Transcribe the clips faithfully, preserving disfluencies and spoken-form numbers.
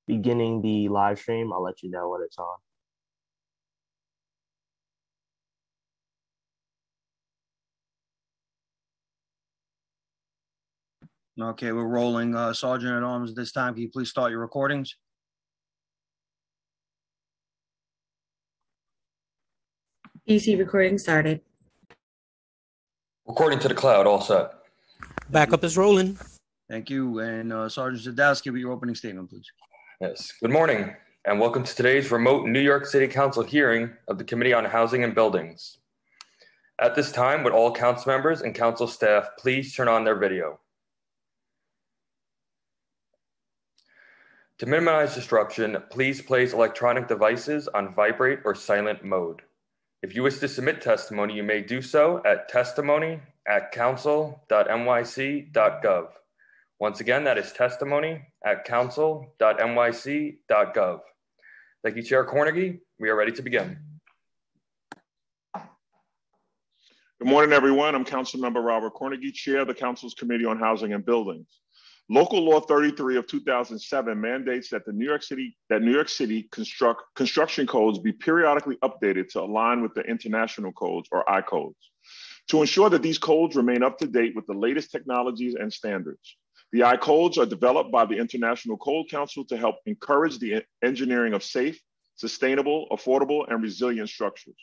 beginning the live stream. I'll let you know when it's on. Okay, we're rolling. Uh, Sergeant at Arms, this time, can you please start your recordings? P C recording started. Recording to the cloud, all set. Backup is rolling. Thank you. And uh, Sergeant Zadowski, with your opening statement, please. Yes. Good morning, and welcome to today's remote New York City Council hearing of the Committee on Housing and Buildings. At this time, would all council members and council staff please turn on their video? To minimize disruption, please place electronic devices on vibrate or silent mode. If you wish to submit testimony, you may do so at testimony at council dot N Y C dot gov. Once again, that is testimony at council dot N Y C dot gov. Thank you, Chair Cornegie. We are ready to begin. Good morning, everyone. I'm Councilmember Robert Cornegie, Chair of the Council's Committee on Housing and Buildings. Local Law thirty-three of two thousand seven mandates that the New York City that New York City construct construction codes be periodically updated to align with the international codes or I codes, to ensure that these codes remain up to date with the latest technologies and standards. The I codes are developed by the International Code Council to help encourage the engineering of safe, sustainable, affordable, and resilient structures.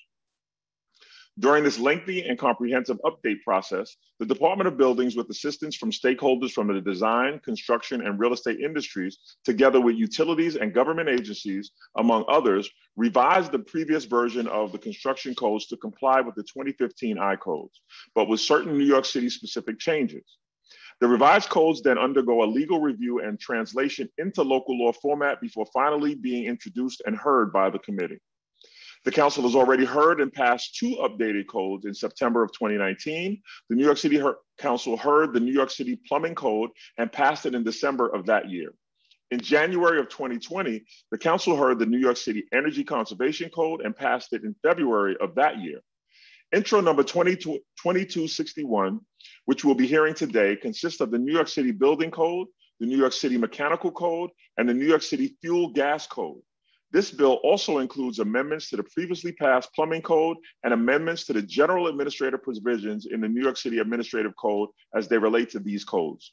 During this lengthy and comprehensive update process, the Department of Buildings, with assistance from stakeholders from the design, construction, and real estate industries, together with utilities and government agencies, among others, revised the previous version of the construction codes to comply with the twenty fifteen I codes, but with certain New York City specific changes. The revised codes then undergo a legal review and translation into local law format before finally being introduced and heard by the committee. The council has already heard and passed two updated codes in September of twenty nineteen. The New York City Council heard the New York City Plumbing Code and passed it in December of that year. In January of twenty twenty, the council heard the New York City Energy Conservation Code and passed it in February of that year. Intro number twenty-two sixty-one, which we'll be hearing today, consists of the New York City Building Code, the New York City Mechanical Code, and the New York City Fuel Gas Code. This bill also includes amendments to the previously passed Plumbing Code and amendments to the general administrative provisions in the New York City Administrative Code as they relate to these codes.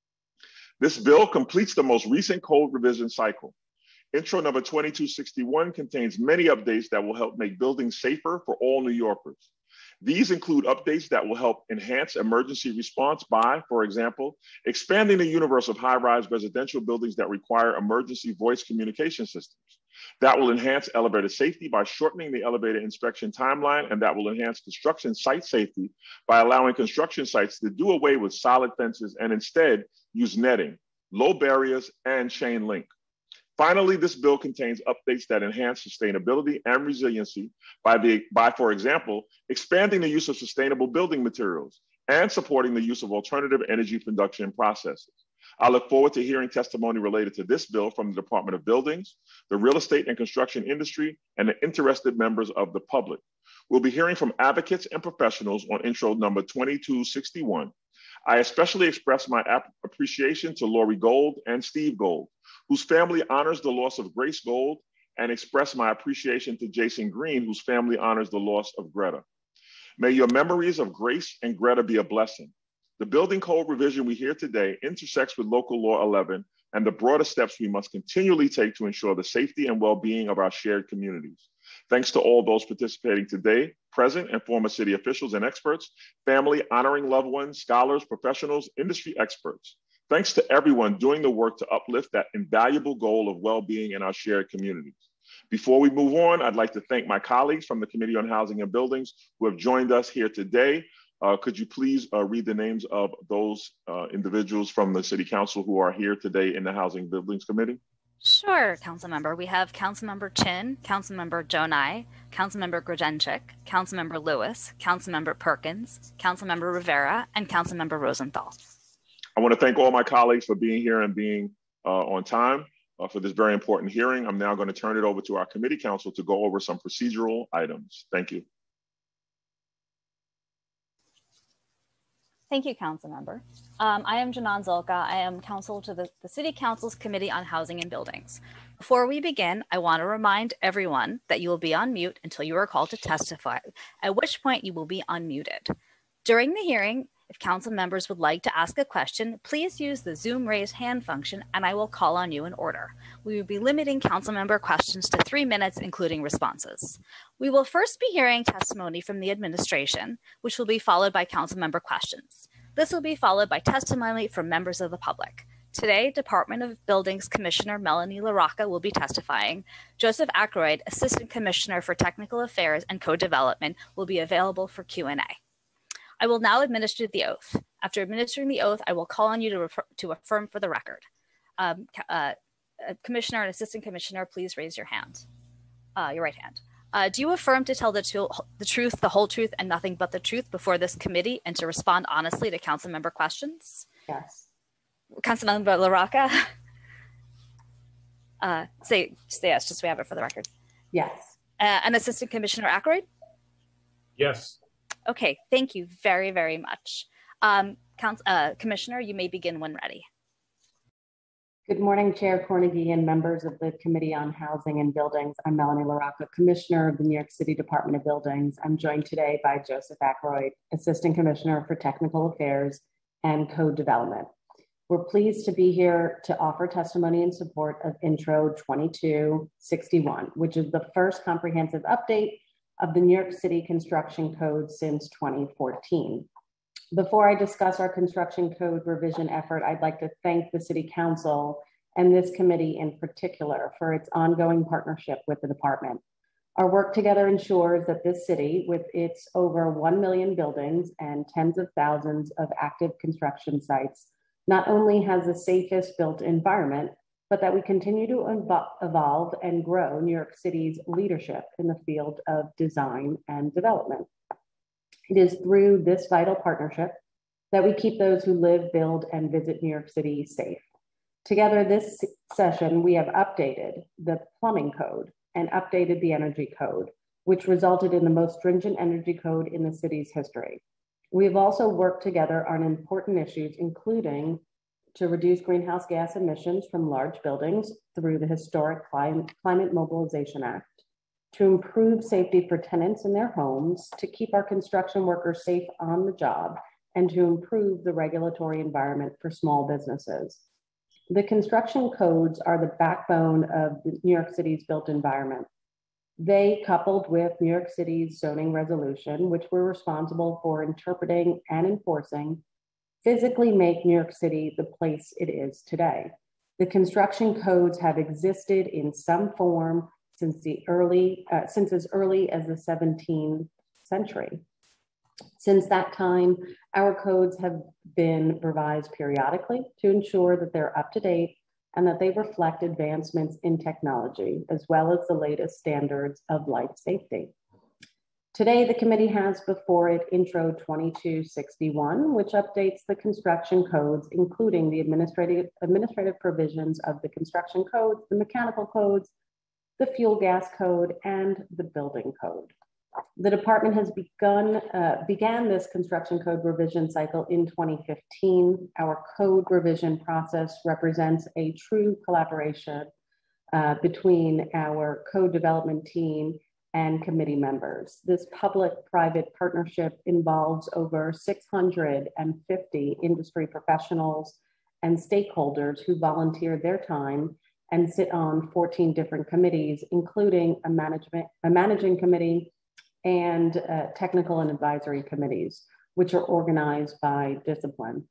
This bill completes the most recent code revision cycle. Intro number twenty-two sixty-one contains many updates that will help make buildings safer for all New Yorkers. These include updates that will help enhance emergency response by, for example, expanding the universe of high-rise residential buildings that require emergency voice communication systems. That will enhance elevator safety by shortening the elevator inspection timeline, and that will enhance construction site safety by allowing construction sites to do away with solid fences and instead use netting, low barriers, and chain link. Finally, this bill contains updates that enhance sustainability and resiliency by, the, by, for example, expanding the use of sustainable building materials and supporting the use of alternative energy production processes. I look forward to hearing testimony related to this bill from the Department of Buildings, the real estate and construction industry, and the interested members of the public. We'll be hearing from advocates and professionals on intro number twenty-two sixty-one. I especially express my appreciation to Lori Gold and Steve Gold, whose family honors the loss of Grace Gold, and express my appreciation to Jason Green, whose family honors the loss of Greta. May your memories of Grace and Greta be a blessing. The building code revision we hear today intersects with Local Law eleven and the broader steps we must continually take to ensure the safety and well-being of our shared communities. Thanks to all those participating today, present and former city officials and experts, family honoring loved ones, scholars, professionals, industry experts. Thanks to everyone doing the work to uplift that invaluable goal of well-being in our shared communities. Before we move on, I'd like to thank my colleagues from the Committee on Housing and Buildings who have joined us here today. Uh, could you please uh, read the names of those uh, individuals from the City Council who are here today in the Housing and Buildings Committee? Sure, Councilmember. We have Councilmember Chin, Councilmember Jonai, Councilmember Grodenchik, Councilmember Lewis, Councilmember Perkins, Councilmember Rivera, and Councilmember Rosenthal. I want to thank all my colleagues for being here and being uh, on time uh, for this very important hearing. I'm now going to turn it over to our committee council to go over some procedural items. Thank you. Thank you, Councilmember. Um, I am Janan Zolka. I am counsel to the, the City Council's Committee on Housing and Buildings. Before we begin, I want to remind everyone that you will be on mute until you are called to testify, at which point you will be unmuted. During the hearing, if council members would like to ask a question, please use the Zoom raise hand function and I will call on you in order. We will be limiting council member questions to three minutes, including responses. We will first be hearing testimony from the administration, which will be followed by council member questions. This will be followed by testimony from members of the public. Today, Department of Buildings Commissioner Melanie LaRocca will be testifying. Joseph Ackroyd, Assistant Commissioner for Technical Affairs and Co-Development, will be available for Q and A. I will now administer the oath. After administering the oath, I will call on you to, refer, to affirm for the record. Um, uh, Commissioner and Assistant Commissioner, please raise your hand, uh, your right hand. Uh, do you affirm to tell the, tr the truth, the whole truth, and nothing but the truth before this committee and to respond honestly to council member questions? Yes. Councilmember LaRocca? Uh, say, say yes, just so we have it for the record. Yes. Uh, and Assistant Commissioner Ackroyd? Yes. Okay, thank you very, very much. Um, Council, uh, Commissioner, you may begin when ready. Good morning, Chair Cornegie and members of the Committee on Housing and Buildings. I'm Melanie LaRocca, Commissioner of the New York City Department of Buildings. I'm joined today by Joseph Ackroyd, Assistant Commissioner for Technical Affairs and Code Development. We're pleased to be here to offer testimony in support of Intro twenty-two sixty-one, which is the first comprehensive update of the New York City Construction Code since twenty fourteen. Before I discuss our construction code revision effort, I'd like to thank the City Council and this committee in particular for its ongoing partnership with the department. Our work together ensures that this city, with its over one million buildings and tens of thousands of active construction sites, not only has the safest built environment, but that we continue to evolve and grow New York City's leadership in the field of design and development. It is through this vital partnership that we keep those who live, build, and visit New York City safe. Together this session, we have updated the plumbing code and updated the energy code, which resulted in the most stringent energy code in the city's history. We have also worked together on important issues, including to reduce greenhouse gas emissions from large buildings through the historic Climate, Climate Mobilization Act, to improve safety for tenants in their homes, to keep our construction workers safe on the job, and to improve the regulatory environment for small businesses. The construction codes are the backbone of New York City's built environment. They, coupled with New York City's zoning resolution, which we're responsible for interpreting and enforcing, physically make New York City the place it is today. The construction codes have existed in some form since the early, uh, since as early as the seventeenth century. Since that time, our codes have been revised periodically to ensure that they're up to date and that they reflect advancements in technology, as well as the latest standards of life safety. Today, the committee has before it Intro twenty-two sixty-one, which updates the construction codes, including the administrative, administrative provisions of the construction codes, the mechanical codes, the fuel gas code, and the building code. The department has begun, uh, began this construction code revision cycle in twenty fifteen. Our code revision process represents a true collaboration uh, between our code development team and committee members. This public-private partnership involves over six hundred fifty industry professionals and stakeholders who volunteer their time and sit on fourteen different committees, including a management, a managing committee, and uh, technical and advisory committees, which are organized by discipline.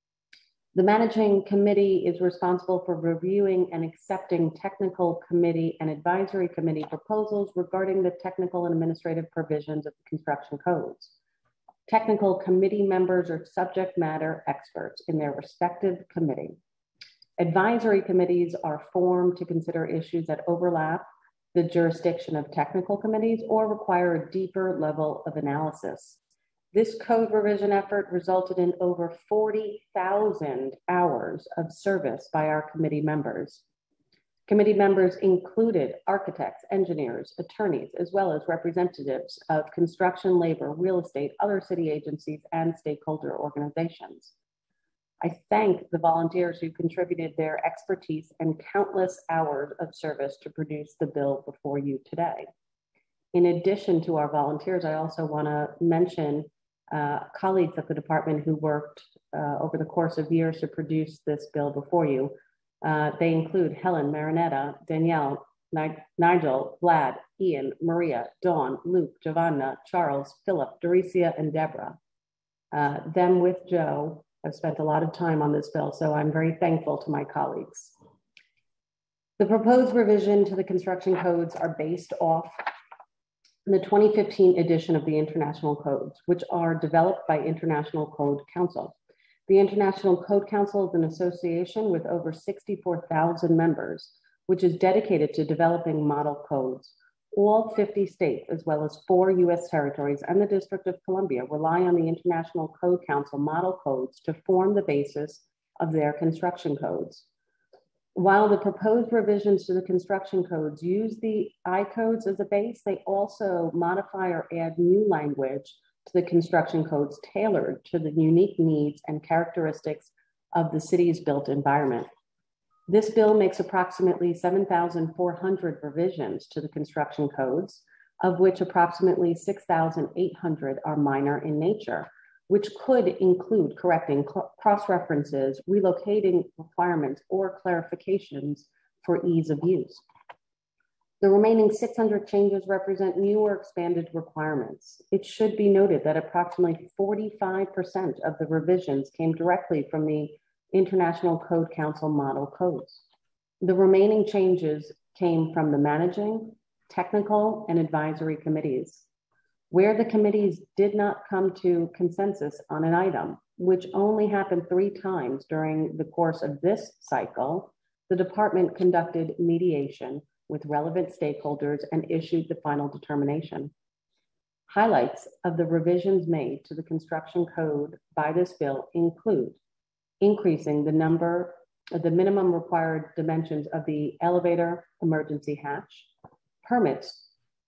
The managing committee is responsible for reviewing and accepting technical committee and advisory committee proposals regarding the technical and administrative provisions of the construction codes. Technical committee members are subject matter experts in their respective committee. Advisory committees are formed to consider issues that overlap the jurisdiction of technical committees or require a deeper level of analysis. This code revision effort resulted in over forty thousand hours of service by our committee members. Committee members included architects, engineers, attorneys, as well as representatives of construction, labor, real estate, other city agencies, and stakeholder organizations. I thank the volunteers who contributed their expertise and countless hours of service to produce the bill before you today. In addition to our volunteers, I also want to mention uh, colleagues at the department who worked uh, over the course of years to produce this bill before you. Uh, they include Helen, Marinetta, Danielle, Ni Nigel, Vlad, Ian, Maria, Dawn, Luke, Giovanna, Charles, Philip, Doricia, and Deborah. Uh, them with Joe, I've spent a lot of time on this bill, so I'm very thankful to my colleagues. The proposed revision to the construction codes are based off the twenty fifteen edition of the International Codes, which are developed by International Code Council. The International Code Council is an association with over sixty-four thousand members, which is dedicated to developing model codes. All fifty states, as well as four U S territories and the District of Columbia, rely on the International Code Council model codes to form the basis of their construction codes. While the proposed revisions to the construction codes use the I codes as a base, they also modify or add new language to the construction codes tailored to the unique needs and characteristics of the city's built environment. This bill makes approximately seven thousand four hundred revisions to the construction codes, of which approximately six thousand eight hundred are minor in nature, which could include correcting cross-references, relocating requirements, or clarifications for ease of use. The remaining six hundred changes represent new or expanded requirements. It should be noted that approximately forty-five percent of the revisions came directly from the International Code Council model codes. The remaining changes came from the managing, technical, and advisory committees. Where the committees did not come to consensus on an item, which only happened three times during the course of this cycle, the department conducted mediation with relevant stakeholders and issued the final determination. Highlights of the revisions made to the construction code by this bill include increasing the number, the minimum required dimensions of the elevator emergency hatch, permits,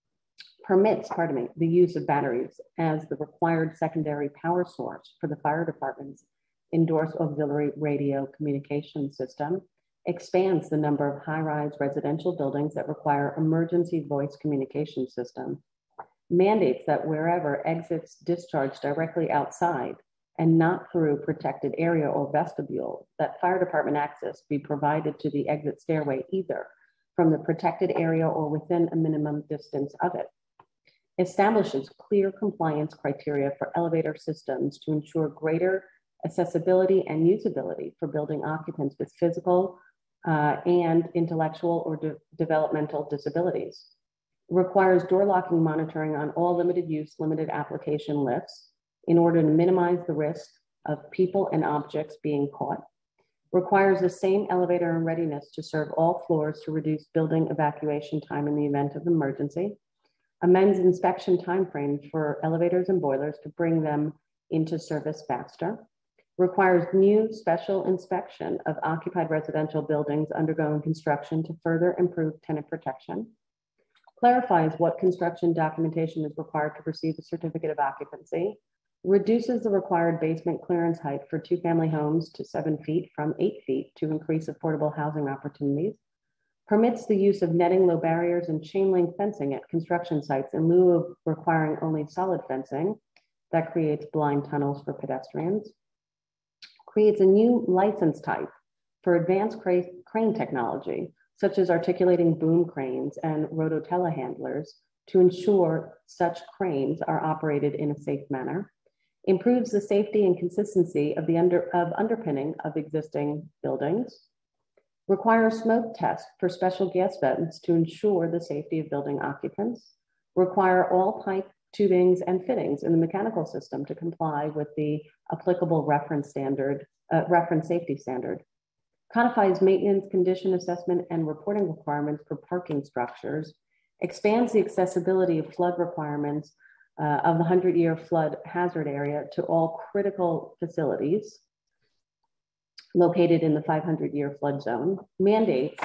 permits, pardon me, the use of batteries as the required secondary power source for the fire department's endorsed auxiliary radio communication system, expands the number of high-rise residential buildings that require emergency voice communication system, mandates that wherever exits discharge directly outside and not through protected area or vestibule, that fire department access be provided to the exit stairway either from the protected area or within a minimum distance of it. Establishes clear compliance criteria for elevator systems to ensure greater accessibility and usability for building occupants with physical uh, and intellectual or de developmental disabilities. Requires door locking monitoring on all limited use, limited application lifts in order to minimize the risk of people and objects being caught. Requires the same elevator and readiness to serve all floors to reduce building evacuation time in the event of emergency. Amends inspection timeframes for elevators and boilers to bring them into service faster. Requires new special inspection of occupied residential buildings undergoing construction to further improve tenant protection. Clarifies what construction documentation is required to receive a certificate of occupancy. Reduces the required basement clearance height for two-family homes to seven feet from eight feet to increase affordable housing opportunities. Permits the use of netting, low barriers, and chain link fencing at construction sites in lieu of requiring only solid fencing that creates blind tunnels for pedestrians. Creates a new license type for advanced crane technology, such as articulating boom cranes and rototelehandlers, to ensure such cranes are operated in a safe manner. Improves the safety and consistency of the under, of underpinning of existing buildings. Requires smoke tests for special gas vents to ensure the safety of building occupants. Require all pipe, tubings, and fittings in the mechanical system to comply with the applicable reference standard, uh, reference safety standard. Codifies maintenance, condition assessment, and reporting requirements for parking structures. Expands the accessibility of flood requirements uh, of the hundred-year flood hazard area to all critical facilities located in the five hundred year flood zone. Mandates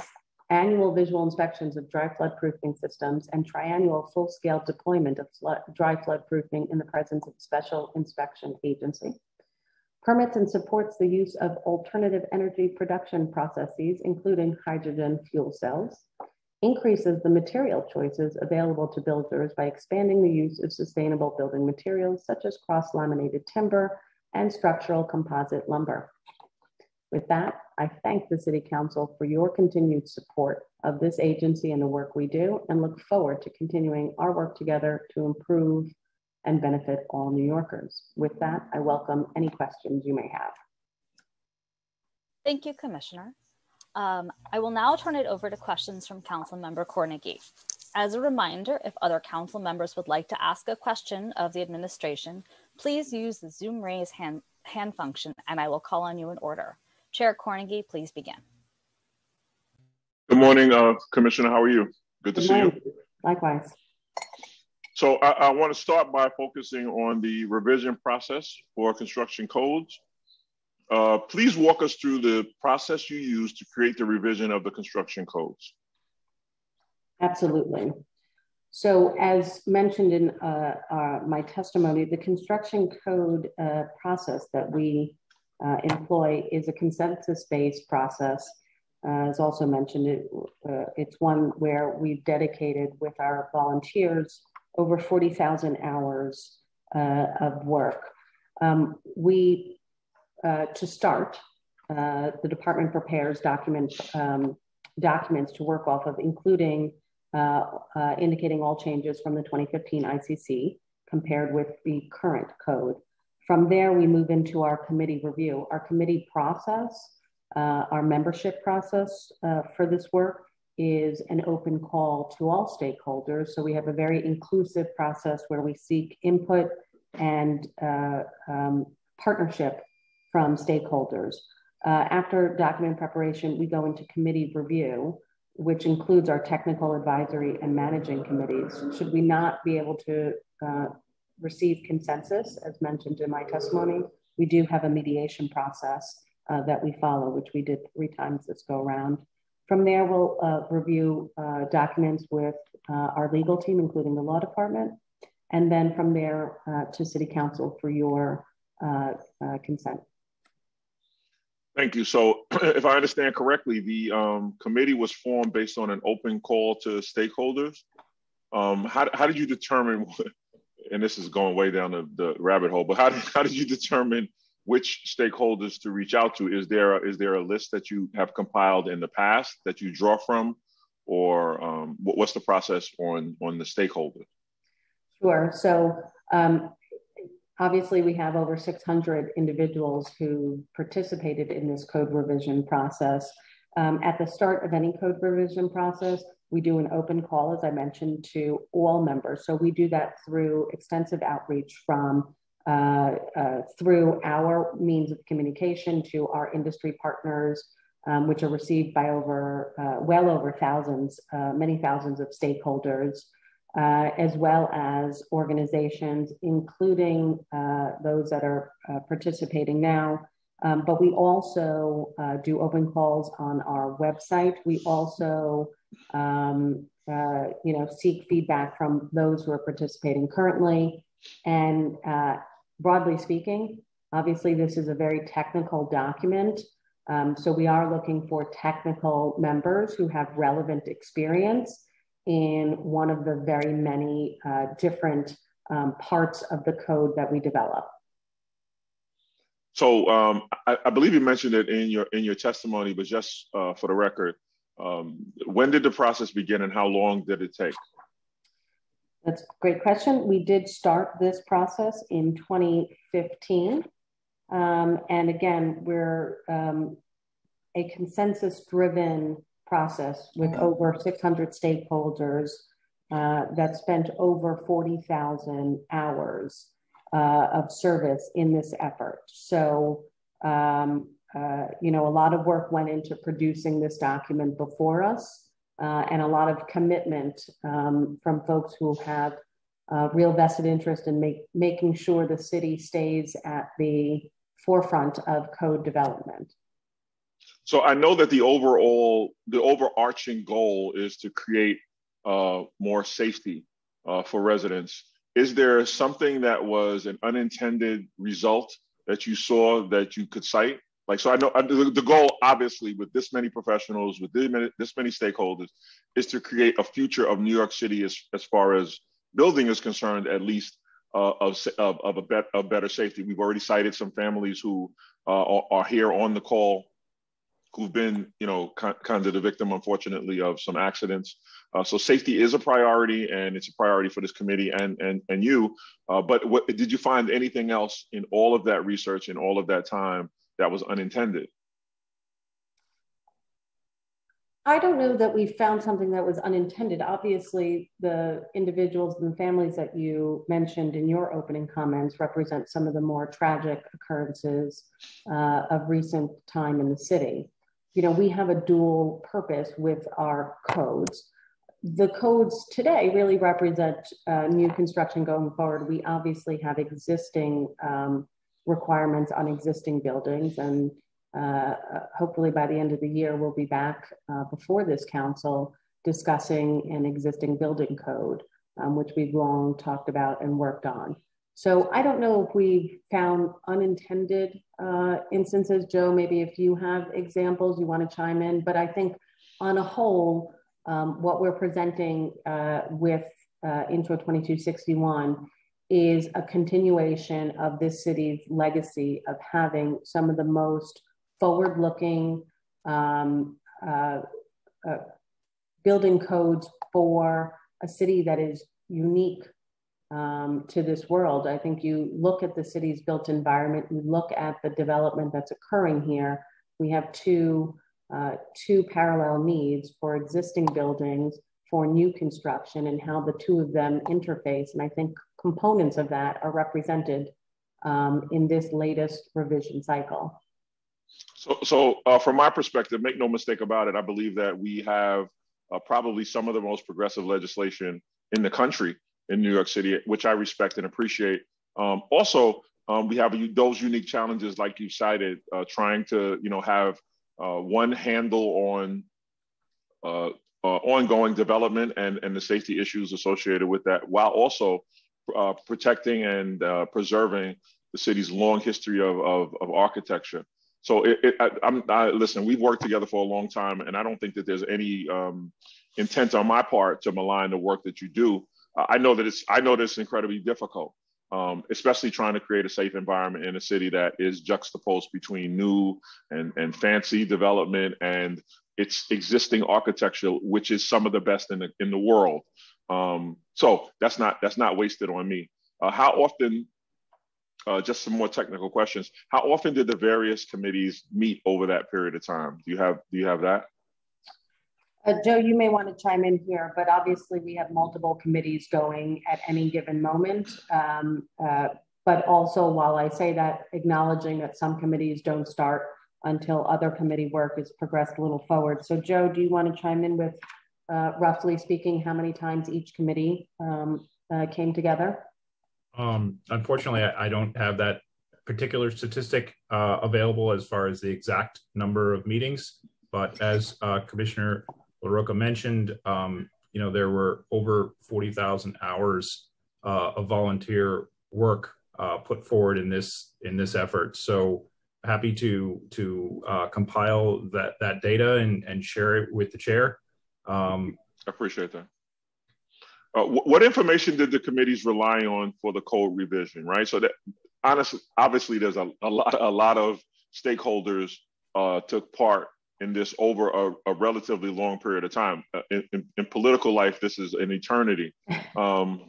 annual visual inspections of dry flood proofing systems, and triannual full-scale deployment of flood, dry flood proofing in the presence of special inspection agency. Permits and supports the use of alternative energy production processes, including hydrogen fuel cells. Increases the material choices available to builders by expanding the use of sustainable building materials such as cross-laminated timber and structural composite lumber. With that, I thank the City Council for your continued support of this agency and the work we do, and look forward to continuing our work together to improve and benefit all New Yorkers. With that, I welcome any questions you may have. Thank you, Commissioner. Um, I will now turn it over to questions from Councilmember Cornegy. As a reminder, if other council members would like to ask a question of the administration, please use the Zoom raise hand, hand function and I will call on you in order. Chair Cornegy, please begin. Good morning, uh, Commissioner. How are you? Good to Good see morning. you. Likewise. So I, I want to start by focusing on the revision process for construction codes. Uh, please walk us through the process you use to create the revision of the construction codes. Absolutely. So as mentioned in uh, uh, my testimony, the construction code uh, process that we uh, employ is a consensus-based process. Uh, as also mentioned, it, uh, it's one where we've dedicated with our volunteers over forty thousand hours uh, of work. Um, we, uh, to start, uh, the department prepares document, um, documents to work off of, including uh, uh, indicating all changes from the twenty fifteen I C C compared with the current code. From there, we move into our committee review. Our committee process, uh, our membership process uh, for this work is an open call to all stakeholders. So we have a very inclusive process where we seek input and uh, um, partnership from stakeholders. Uh, after document preparation, we go into committee review, which includes our technical advisory and managing committees. Should we not be able to uh, receive consensus, as mentioned in my testimony, we do have a mediation process uh, that we follow, which we did three times this go around. From there, we'll uh, review uh, documents with uh, our legal team, including the law department, and then from there uh, to City Council for your uh, uh, consent. Thank you. So if I understand correctly, the um, committee was formed based on an open call to stakeholders. Um, how, how did you determine, and this is going way down the, the rabbit hole, but how did, how did you determine which stakeholders to reach out to? Is there, a, is there a list that you have compiled in the past that you draw from, or um, what, what's the process on, on the stakeholders? Sure. So um, obviously we have over six hundred individuals who participated in this code revision process. Um, at the start of any code revision process, we do an open call, as I mentioned, to all members. So we do that through extensive outreach from uh, uh, through our means of communication to our industry partners, um, which are received by over, uh, well over thousands, uh, many thousands of stakeholders, uh, as well as organizations, including uh, those that are uh, participating now. Um, but we also uh, do open calls on our website. We also, um, uh, you know, seek feedback from those who are participating currently. And uh, broadly speaking, obviously this is a very technical document. Um, so we are looking for technical members who have relevant experience in one of the very many uh, different um, parts of the code that we develop. So um, I, I believe you mentioned it in your in your testimony, but just uh, for the record, um, when did the process begin and how long did it take? That's a great question. We did start this process in twenty fifteen. Um, and again, we're um, a consensus-driven process with over six hundred stakeholders uh, that spent over forty thousand hours uh, of service in this effort. So, um, uh, you know, a lot of work went into producing this document before us. Uh, and a lot of commitment um, from folks who have uh, real vested interest in make, making sure the city stays at the forefront of code development. So I know that the overall, the overarching goal is to create uh, more safety uh, for residents. Is there something that was an unintended result that you saw that you could cite? Like, so I know the, the goal, obviously, with this many professionals, with this many, this many stakeholders, is to create a future of New York City as, as far as building is concerned, at least uh, of, of, of, a bet, of better safety. We've already cited some families who uh, are, are here on the call, who've been, you know, kind of the victim, unfortunately, of some accidents. Uh, so safety is a priority, and it's a priority for this committee and and and you. Uh, but what, did you find anything else in all of that research and all of that time that was unintended? I don't know that we found something that was unintended. Obviously, the individuals and the families that you mentioned in your opening comments represent some of the more tragic occurrences uh, of recent time in the city. You know, we have a dual purpose with our codes. The codes today really represent uh, new construction going forward. We obviously have existing um, requirements on existing buildings, and uh, hopefully by the end of the year, we'll be back uh, before this council discussing an existing building code, um, which we've long talked about and worked on. So I don't know if we found unintended uh, instances. Joe, maybe if you have examples, you want to chime in, but I think on a whole, um, what we're presenting uh, with uh, Intro twenty-two sixty-one is a continuation of this city's legacy of having some of the most forward-looking um, uh, uh, building codes for a city that is unique Um, to this world. I think you look at the city's built environment, you look at the development that's occurring here. We have two, uh, two parallel needs for existing buildings, for new construction, and how the two of them interface. And I think components of that are represented um, in this latest revision cycle. So, so uh, from my perspective, make no mistake about it, I believe that we have uh, probably some of the most progressive legislation in the country in New York City, which I respect and appreciate. Um, also, um, we have those unique challenges, like you cited, uh, trying to, you know, have uh, one handle on uh, uh, ongoing development and, and the safety issues associated with that, while also uh, protecting and uh, preserving the city's long history of, of, of architecture. So, it, it, I, I'm, I, listen, we've worked together for a long time, and I don't think that there's any um, intent on my part to malign the work that you do. I know that it's I know that it's incredibly difficult, um, especially trying to create a safe environment in a city that is juxtaposed between new and, and fancy development and its existing architecture, which is some of the best in the in the world. Um, so that's not that's not wasted on me. Uh, how often? Uh, just some more technical questions. How often did the various committees meet over that period of time? Do you have do you have that? Uh, Joe, you may want to chime in here, but obviously we have multiple committees going at any given moment. Um, uh, but also, while I say that, acknowledging that some committees don't start until other committee work is progressed a little forward. So Joe, do you want to chime in with, uh, roughly speaking, how many times each committee um, uh, came together? Um, unfortunately, I, I don't have that particular statistic uh, available as far as the exact number of meetings, but as uh, Commissioner LaRocca mentioned, um, you know, there were over forty thousand hours uh, of volunteer work uh, put forward in this in this effort. So happy to to uh, compile that that data and, and share it with the chair. Um, I appreciate that. Uh, wh what information did the committees rely on for the code revision? Right. So that honestly, obviously, there's a, a lot a lot of stakeholders uh, took part in this over a, a relatively long period of time. Uh, in, in, in political life, this is an eternity. Um,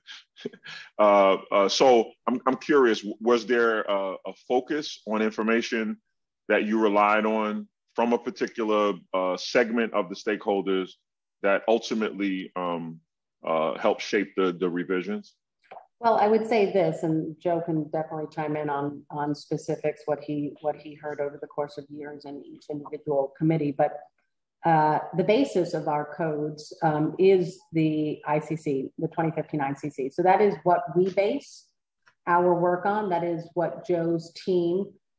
uh, uh, so I'm, I'm curious, was there a, a focus on information that you relied on from a particular uh, segment of the stakeholders that ultimately um, uh, helped shape the, the revisions? Well, I would say this, and Joe can definitely chime in on, on specifics, what he, what he heard over the course of years in each individual committee. But uh, the basis of our codes um, is the I C C, the twenty fifteen I C C. So that is what we base our work on. That is what Joe's team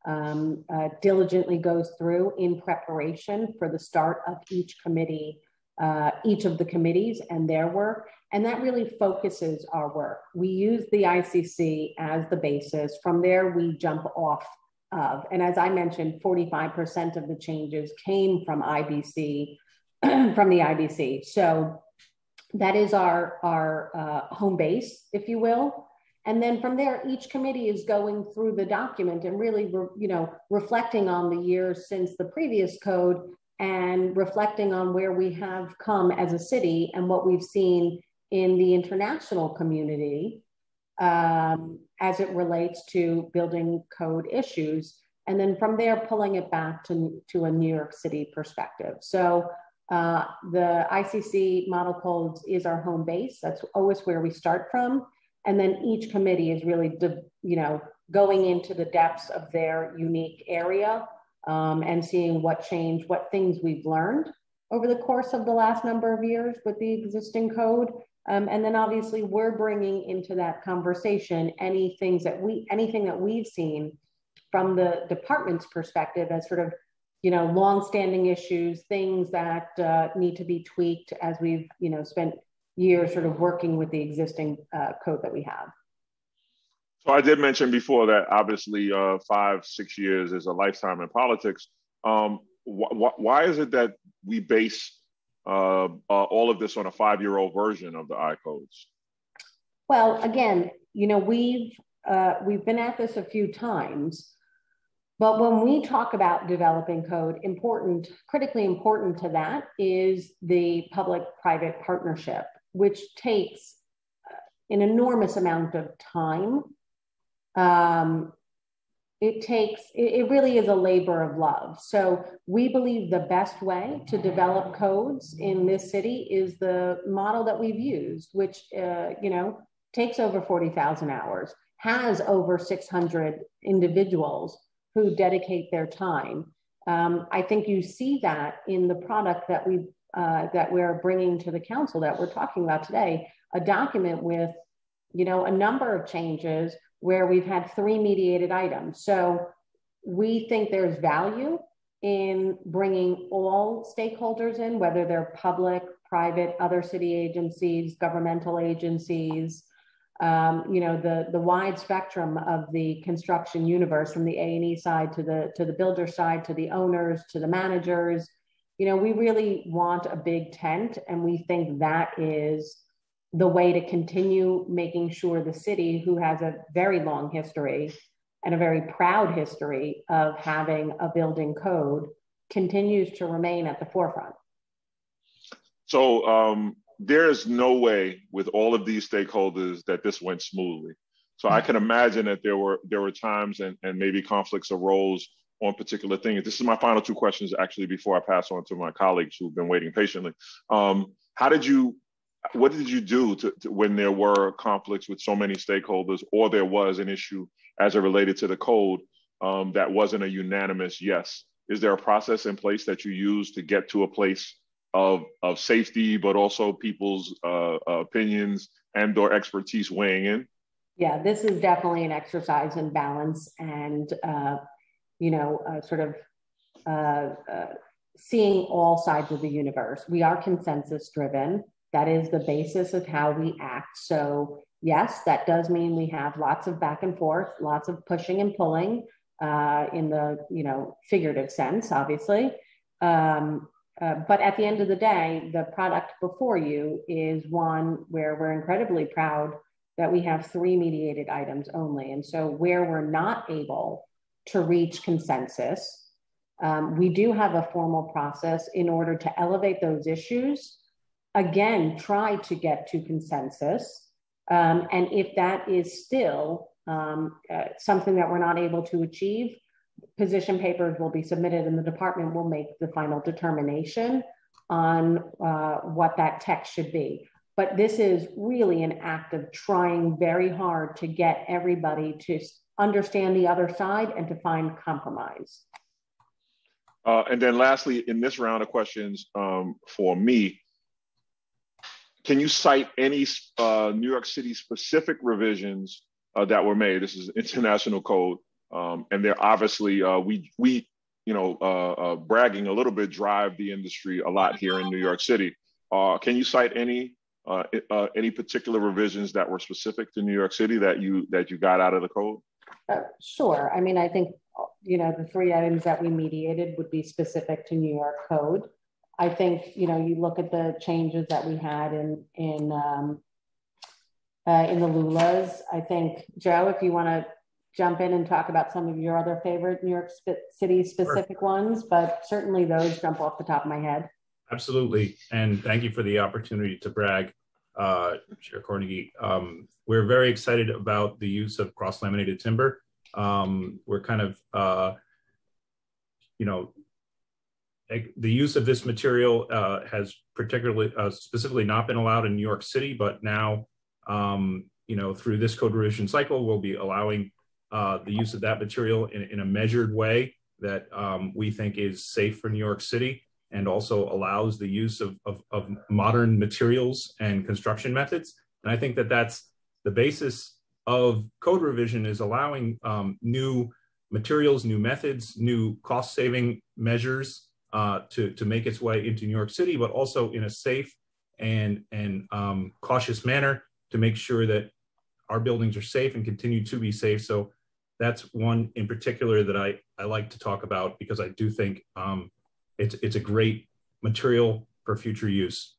um, uh, diligently goes through in preparation for the start of each committee, uh, each of the committees and their work. And that really focuses our work. We use the I C C as the basis. From there, we jump off of. And as I mentioned, forty-five percent of the changes came from I B C, from the I B C. So that is our, our uh, home base, if you will. And then from there, each committee is going through the document and really, you know, reflecting on the years since the previous code and reflecting on where we have come as a city and what we've seen in the international community um, as it relates to building code issues. And then from there, pulling it back to, to a New York City perspective. So uh, the I C C model codes is our home base. That's always where we start from. And then each committee is really, you know, going into the depths of their unique area um, and seeing what change, what things we've learned over the course of the last number of years with the existing code. Um, and then obviously we're bringing into that conversation any things that we, anything that we've seen from the department's perspective as sort of, you know, longstanding issues, things that uh, need to be tweaked as we've, you know, spent years sort of working with the existing uh, code that we have. So I did mention before that obviously uh, five, six years is a lifetime in politics. Um, wh wh why is it that we base uh, uh, all of this on a five-year-old version of the I codes? Well, again, you know, we've uh, we've been at this a few times, but when we talk about developing code, important, critically important to that is the public-private partnership, which takes an enormous amount of time. Um, it takes, it, it really is a labor of love. So we believe the best way to develop codes in this city is the model that we've used, which, uh, you know, takes over forty thousand hours, has over six hundred individuals who dedicate their time. Um, I think you see that in the product that we uh, that we're bringing to the council that we're talking about today, a document with, you know, a number of changes where we've had three mediated items. So we think there's value in bringing all stakeholders in, whether they're public, private, other city agencies, governmental agencies, um, you know, the, the wide spectrum of the construction universe, from the A and E side to the, to the builder side, to the owners, to the managers. You know, we really want a big tent, and we think that is the way to continue making sure the city, who has a very long history and a very proud history of having a building code, continues to remain at the forefront. So um, there is no way with all of these stakeholders that this went smoothly. So I can imagine that there were there were times and, and maybe conflicts arose on particular things. This is my final two questions, actually, before I pass on to my colleagues who've been waiting patiently. Um, how did you, what did you do to, to, when there were conflicts with so many stakeholders, or there was an issue as it related to the code um, that wasn't a unanimous yes? Is there a process in place that you use to get to a place of, of safety, but also people's uh, opinions and or expertise weighing in? Yeah, this is definitely an exercise in balance and, uh, you know, uh, sort of uh, uh, seeing all sides of the universe. We are consensus driven. That is the basis of how we act. So yes, that does mean we have lots of back and forth, lots of pushing and pulling uh, in the, you know, figurative sense, obviously. Um, uh, but at the end of the day, the product before you is one where we're incredibly proud that we have three mediated items only. And so where we're not able to reach consensus, um, we do have a formal process in order to elevate those issues. Again, try to get to consensus. Um, and if that is still um, uh, something that we're not able to achieve, position papers will be submitted and the department will make the final determination on uh, what that text should be. But this is really an act of trying very hard to get everybody to understand the other side and to find compromise. Uh, and then lastly, in this round of questions um, for me, can you cite any uh, New York City specific revisions uh, that were made? This is international code Um, and they're obviously, uh, we, we, you know, uh, uh, bragging a little bit, drive the industry a lot here in New York City. Uh, can you cite any uh, uh, any particular revisions that were specific to New York City that you that you got out of the code? Uh, sure. I mean, I think, you know, the three items that we mediated would be specific to New York code. I think, you know, you look at the changes that we had in in um, uh, in the L U L As. I think, Joe, if you want to jump in and talk about some of your other favorite New York City specific sure. ones, but certainly those jump off the top of my head. Absolutely. And thank you for the opportunity to brag, uh, Chair Carnegie. Um, we're very excited about the use of cross-laminated timber. Um, we're kind of, uh, you know, the use of this material uh, has particularly, uh, specifically not been allowed in New York City, but now, um, you know, through this code revision cycle, we'll be allowing uh, the use of that material in, in a measured way that um, we think is safe for New York City, and also allows the use of, of, of modern materials and construction methods. And I think that that's the basis of code revision, is allowing um, new materials, new methods, new cost-saving measures uh, to, to make its way into New York City, but also in a safe and, and um, cautious manner to make sure that our buildings are safe and continue to be safe. So that's one in particular that I, I like to talk about, because I do think um, It's, it's a great material for future use.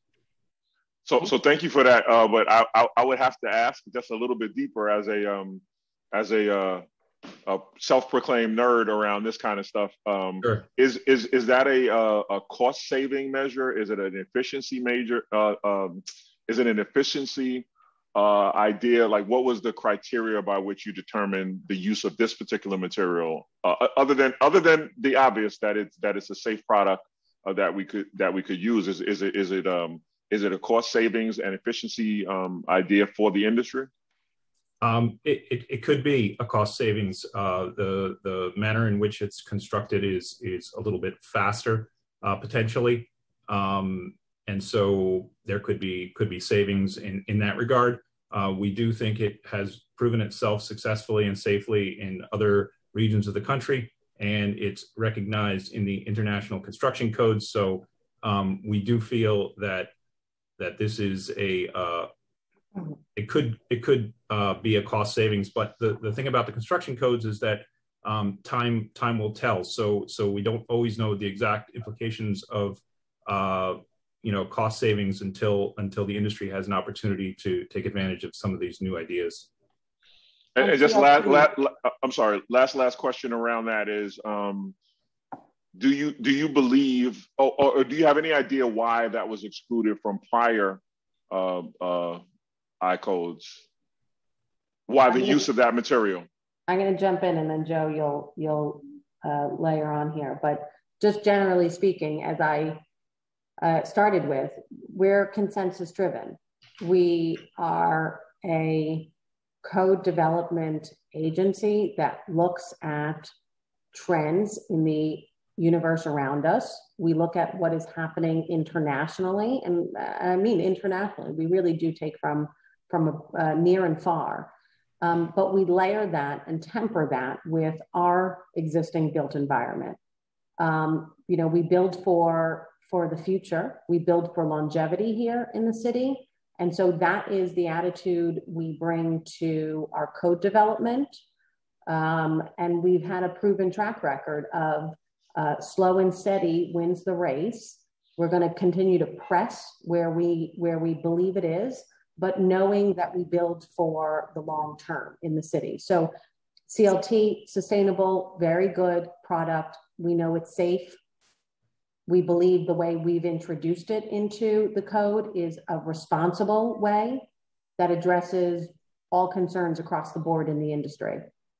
So, so thank you for that. Uh, but I, I, I would have to ask just a little bit deeper as a, um, as a, uh, a self-proclaimed nerd around this kind of stuff. Um, sure. Is is is that a uh, a cost-saving measure? Is it an efficiency measure? Uh, um, is it an efficiency uh, idea? Like, what was the criteria by which you determined the use of this particular material? Uh, other than other than the obvious that it's that it's a safe product uh, that we could that we could use. Is is it is it um is it a cost savings and efficiency um, idea for the industry? Um, it, it, it could be a cost savings. Uh, the the manner in which it's constructed is is a little bit faster uh, potentially, um, and so there could be could be savings in in that regard. Uh, we do think it has proven itself successfully and safely in other regions of the country, and it's recognized in the international construction codes. So um, we do feel that that this is a uh, it could it could uh, be a cost savings. But the, the thing about the construction codes is that um, time time will tell. So so we don't always know the exact implications of uh, you know cost savings until until the industry has an opportunity to take advantage of some of these new ideas. And, and just last, last, I'm sorry, last last question around that is, um, do you do you believe, or, or do you have any idea why that was excluded from prior uh, uh, I codes? Why the use of that material? I'm going to jump in, and then Joe, you'll you'll uh, layer on here. But just generally speaking, as I uh, started with, we're consensus driven. We are a code development agency that looks at trends in the universe around us. We look at what is happening internationally, and I mean internationally. We really do take from from uh, near and far, um, but we layer that and temper that with our existing built environment. Um, you know, we build for for the future. We build for longevity here in the city. And so that is the attitude we bring to our code development. Um, and we've had a proven track record of uh, slow and steady wins the race. We're going to continue to press where we, where we believe it is, but knowing that we build for the long term in the city. So C L T, sustainable, very good product. We know it's safe. We believe the way we've introduced it into the code is a responsible way that addresses all concerns across the board in the industry.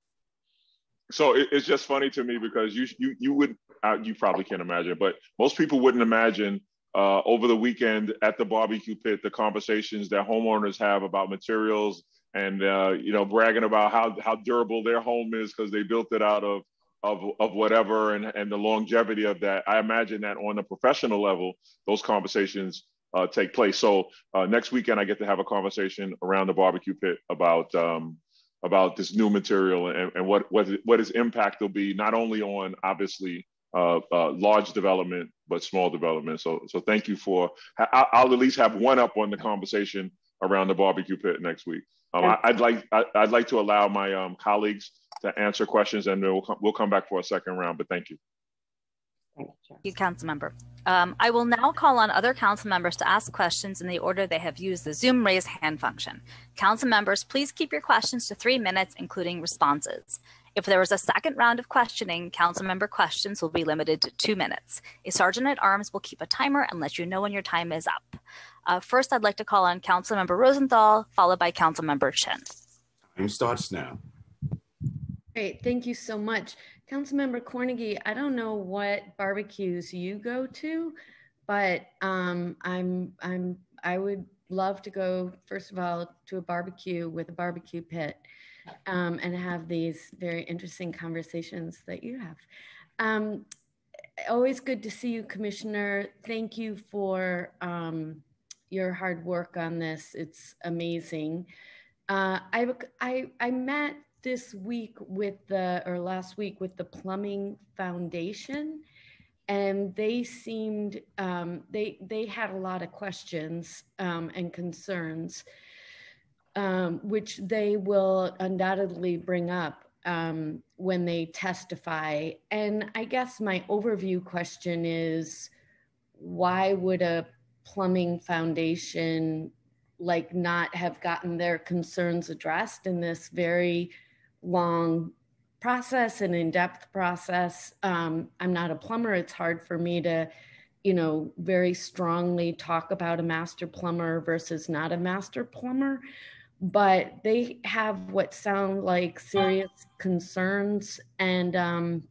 So it, it's just funny to me because you you you would uh, you probably can't imagine, but most people wouldn't imagine uh, over the weekend at the barbecue pit the conversations that homeowners have about materials and uh, you know bragging about how how durable their home is because they built it out of. Of, of whatever and, and the longevity of that. I imagine that on a professional level, those conversations uh, take place. So uh, next weekend, I get to have a conversation around the barbecue pit about um, about this new material and, and what, what, what its impact will be, not only on obviously uh, uh, large development, but small development. So, so thank you for, I, I'll at least have one up on the conversation around the barbecue pit next week. Um, I, I'd like, I, I'd like to allow my um, colleagues to answer questions, and we'll come, we'll come back for a second round, but thank you. Thank you, Council Member. Um, I will now call on other council members to ask questions in the order they have used the Zoom raise hand function. Council members, please keep your questions to three minutes, including responses. If there is a second round of questioning, council member questions will be limited to two minutes. A sergeant at arms will keep a timer and let you know when your time is up. Uh, first, I'd like to call on Council Member Rosenthal, followed by Council Member Chen. Time starts now. Great, thank you so much. Councilmember Cornegy, I don't know what barbecues you go to, but um, I'm I'm I would love to go, first of all, to a barbecue with a barbecue pit um, and have these very interesting conversations that you have. Um, always good to see you, Commissioner. Thank you for um, your hard work on this. It's amazing. Uh, I, I, I met this week with the, or last week with the Plumbing Foundation, and they seemed, um, they, they had a lot of questions um, and concerns, um, which they will undoubtedly bring up um, when they testify. And I guess my overview question is, why would a plumbing foundation like not have gotten their concerns addressed in this very long process and in-depth process? Um, I'm not a plumber. It's hard for me to, you know, very strongly talk about a master plumber versus not a master plumber, but they have what sound like serious concerns, and um,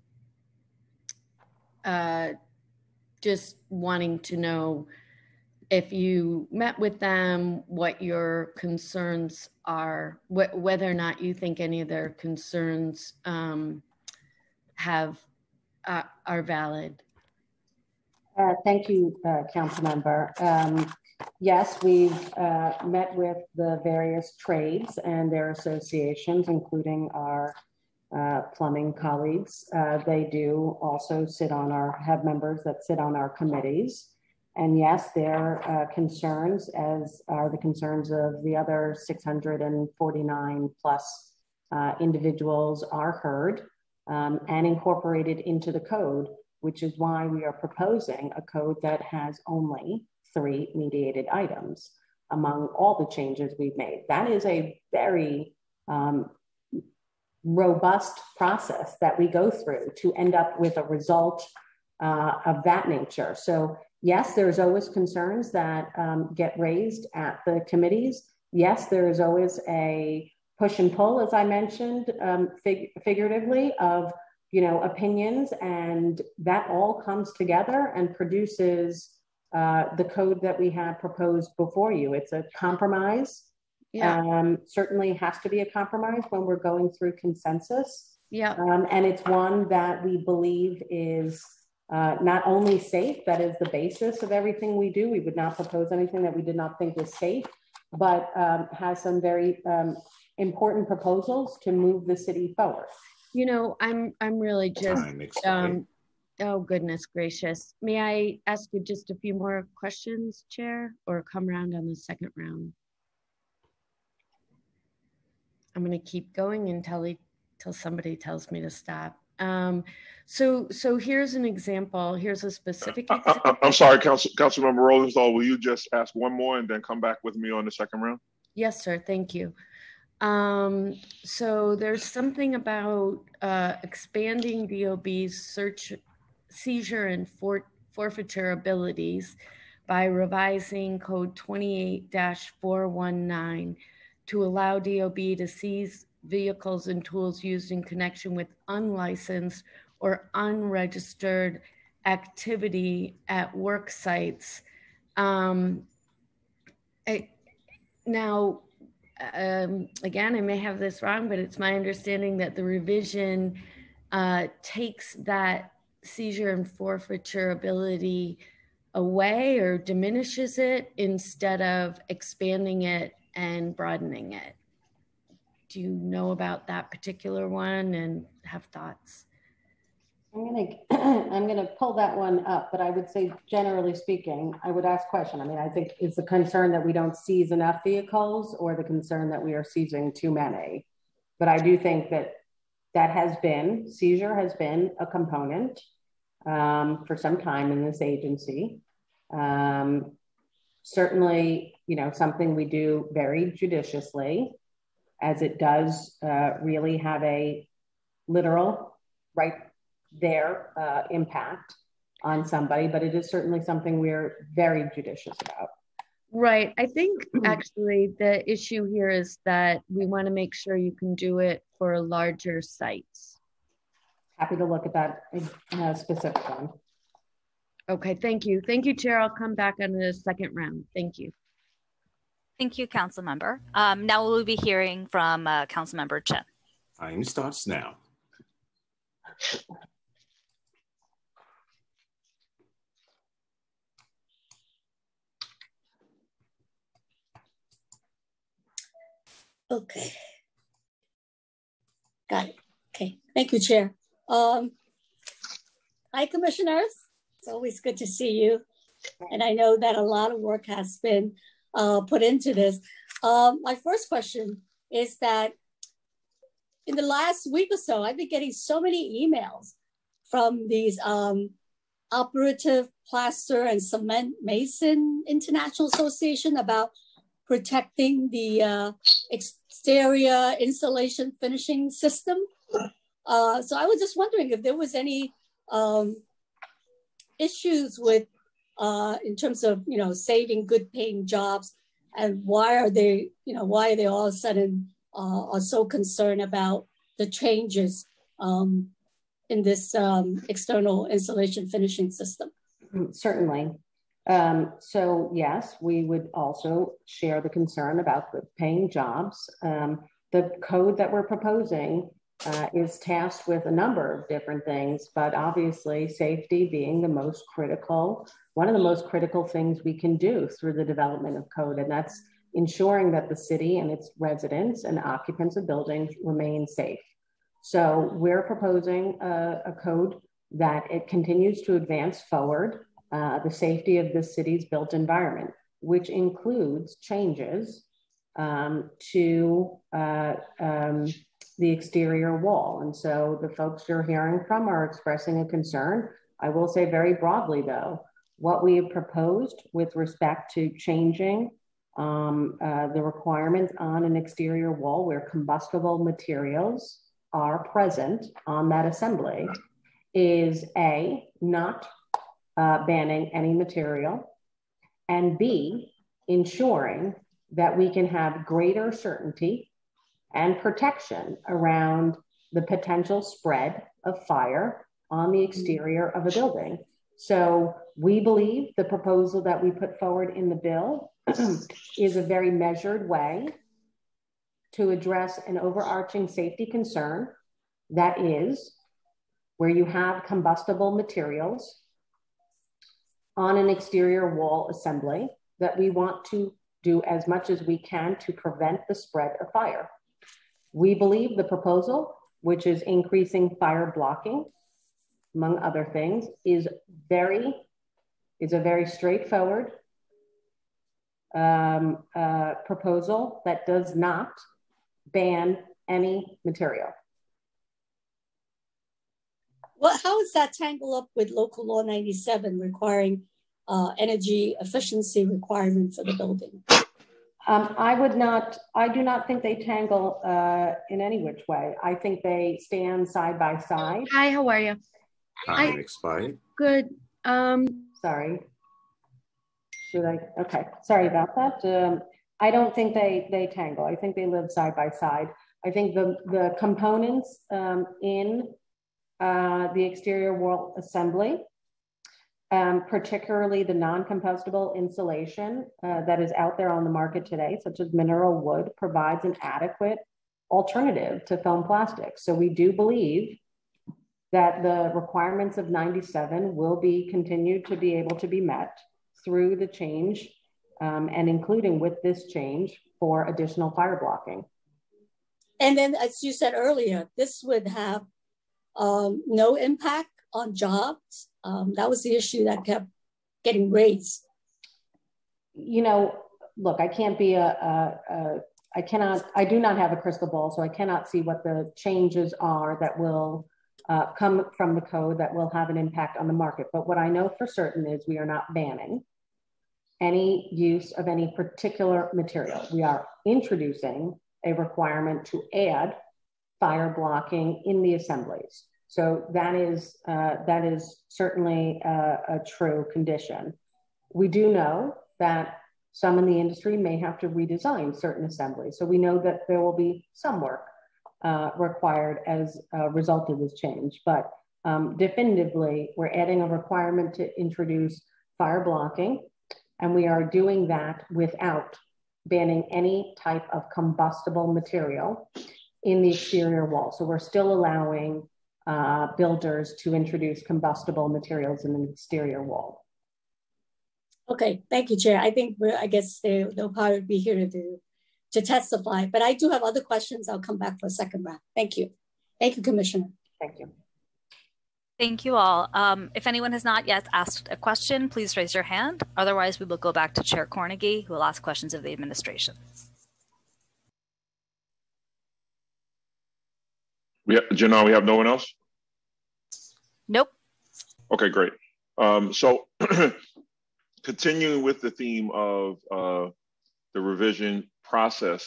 uh, just wanting to know if you met with them, what your concerns are, wh whether or not you think any of their concerns um, have uh, are valid. Uh, thank you, uh, Council Member. Um, yes, we've uh, met with the various trades and their associations, including our uh, plumbing colleagues. Uh, they do also sit on our, have members that sit on our committees. And yes, their uh, concerns, as are the concerns of the other six hundred forty-nine plus uh, individuals, are heard um, and incorporated into the code, which is why we are proposing a code that has only three mediated items among all the changes we've made. That is a very um, robust process that we go through to end up with a result uh, of that nature. So yes, there's always concerns that um, get raised at the committees. Yes, there is always a push and pull, as I mentioned, um, fig figuratively, of you know opinions, and that all comes together and produces uh, the code that we have proposed before you. It's a compromise. Yeah. Um, certainly has to be a compromise when we're going through consensus. Yeah. Um, and it's one that we believe is Uh, not only safe, that is the basis of everything we do. We would not propose anything that we did not think was safe, but um, has some very um, important proposals to move the city forward. You know, I'm I'm really just, um, oh goodness gracious. May I ask you just a few more questions, Chair, or come around on the second round? I'm going to keep going until, he, until somebody tells me to stop. Um, so, so here's an example. Here's a specific example. I, I, I'm sorry, Council, Councilmember Rosenthal, will you just ask one more and then come back with me on the second round? Yes, sir. Thank you. Um, so there's something about uh, expanding D O B's search, seizure and for, forfeiture abilities by revising code twenty-eight dash four one nine to allow D O B to seize vehicles and tools used in connection with unlicensed or unregistered activity at work sites. Um, I, now, um, again, I may have this wrong, but it's my understanding that the revision uh, takes that seizure and forfeiture ability away or diminishes it instead of expanding it and broadening it. do you know about that particular one and have thoughts? I'm gonna I'm gonna pull that one up, but I would say, generally speaking, I would ask question. I mean, I think it's the concern that we don't seize enough vehicles, or the concern that we are seizing too many. But I do think that that has been seizure has been a component um, for some time in this agency. Um, certainly, you know, something we do very judiciously, as it does uh, really have a literal right their uh, impact on somebody, but it is certainly something we're very judicious about. Right. I think actually the issue here is that we want to make sure you can do it for larger sites. Happy to look at that uh, specific one. Okay, thank you. Thank you, Chair. I'll come back on the second round. Thank you. Thank you, Council Member. Um, now we'll be hearing from uh, Council Member Chen. Time starts now. Okay. Got it. Okay. Thank you, Chair. Um, hi, Commissioners. It's always good to see you. And I know that a lot of work has been uh, put into this. Um, my first question is that in the last week or so, I've been getting so many emails from these um, Operative Plaster and Cement Mason International Association about protecting the uh, exterior insulation finishing system. Uh, so I was just wondering if there was any um, issues with, uh, in terms of, you know, saving good paying jobs, and why are they, you know, why are they all of a sudden uh, are so concerned about the changes um, in this um, external insulation finishing system? Certainly. Um, so yes, we would also share the concern about good paying jobs. Um, the code that we're proposing uh, is tasked with a number of different things, but obviously safety being the most critical, one of the most critical things we can do through the development of code. And that's ensuring that the city and its residents and occupants of buildings remain safe. So we're proposing a, a code that it continues to advance forward Uh, the safety of the city's built environment, which includes changes um, to uh, um, the exterior wall. And so the folks you're hearing from are expressing a concern. I will say very broadly, though, what we have proposed with respect to changing um, uh, the requirements on an exterior wall where combustible materials are present on that assembly is A, not Uh, banning any material, and B, ensuring that we can have greater certainty and protection around the potential spread of fire on the exterior of a building. So we believe the proposal that we put forward in the bill is a very measured way to address an overarching safety concern that is where you have combustible materials on an exterior wall assembly, that we want to do as much as we can to prevent the spread of fire. We believe the proposal, which is increasing fire blocking, among other things, is very, is a very straightforward um, uh, proposal that does not ban any material. Well, how is that tangled up with local law ninety-seven requiring uh, energy efficiency requirement for the building? Um, I would not, I do not think they tangle uh, in any which way. I think they stand side by side. Hi, how are you? Time expired. Good. Um, Sorry. Should I? Okay. Sorry about that. Um, I don't think they, they tangle. I think they live side by side. I think the, the components um, in Uh, the exterior wall assembly, um, particularly the non-compostable insulation uh, that is out there on the market today, such as mineral wood, provides an adequate alternative to foam plastic. So we do believe that the requirements of ninety-seven will be continued to be able to be met through the change um, and including with this change for additional fire blocking. And then, as you said earlier, this would have um, no impact on jobs. Um, that was the issue that kept getting raised. You know, look, I can't be a, a, a, I cannot, I do not have a crystal ball, so I cannot see what the changes are that will uh, come from the code that will have an impact on the market. But what I know for certain is we are not banning any use of any particular material. We are introducing a requirement to add fire blocking in the assemblies. So that is, uh, that is certainly a, a true condition. We do know that some in the industry may have to redesign certain assemblies. So we know that there will be some work uh, required as a result of this change. But um, definitively, we're adding a requirement to introduce fire blocking, and we are doing that without banning any type of combustible material in the exterior wall. So we're still allowing uh, builders to introduce combustible materials in an exterior wall. Okay, thank you, Chair. I think we're, I guess they, they'll probably be here to do, to testify, but I do have other questions. I'll come back for a second round. Thank you. Thank you, Commissioner. Thank you. Thank you all. Um, if anyone has not yet asked a question, please raise your hand. Otherwise, we will go back to Chair Cornegy, who will ask questions of the administration. We have, Janan, we have no one else? Nope. Okay, great. Um, so continuing with the theme of uh, the revision process.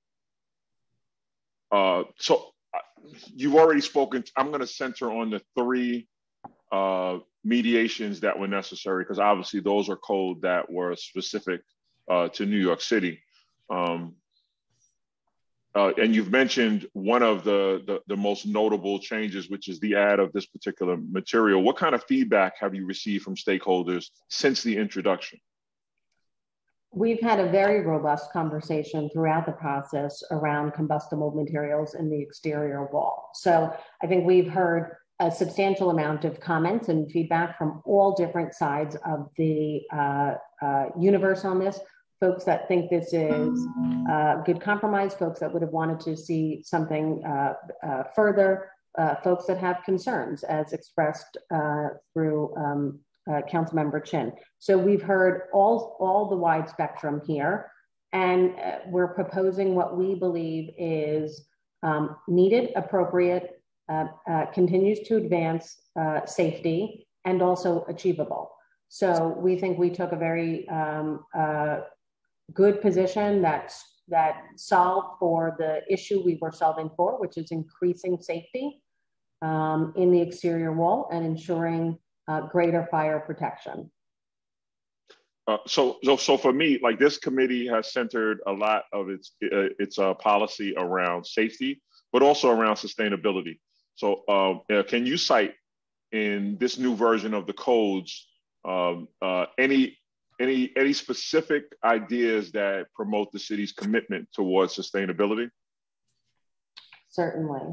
Uh, so you've already spoken, I'm gonna center on the three uh, mediations that were necessary, because obviously those are code that were specific uh, to New York City. Um, Uh, and you've mentioned one of the, the, the most notable changes, which is the add of this particular material. What kind of feedback have you received from stakeholders since the introduction? We've had a very robust conversation throughout the process around combustible materials in the exterior wall. So I think we've heard a substantial amount of comments and feedback from all different sides of the uh, uh, universe on this. Folks that think this is a good compromise, folks that would have wanted to see something uh, uh, further, uh, folks that have concerns as expressed uh, through um, uh, Councilmember Chin. So we've heard all, all the wide spectrum here, and uh, we're proposing what we believe is um, needed, appropriate, uh, uh, continues to advance uh, safety, and also achievable. So we think we took a very um, uh, good position that, that solved for the issue we were solving for, which is increasing safety um, in the exterior wall and ensuring uh, greater fire protection. Uh, so, so, so for me, like this committee has centered a lot of its uh, its uh, policy around safety, but also around sustainability. So, uh, uh, can you cite in this new version of the codes um, uh, any Any, any specific ideas that promote the city's commitment towards sustainability? Certainly.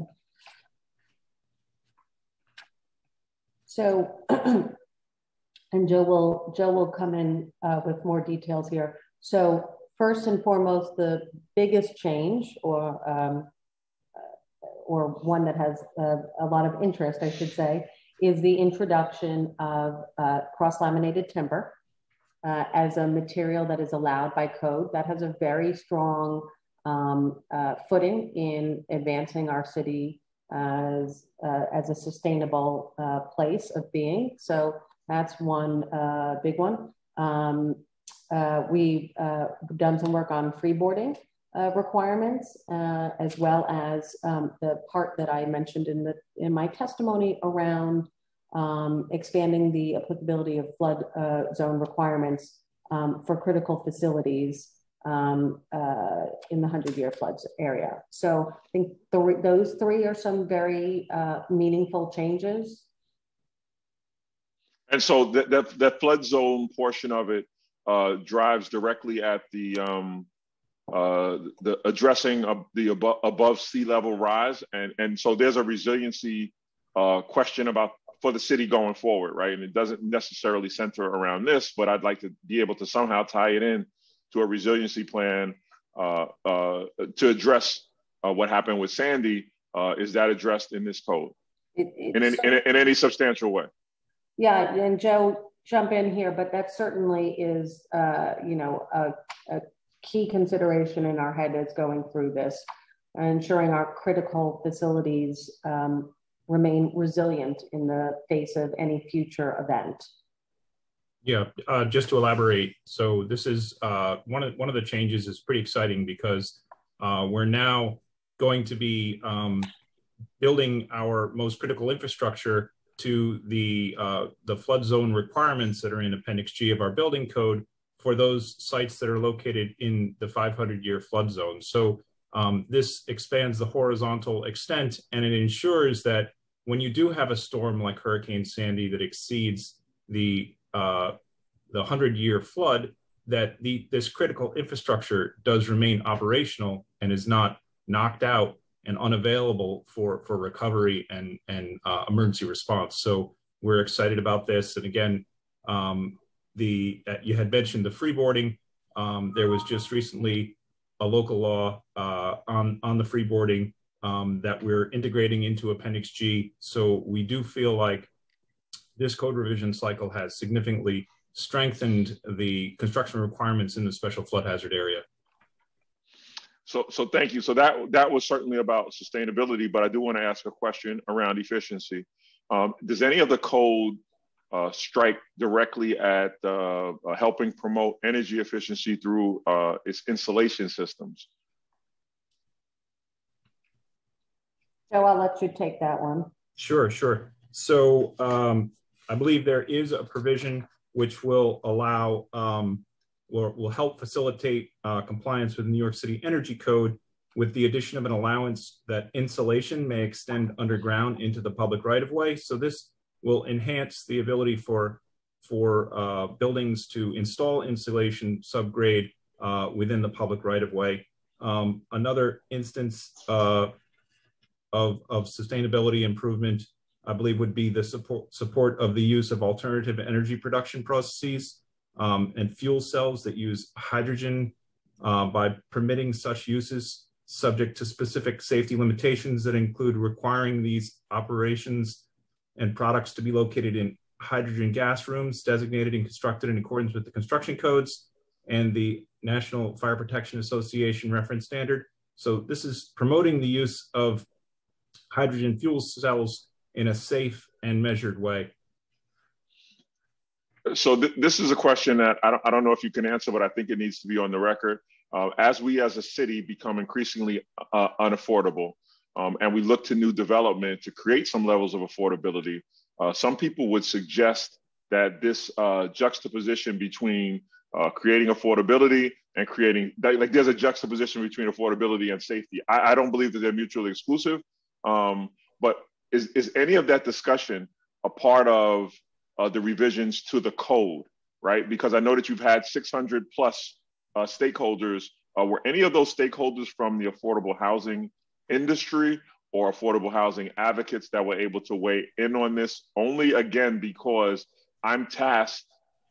So, and Joe will, Joe will come in uh, with more details here. So first and foremost, the biggest change, or, um, or one that has uh, a lot of interest, I should say, is the introduction of uh, cross-laminated timber Uh, as a material that is allowed by code. That has a very strong um, uh, footing in advancing our city as, uh, as a sustainable uh, place of being. So that's one uh, big one. Um, uh, we've uh, done some work on freeboarding uh, requirements, uh, as well as um, the part that I mentioned in, the, in my testimony around Um, expanding the applicability of flood uh, zone requirements um, for critical facilities um, uh, in the hundred-year floods area. So I think th those three are some very uh, meaningful changes. And so that that, that flood zone portion of it uh, drives directly at the um, uh, the addressing of the above, above sea level rise, and and so there's a resiliency uh, question about for the city going forward, right? And it doesn't necessarily center around this, but I'd like to be able to somehow tie it in to a resiliency plan uh, uh, to address uh, what happened with Sandy, uh, is that addressed in this code It, in, any, in, in any substantial way? Yeah, and Joe, jump in here, but that certainly is, uh, you know, a, a key consideration in our head as going through this, ensuring our critical facilities um, remain resilient in the face of any future event. Yeah, uh, just to elaborate, so this is uh, one of one of the changes is pretty exciting because uh, we're now going to be um, building our most critical infrastructure to the uh, the flood zone requirements that are in Appendix G of our building code for those sites that are located in the five hundred year flood zone. So um, this expands the horizontal extent, and it ensures that when you do have a storm like Hurricane Sandy that exceeds the uh, the hundred year flood, that the this critical infrastructure does remain operational and is not knocked out and unavailable for, for recovery and, and uh, emergency response. So we're excited about this. And again, um, the uh, you had mentioned the freeboarding. Um, there was just recently a local law uh, on, on the freeboarding um, that we're integrating into Appendix G. So we do feel like this code revision cycle has significantly strengthened the construction requirements in the special flood hazard area. So, so thank you. So that that was certainly about sustainability, but I do want to ask a question around efficiency. Um, does any of the code uh, strike directly at uh, uh, helping promote energy efficiency through uh, its insulation systems? Joe, I'll let you take that one. Sure, sure. So um, I believe there is a provision which will allow um, Will, will help facilitate uh, compliance with the New York City Energy Code with the addition of an allowance that insulation may extend underground into the public right-of-way. So this will enhance the ability for, for uh, buildings to install insulation subgrade uh, within the public right-of-way. Um, another instance uh, of, of sustainability improvement, I believe, would be the support, support of the use of alternative energy production processes Um, and fuel cells that use hydrogen uh, by permitting such uses subject to specific safety limitations that include requiring these operations and products to be located in hydrogen gas rooms designated and constructed in accordance with the construction codes and the National Fire Protection Association reference standard. So this is promoting the use of hydrogen fuel cells in a safe and measured way. So th this is a question that I don't, I don't know if you can answer, but I think it needs to be on the record. Uh, as we as a city become increasingly uh, unaffordable um, and we look to new development to create some levels of affordability, uh, some people would suggest that this uh, juxtaposition between uh, creating affordability and creating, like there's a juxtaposition between affordability and safety. I, I don't believe that they're mutually exclusive, um, but is, is any of that discussion a part of Uh, the revisions to the code, right? Because I know that you've had six hundred plus uh, stakeholders. Uh, were any of those stakeholders from the affordable housing industry or affordable housing advocates that were able to weigh in on this? Only again, because I'm tasked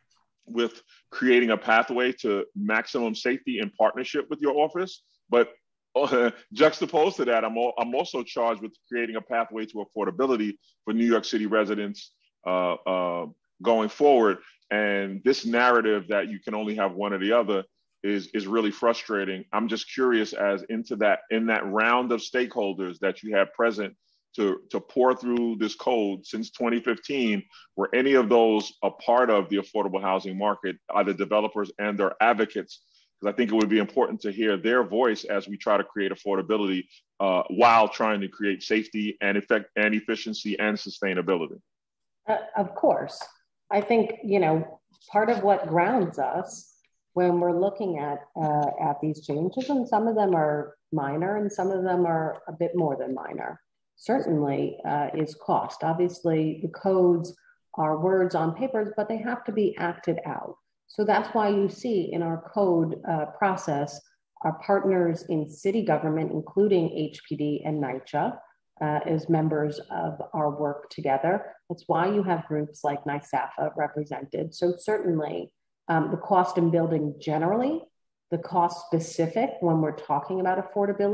with creating a pathway to maximum safety in partnership with your office. But uh, juxtaposed to that, I'm, all, I'm also charged with creating a pathway to affordability for New York City residents Uh, uh, going forward. And this narrative that you can only have one or the other is, is really frustrating. I'm just curious as into that, in that round of stakeholders that you have present to, to pour through this code since twenty fifteen, were any of those a part of the affordable housing market, either developers and their advocates? Because I think it would be important to hear their voice as we try to create affordability uh, while trying to create safety and effect and efficiency and sustainability. Uh, of course. I think, you know, part of what grounds us when we're looking at, uh, at these changes, and some of them are minor and some of them are a bit more than minor, certainly uh, is cost. Obviously, the codes are words on papers, but they have to be acted out. So that's why you see in our code uh, process, our partners in city government, including H P D and NYCHA, Uh, as members of our work together. That's why you have groups like NYCC represented. So certainly um, the cost in building generally, the cost specific when we're talking about affordability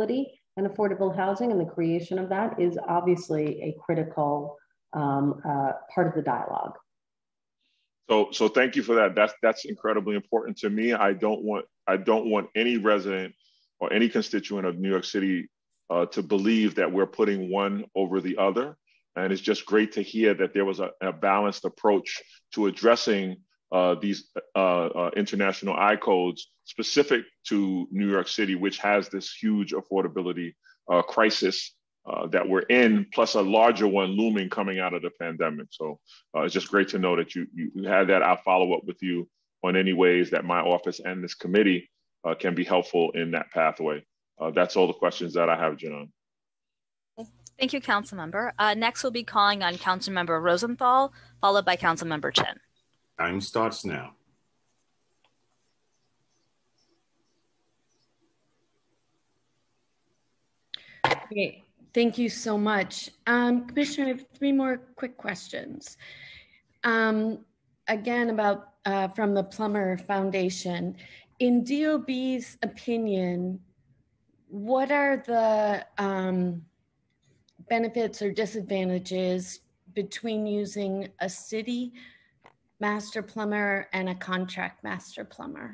And affordable housing and the creation of that is obviously a critical um, uh, part of the dialogue. So, so thank you for that. That's that's incredibly important to me. I don't want I don't want any resident or any constituent of New York City uh, to believe that we're putting one over the other. And it's just great to hear that there was a, a balanced approach to addressing uh, these uh, uh, international I codes specific to New York City, which has this huge affordability uh, crisis uh, that we're in, plus a larger one looming coming out of the pandemic. So uh, it's just great to know that you, you, you had that. I'll follow up with you on any ways that my office and this committee uh, can be helpful in that pathway. Uh, that's all the questions that I have, Janan. Thank you, Councilmember. Uh, next, we'll be calling on Councilmember Rosenthal, followed by Councilmember Chin. Time starts now. Great. Thank you so much. Um, Commissioner, I have three more quick questions. Um, again, about uh, from the Plummer Foundation. In D O B's opinion, what are the um, benefits or disadvantages between using a city master plumber and a contract master plumber?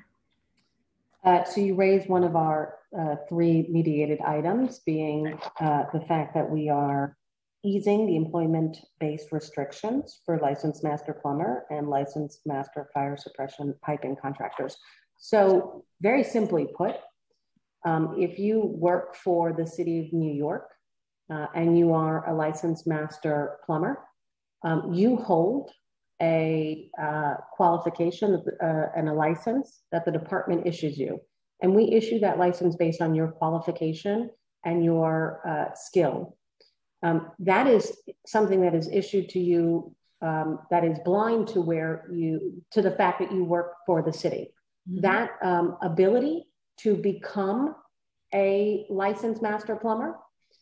Uh, so you raised one of our uh, three mediated items, being uh, the fact that we are easing the employment-based restrictions for licensed master plumber and licensed master fire suppression piping contractors. So very simply put, um, if you work for the city of New York uh, and you are a licensed master plumber, um, you hold a uh, qualification uh, and a license that the department issues you. And we issue that license based on your qualification and your uh, skill. Um, that is something that is issued to you um, that is blind to where you, to the fact that you work for the city. Mm-hmm. That um, ability to become a licensed master plumber,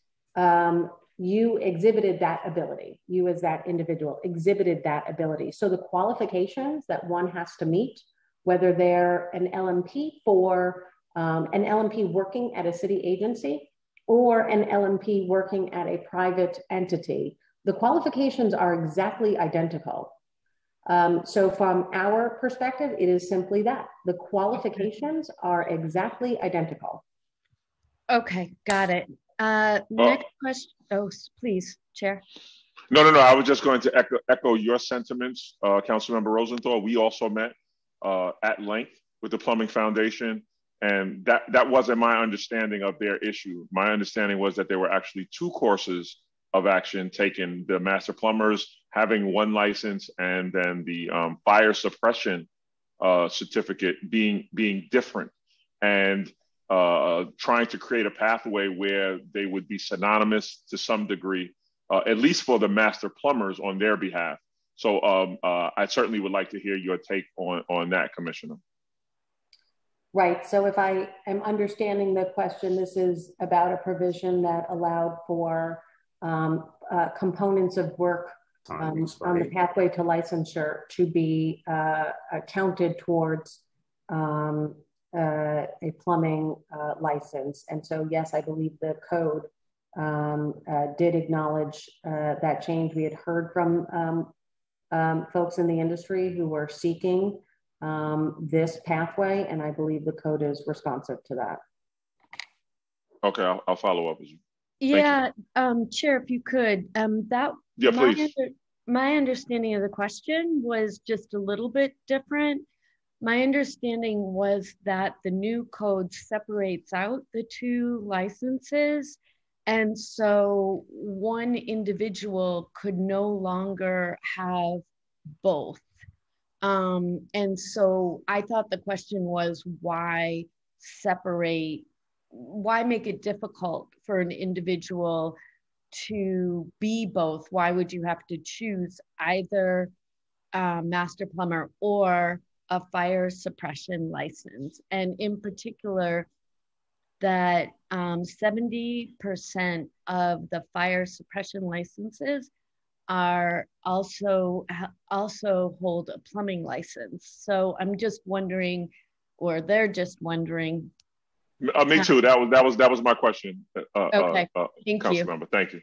um, you exhibited that ability. You as that individual exhibited that ability. So the qualifications that one has to meet, whether they're an L M P for um, an L M P working at a city agency or an L M P working at a private entity, the qualifications are exactly identical. Um, so from our perspective, it is simply that. The qualifications are exactly identical. Okay, got it. Uh, next question. Oh, please, Chair. No, no, no. I was just going to echo, echo your sentiments, uh, Councilmember Rosenthal. We also met uh, at length with the Plumbing Foundation, and that, that wasn't my understanding of their issue. My understanding was that there were actually two courses of action taken, the master plumbers having one license and then the um, fire suppression uh, certificate being, being different. And uh, trying to create a pathway where they would be synonymous to some degree, uh, at least for the master plumbers on their behalf. So um, uh, I certainly would like to hear your take on, on that, Commissioner. Right, so if I am understanding the question, this is about a provision that allowed for um, uh, components of work um, on the pathway to licensure to be uh, counted towards um, Uh, a plumbing uh, license. And so, yes, I believe the code um, uh, did acknowledge uh, that change. We had heard from um, um, folks in the industry who were seeking um, this pathway, and I believe the code is responsive to that. Okay, I'll, I'll follow up with you. Yeah, you. Um, Chair, if you could, um, that yeah, please. My, under, my understanding of the question was just a little bit different. My understanding was that the new code separates out the two licenses. And so one individual could no longer have both. Um, and so I thought the question was, why separate, why make it difficult for an individual to be both? Why would you have to choose either uh, master plumber or a fire suppression license? And in particular, that um, seventy percent of the fire suppression licenses are also, also hold a plumbing license. So I'm just wondering, or they're just wondering, Uh, me too. That was that was that was my question. Uh, okay. Uh, uh, Thank Council you. member, thank you.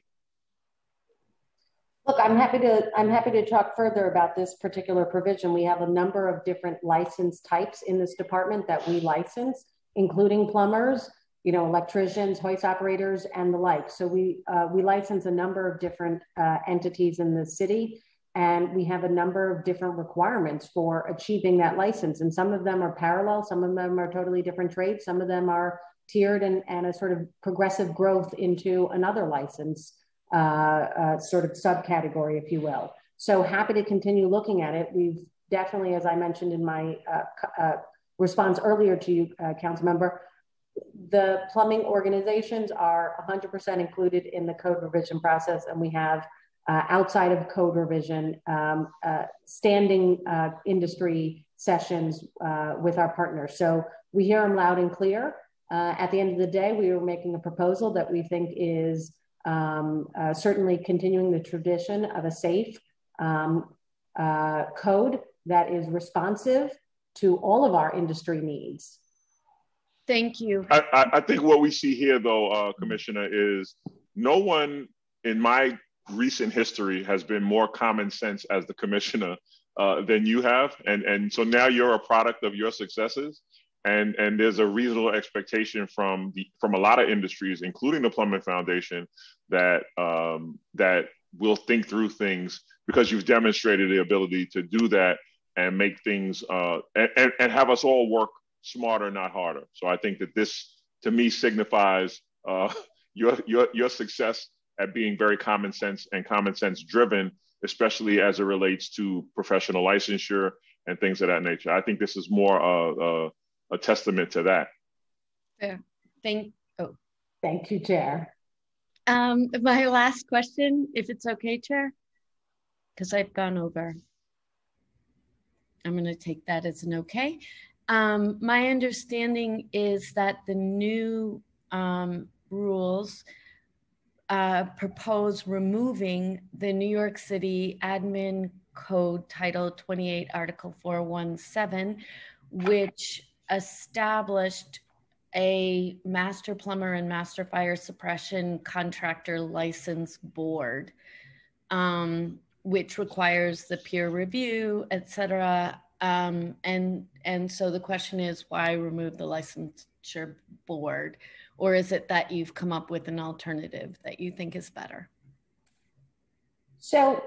Look, I'm happy to I'm happy to talk further about this particular provision. We have a number of different license types in this department that we license, including plumbers, you know, electricians, hoist operators, and the like. So we uh, we license a number of different uh, entities in the city, and we have a number of different requirements for achieving that license. And some of them are parallel, some of them are totally different trades, some of them are tiered and, and a sort of progressive growth into another license. Uh, uh, sort of subcategory, if you will. So happy to continue looking at it. We've definitely, as I mentioned in my uh, uh, response earlier to you, uh, Council Member, the plumbing organizations are one hundred percent included in the code revision process, and we have uh, outside of code revision, um, uh, standing uh, industry sessions uh, with our partners. So we hear them loud and clear. Uh, at the end of the day, we are making a proposal that we think is Um, uh, certainly continuing the tradition of a safe um, uh, code that is responsive to all of our industry needs. Thank you. I, I, I think what we see here, though, uh, Commissioner, is no one in my recent history has been more common sense as the commissioner uh, than you have, and and so now you're a product of your successes. And, and there's a reasonable expectation from the from a lot of industries, including the Plumbing Foundation, that um, that will think through things because you've demonstrated the ability to do that and make things uh, and, and have us all work smarter, not harder. So I think that this, to me, signifies uh, your your your success at being very common sense and common sense driven, especially as it relates to professional licensure and things of that nature. I think this is more uh, uh, a testament to that. Fair. Thank, oh. Thank you, Chair. Um, my last question, if it's okay, Chair, because I've gone over. I'm going to take that as an okay. Um, my understanding is that the new um, rules uh, propose removing the New York City Admin Code Title twenty-eight, Article four seventeen, which established a master plumber and master fire suppression contractor license board, um, which requires the peer review, et cetera. Um, and, and so the question is, why remove the licensure board? Or is it that you've come up with an alternative that you think is better? So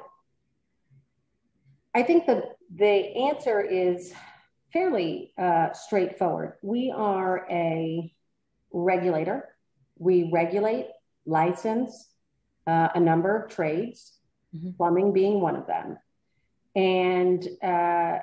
I think that the answer is fairly uh, straightforward. We are a regulator. We regulate, license uh, a number of trades, mm-hmm. plumbing being one of them. And uh,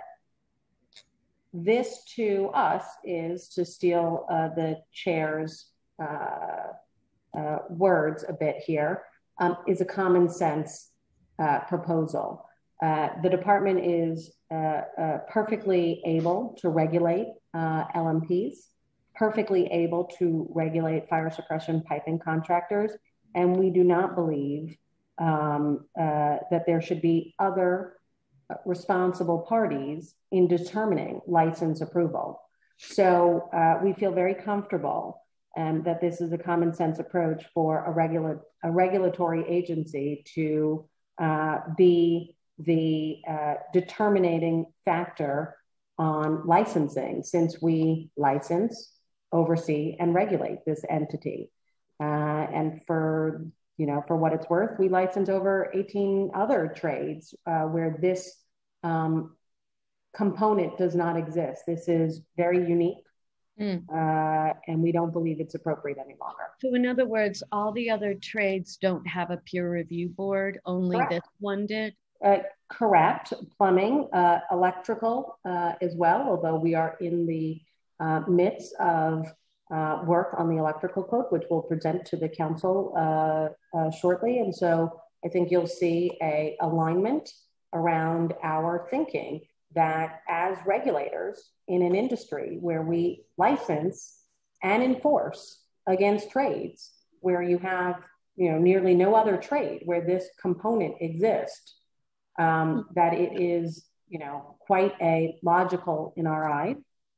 this to us is, to steal uh, the chair's uh, uh, words a bit here, um, is a common sense uh, proposal. Uh, the department is uh, uh, perfectly able to regulate uh, L M Ps, perfectly able to regulate fire suppression piping contractors, and we do not believe um, uh, that there should be other responsible parties in determining license approval. So uh, we feel very comfortable um, that this is a common sense approach for a, regula- a regulatory agency to uh, be the uh, determining factor on licensing, since we license, oversee, and regulate this entity. Uh, and for, you know, for what it's worth, we license over eighteen other trades uh, where this um, component does not exist. This is very unique, mm. uh, and we don't believe it's appropriate any longer. So in other words, all the other trades don't have a peer review board, only Correct. This one did? Uh, correct. Plumbing, uh, electrical uh, as well, although we are in the uh, midst of uh, work on the electrical code, which we'll present to the council uh, uh, shortly. And so I think you'll see a alignment around our thinking that as regulators in an industry where we license and enforce against trades, where you have, you know, nearly no other trade where this component exists, Um, that it is, you know, quite a logical in our eye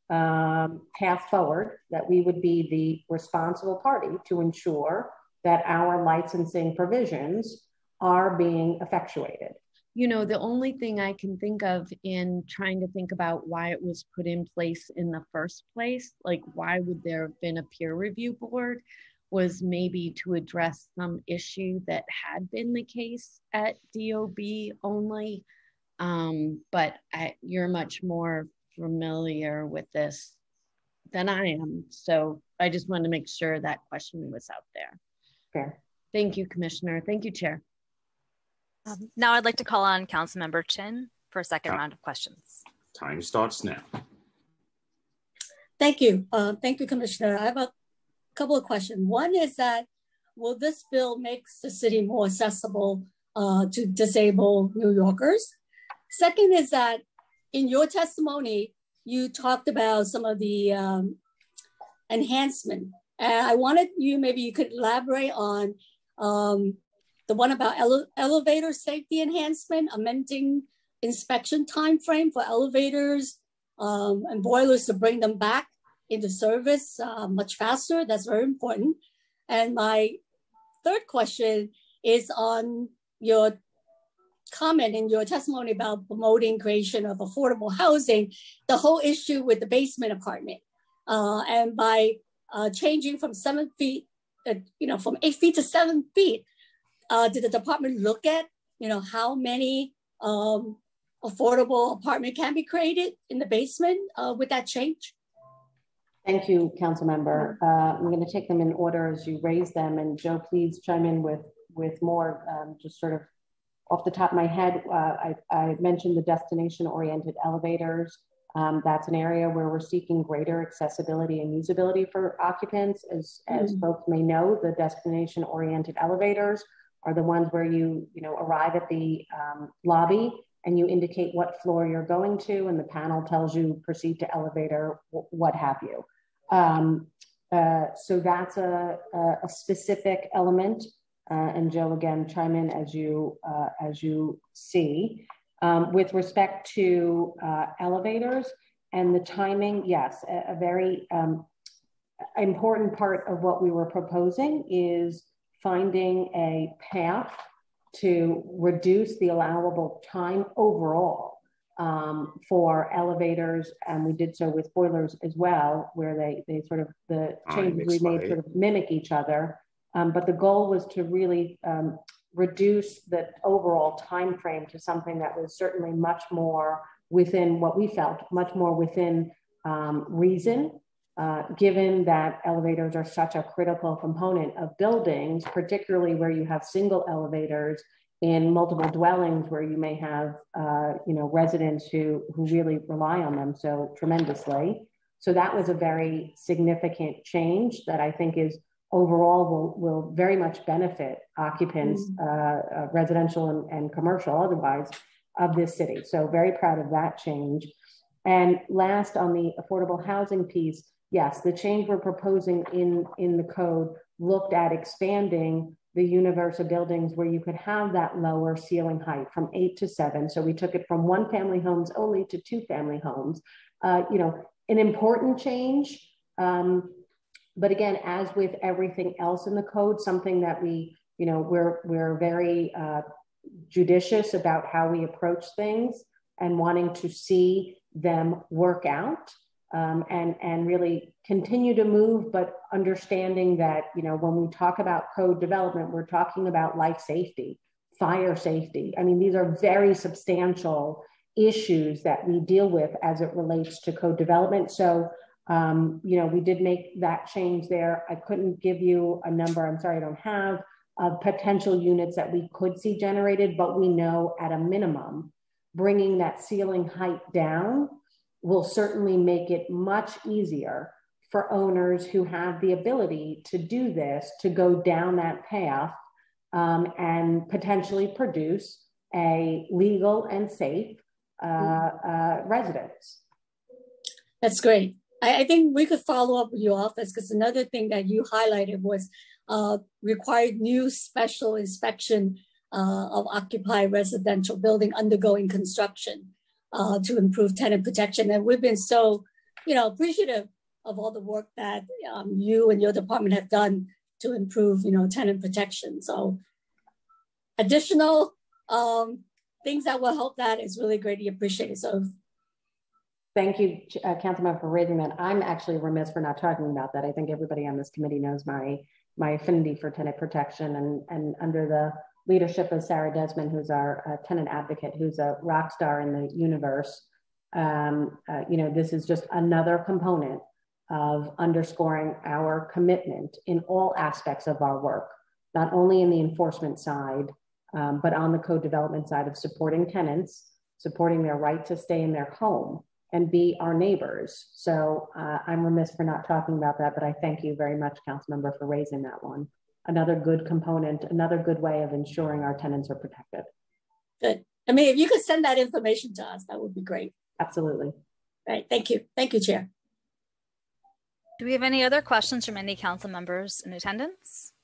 um, path forward, that we would be the responsible party to ensure that our licensing provisions are being effectuated. You know, the only thing I can think of in trying to think about why it was put in place in the first place, like why would there have been a peer review board, was maybe to address some issue that had been the case at D O B only. Um, but I, you're much more familiar with this than I am. So I just wanted to make sure that question was out there. Fair. Thank you, Commissioner. Thank you, Chair. Um, now I'd like to call on Councilmember Chin for a second Time. round of questions. Time starts now. Thank you. Uh, thank you, Commissioner. I have a couple of questions. One is that, will this bill make the city more accessible uh, to disabled New Yorkers? Second is that in your testimony, you talked about some of the um, enhancement. And I wanted you, maybe you could elaborate on um, the one about ele elevator safety enhancement, amending inspection timeframe for elevators um, and boilers to bring them back into service uh, much faster. That's very important. And my third question is on your comment in your testimony about promoting creation of affordable housing, the whole issue with the basement apartment. Uh, and by uh, changing from seven feet, uh, you know, from eight feet to seven feet, uh, did the department look at, you know, how many um, affordable apartment can be created in the basement uh, with that change? Thank you, Council Member. Uh, I'm going to take them in order as you raise them, and Joe, please chime in with with more. Um, just sort of off the top of my head, uh, I, I mentioned the destination-oriented elevators. Um, that's an area where we're seeking greater accessibility and usability for occupants. As as mm-hmm. folks may know, the destination-oriented elevators are the ones where you you know arrive at the um, lobby and you indicate what floor you're going to, and the panel tells you proceed to elevator, what have you. Um, uh, so that's a, a specific element. Uh, and Joe, again, chime in as you, uh, as you see. Um, with respect to uh, elevators and the timing, yes, a, a very um, important part of what we were proposing is finding a path to reduce the allowable time overall um, for elevators, and we did so with boilers as well, where they they sort of the changes we made sort of mimic each other. Um, but the goal was to really um, reduce the overall time frame to something that was certainly much more within what we felt, much more within um, reason. Uh, given that elevators are such a critical component of buildings, particularly where you have single elevators in multiple dwellings where you may have uh, you know, residents who, who really rely on them so tremendously. So that was a very significant change that I think is overall will, will very much benefit occupants, mm. uh, uh, residential and, and commercial otherwise, of this city. So very proud of that change. And last, on the affordable housing piece, yes, the change we're proposing in, in the code looked at expanding the universe of buildings where you could have that lower ceiling height from eight to seven. So we took it from one family homes only to two family homes. Uh, you know, an important change. Um, but again, as with everything else in the code, something that we, you know, we're, we're very uh, judicious about how we approach things and wanting to see them work out. Um, and, and really continue to move, but understanding that, you know, when we talk about code development, we're talking about life safety, fire safety. I mean, these are very substantial issues that we deal with as it relates to code development. So, um, you know, we did make that change there. I couldn't give you a number, I'm sorry, I don't have, of potential units that we could see generated, but we know at a minimum, bringing that ceiling height down will certainly make it much easier for owners who have the ability to do this, to go down that path um, and potentially produce a legal and safe uh, uh, residence. That's great. I, I think we could follow up with your office, because another thing that you highlighted was uh, required new special inspection uh, of occupied residential building undergoing construction. Uh, to improve tenant protection. And we've been so you know, appreciative of all the work that um, you and your department have done to improve, you know, tenant protection. So additional um, things that will help that is really greatly appreciated. So thank you, uh, Councilmember, for raising that. I'm actually remiss for not talking about that. I think everybody on this committee knows my my affinity for tenant protection, and, and under the leadership of Sarah Desmond, who's our uh, tenant advocate, who's a rock star in the universe. Um, uh, you know, this is just another component of underscoring our commitment in all aspects of our work, not only in the enforcement side, um, but on the code development side of supporting tenants, supporting their right to stay in their home and be our neighbors. So uh, I'm remiss for not talking about that, but I thank you very much, Councilmember, for raising that one. Another good component, another good way of ensuring our tenants are protected. Good. I mean, if you could send that information to us, that would be great. Absolutely. All right, thank you. Thank you, Chair. Do we have any other questions from any council members in attendance?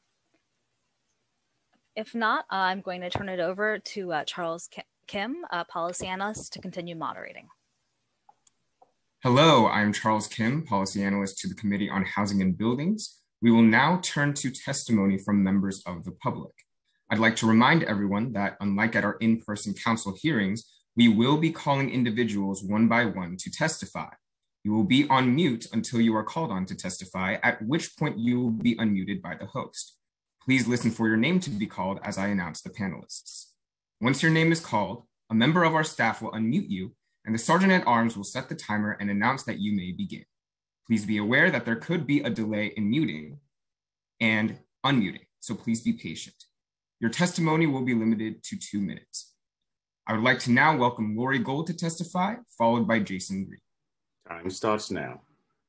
If not, uh, I'm going to turn it over to uh, Charles Kim, uh, policy analyst, to continue moderating. Hello, I'm Charles Kim, policy analyst to the Committee on Housing and Buildings. We will now turn to testimony from members of the public. I'd like to remind everyone that unlike at our in-person council hearings, we will be calling individuals one by one to testify. You will be on mute until you are called on to testify, at which point you will be unmuted by the host. Please listen for your name to be called as I announce the panelists. Once your name is called, a member of our staff will unmute you, and the Sergeant at Arms will set the timer and announce that you may begin. Please be aware that there could be a delay in muting and unmuting, so please be patient. Your testimony will be limited to two minutes. I would like to now welcome Lori Gold to testify, followed by Jason Green. Time starts now.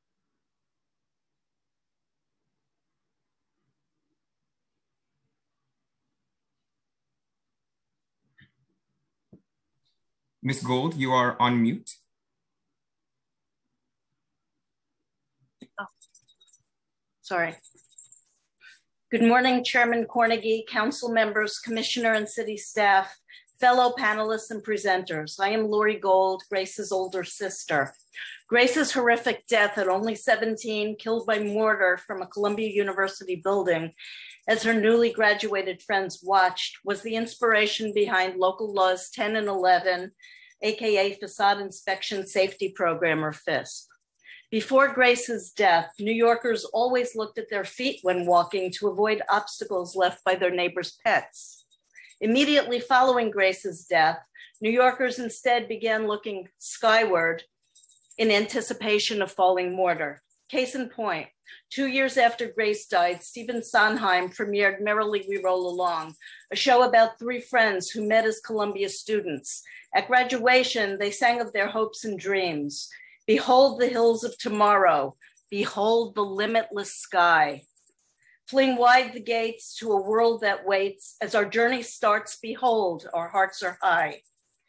Miz Gold, you are on mute. Oh, sorry. Good morning, Chairman Cornegy, council members, commissioner and city staff, fellow panelists and presenters. I am Lori Gold, Grace's older sister. Grace's horrific death at only seventeen, killed by mortar from a Columbia University building as her newly graduated friends watched, was the inspiration behind local laws ten and eleven, A K A Facade Inspection Safety Program, or F I S P. Before Grace's death, New Yorkers always looked at their feet when walking to avoid obstacles left by their neighbors' pets. Immediately following Grace's death, New Yorkers instead began looking skyward in anticipation of falling mortar. Case in point, two years after Grace died, Stephen Sondheim premiered Merrily We Roll Along, a show about three friends who met as Columbia students. At graduation, they sang of their hopes and dreams. Behold the hills of tomorrow. Behold the limitless sky. Fling wide the gates to a world that waits. As our journey starts, behold, our hearts are high.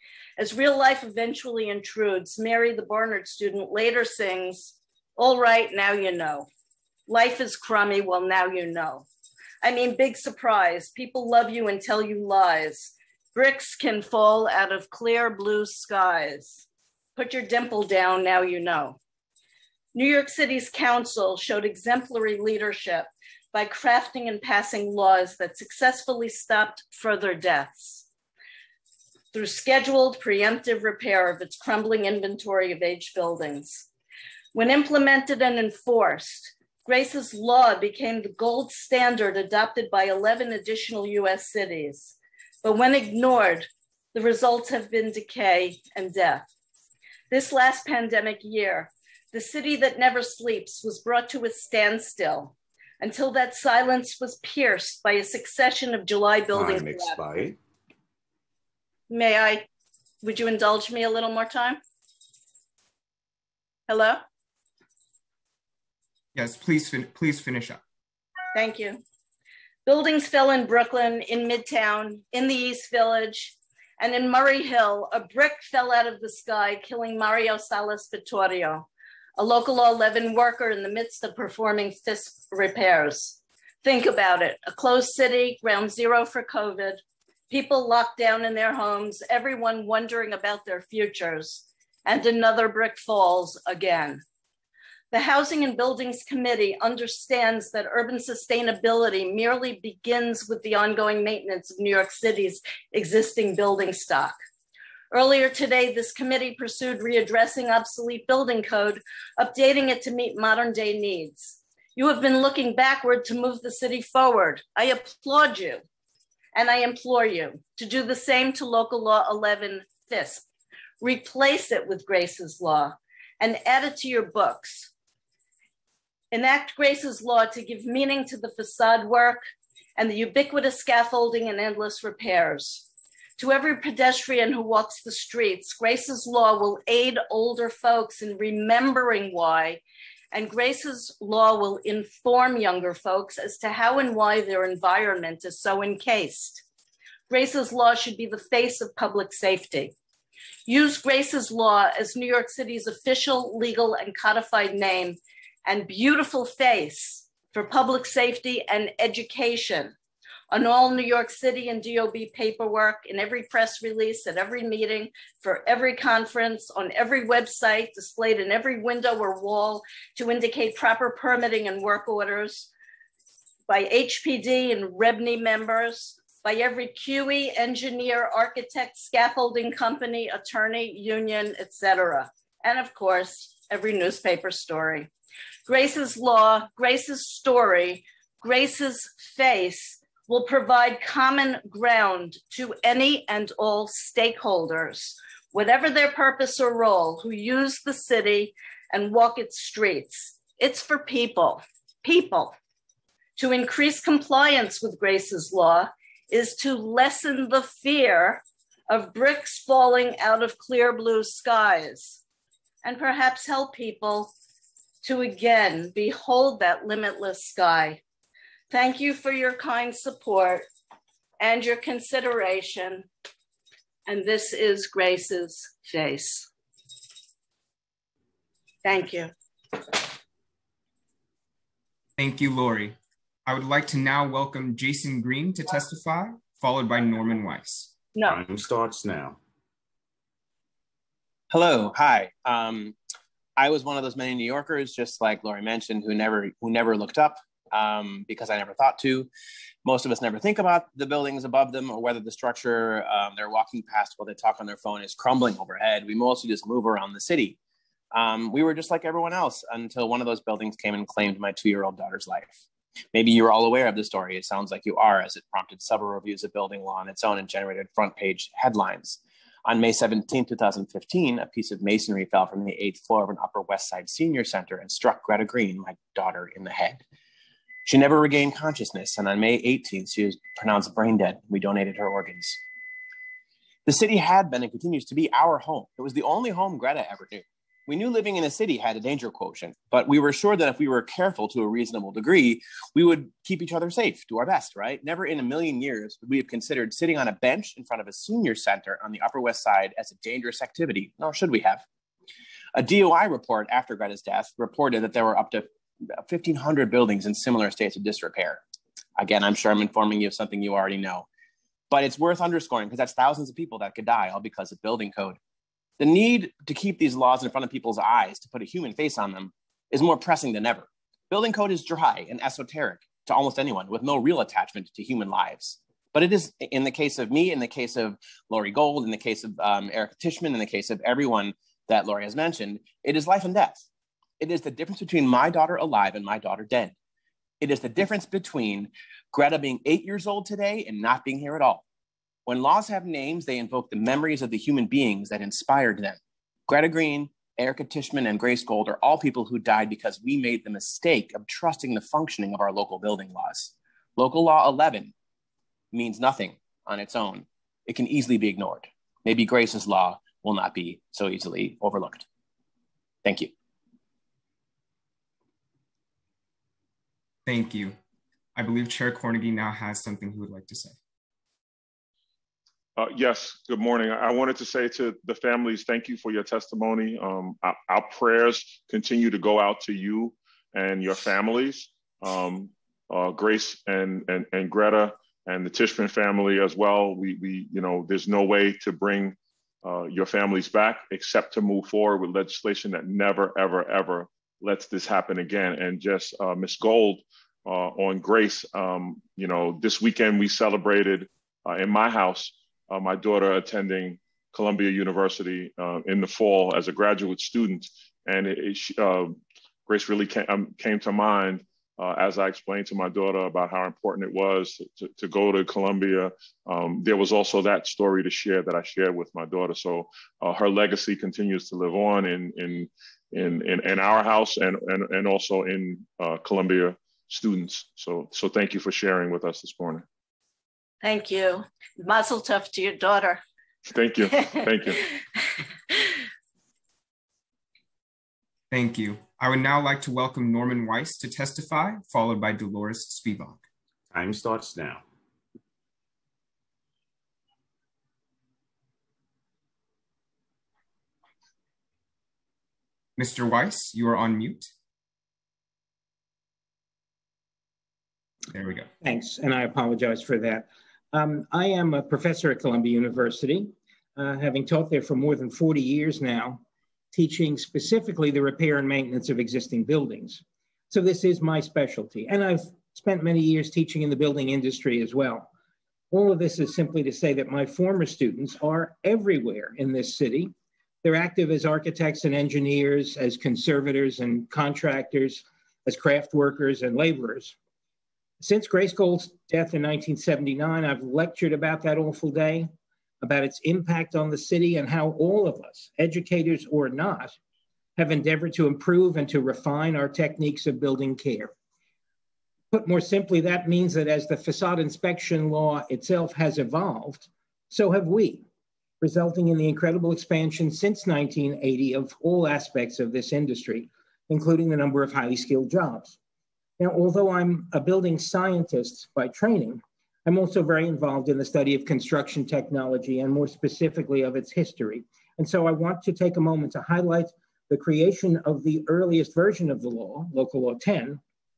As real life eventually intrudes, Mary, the Barnard student, later sings, all right, now you know. Life is crummy, well, now you know. I mean, big surprise. People love you and tell you lies. Bricks can fall out of clear blue skies. Put your dimple down, now you know. New York City's council showed exemplary leadership by crafting and passing laws that successfully stopped further deaths through scheduled preemptive repair of its crumbling inventory of aged buildings. When implemented and enforced, Grace's law became the gold standard adopted by eleven additional U S cities. But when ignored, the results have been decay and death. This last pandemic year, the city that never sleeps was brought to a standstill until that silence was pierced by a succession of July building Time expired. May I, would you indulge me a little more time? Hello? Yes, please, fin please finish up. Thank you. Buildings fell in Brooklyn, in Midtown, in the East Village, and in Murray Hill, a brick fell out of the sky, killing Mario Salas Vittorio, a local law eleven worker in the midst of performing F I S P repairs. Think about it, a closed city, ground zero for COVID, people locked down in their homes, everyone wondering about their futures, and another brick falls again. The Housing and Buildings Committee understands that urban sustainability merely begins with the ongoing maintenance of New York City's existing building stock. Earlier today, this committee pursued readdressing obsolete building code, updating it to meet modern day needs. You have been looking backward to move the city forward. I applaud you, and I implore you to do the same to Local Law eleven FISP. Replace it with Grace's Law and add it to your books. Enact Grace's Law to give meaning to the facade work and the ubiquitous scaffolding and endless repairs. To every pedestrian who walks the streets, Grace's Law will aid older folks in remembering why, and Grace's Law will inform younger folks as to how and why their environment is so encased. Grace's Law should be the face of public safety. Use Grace's Law as New York City's official, legal, and codified name and beautiful face for public safety and education on all New York City and D O B paperwork, in every press release, at every meeting, for every conference, on every website, displayed in every window or wall to indicate proper permitting and work orders, by H P D and R E B N Y members, by every Q E, engineer, architect, scaffolding company, attorney, union, et cetera. And of course, every newspaper story. Grace's Law, Grace's story, Grace's face will provide common ground to any and all stakeholders, whatever their purpose or role, who use the city and walk its streets. It's for people, people. To increase compliance with Grace's Law is to lessen the fear of bricks falling out of clear blue skies, and perhaps help people to again behold that limitless sky. Thank you for your kind support and your consideration. And this is Grace's face. Thank you. Thank you, Lori. I would like to now welcome Jason Green to testify, followed by Norman Weiss. No. Time starts now. Hello, hi. Um, I was one of those many New Yorkers, just like Lori mentioned, who never who never looked up um, because I never thought to. Most of us never think about the buildings above them or whether the structure um, they're walking past while they talk on their phone is crumbling overhead. We mostly just move around the city. Um, we were just like everyone else until one of those buildings came and claimed my two-year-old daughter's life. Maybe you're all aware of the story. It sounds like you are, as it prompted several reviews of building law on its own and generated front page headlines. On May seventeenth, two thousand fifteen, a piece of masonry fell from the eighth floor of an Upper West Side senior center and struck Greta Green, my daughter, in the head. She never regained consciousness, and on May eighteenth, she was pronounced brain dead. We donated her organs. The city had been and continues to be our home. It was the only home Greta ever knew. We knew living in a city had a danger quotient, but we were sure that if we were careful to a reasonable degree, we would keep each other safe, do our best, right? Never in a million years would we have considered sitting on a bench in front of a senior center on the Upper West Side as a dangerous activity, nor should we have. A D O I report after Greta's death reported that there were up to fifteen hundred buildings in similar states of disrepair. Again, I'm sure I'm informing you of something you already know, but it's worth underscoring because that's thousands of people that could die all because of building code. The need to keep these laws in front of people's eyes, to put a human face on them, is more pressing than ever. Building code is dry and esoteric to almost anyone with no real attachment to human lives. But it is, in the case of me, in the case of Lori Gold, in the case of um, Erica Tishman, in the case of everyone that Lori has mentioned, it is life and death. It is the difference between my daughter alive and my daughter dead. It is the difference between Greta being eight years old today and not being here at all. When laws have names, they invoke the memories of the human beings that inspired them. Greta Green, Erica Tishman, and Grace Gold are all people who died because we made the mistake of trusting the functioning of our local building laws. Local Law eleven means nothing on its own. It can easily be ignored. Maybe Grace's Law will not be so easily overlooked. Thank you. Thank you. I believe Chair Cornegy now has something he would like to say. Uh, yes, good morning. I wanted to say to the families, thank you for your testimony. Um, our, our prayers continue to go out to you and your families, um, uh, Grace and, and, and Greta and the Tishman family as well. We, we, you know, there's no way to bring uh, your families back except to move forward with legislation that never, ever, ever lets this happen again. And just uh, Miz Gold, uh, on Grace, um, you know, this weekend we celebrated uh, in my house, uh, my daughter attending Columbia University uh, in the fall as a graduate student. And it, it, uh, Grace really came, um, came to mind uh, as I explained to my daughter about how important it was to, to go to Columbia. Um, there was also that story to share that I shared with my daughter. So uh, her legacy continues to live on in, in, in, in, in our house and, and, and also in uh, Columbia students. So, so thank you for sharing with us this morning. Thank you. Mazel tov to your daughter. Thank you. Thank you. Thank you. I would now like to welcome Norman Weiss to testify, followed by Dolores Spivak. Time starts now. Mister Weiss, you are on mute. There we go. Thanks, and I apologize for that. Um, I am a professor at Columbia University, uh, having taught there for more than forty years now, teaching specifically the repair and maintenance of existing buildings. So this is my specialty, and I've spent many years teaching in the building industry as well. All of this is simply to say that my former students are everywhere in this city. They're active as architects and engineers, as conservators and contractors, as craft workers and laborers. Since Grace Gold's death in nineteen seventy-nine, I've lectured about that awful day, about its impact on the city and how all of us, educators or not, have endeavored to improve and to refine our techniques of building care. Put more simply, that means that as the facade inspection law itself has evolved, so have we, resulting in the incredible expansion since nineteen eighty of all aspects of this industry, including the number of highly skilled jobs. Now, although I'm a building scientist by training, I'm also very involved in the study of construction technology and more specifically of its history. And so I want to take a moment to highlight the creation of the earliest version of the law, Local Law ten,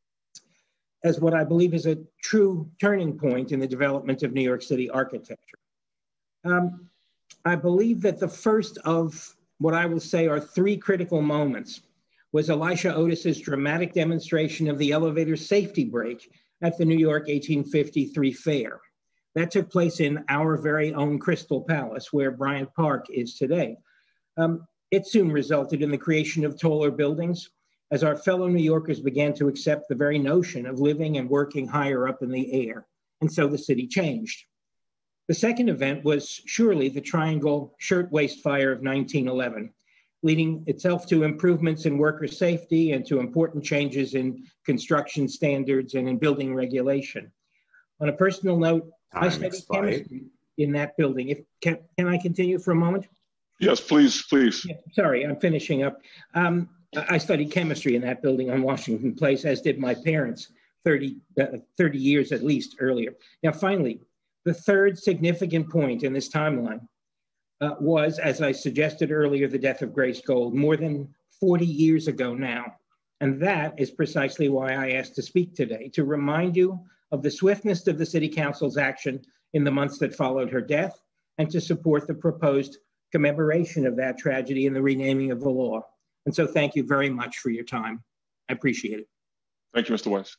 as what I believe is a true turning point in the development of New York City architecture. Um, I believe that the first of what I will say are three critical moments was Elisha Otis's dramatic demonstration of the elevator safety brake at the New York eighteen fifty-three fair. That took place in our very own Crystal Palace, where Bryant Park is today. Um, it soon resulted in the creation of taller buildings as our fellow New Yorkers began to accept the very notion of living and working higher up in the air. And so the city changed. The second event was surely the Triangle Shirtwaist Fire of nineteen eleven. Leading itself to improvements in worker safety and to important changes in construction standards and in building regulation. On a personal note, Time I studied expired. chemistry in that building. If can, can I continue for a moment? Yes, please, please. Yeah, sorry, I'm finishing up. Um, I studied chemistry in that building on Washington Place, as did my parents, thirty, uh, thirty years at least earlier. Now, finally, the third significant point in this timeline Uh, was, as I suggested earlier, the death of Grace Gold more than forty years ago now. And that is precisely why I asked to speak today, to remind you of the swiftness of the City Council's action in the months that followed her death, and to support the proposed commemoration of that tragedy in the renaming of the law. And so thank you very much for your time. I appreciate it. Thank you, Mister Weiss.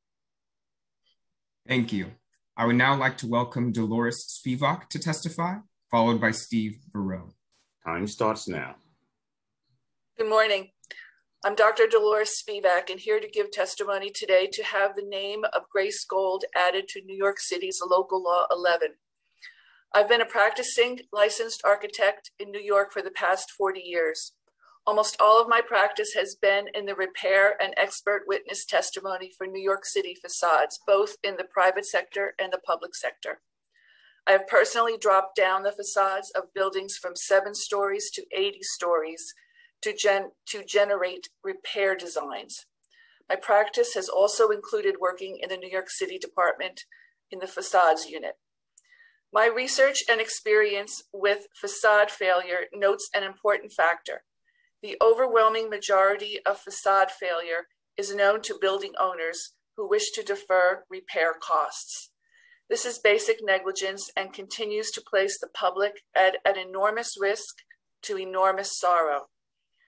Thank you. I would now like to welcome Dolores Spivak to testify, followed by Steve Barreau. Time starts now. Good morning. I'm Doctor Dolores Spivak, and here to give testimony today to have the name of Grace Gold added to New York City's Local Law eleven. I've been a practicing licensed architect in New York for the past forty years. Almost all of my practice has been in the repair and expert witness testimony for New York City facades, both in the private sector and the public sector. I have personally dropped down the facades of buildings from seven stories to eighty stories to, gen to generate repair designs. My practice has also included working in the New York City Department in the facades unit. My research and experience with facade failure notes an important factor. The overwhelming majority of facade failure is known to building owners who wish to defer repair costs. This is basic negligence and continues to place the public at an enormous risk to enormous sorrow.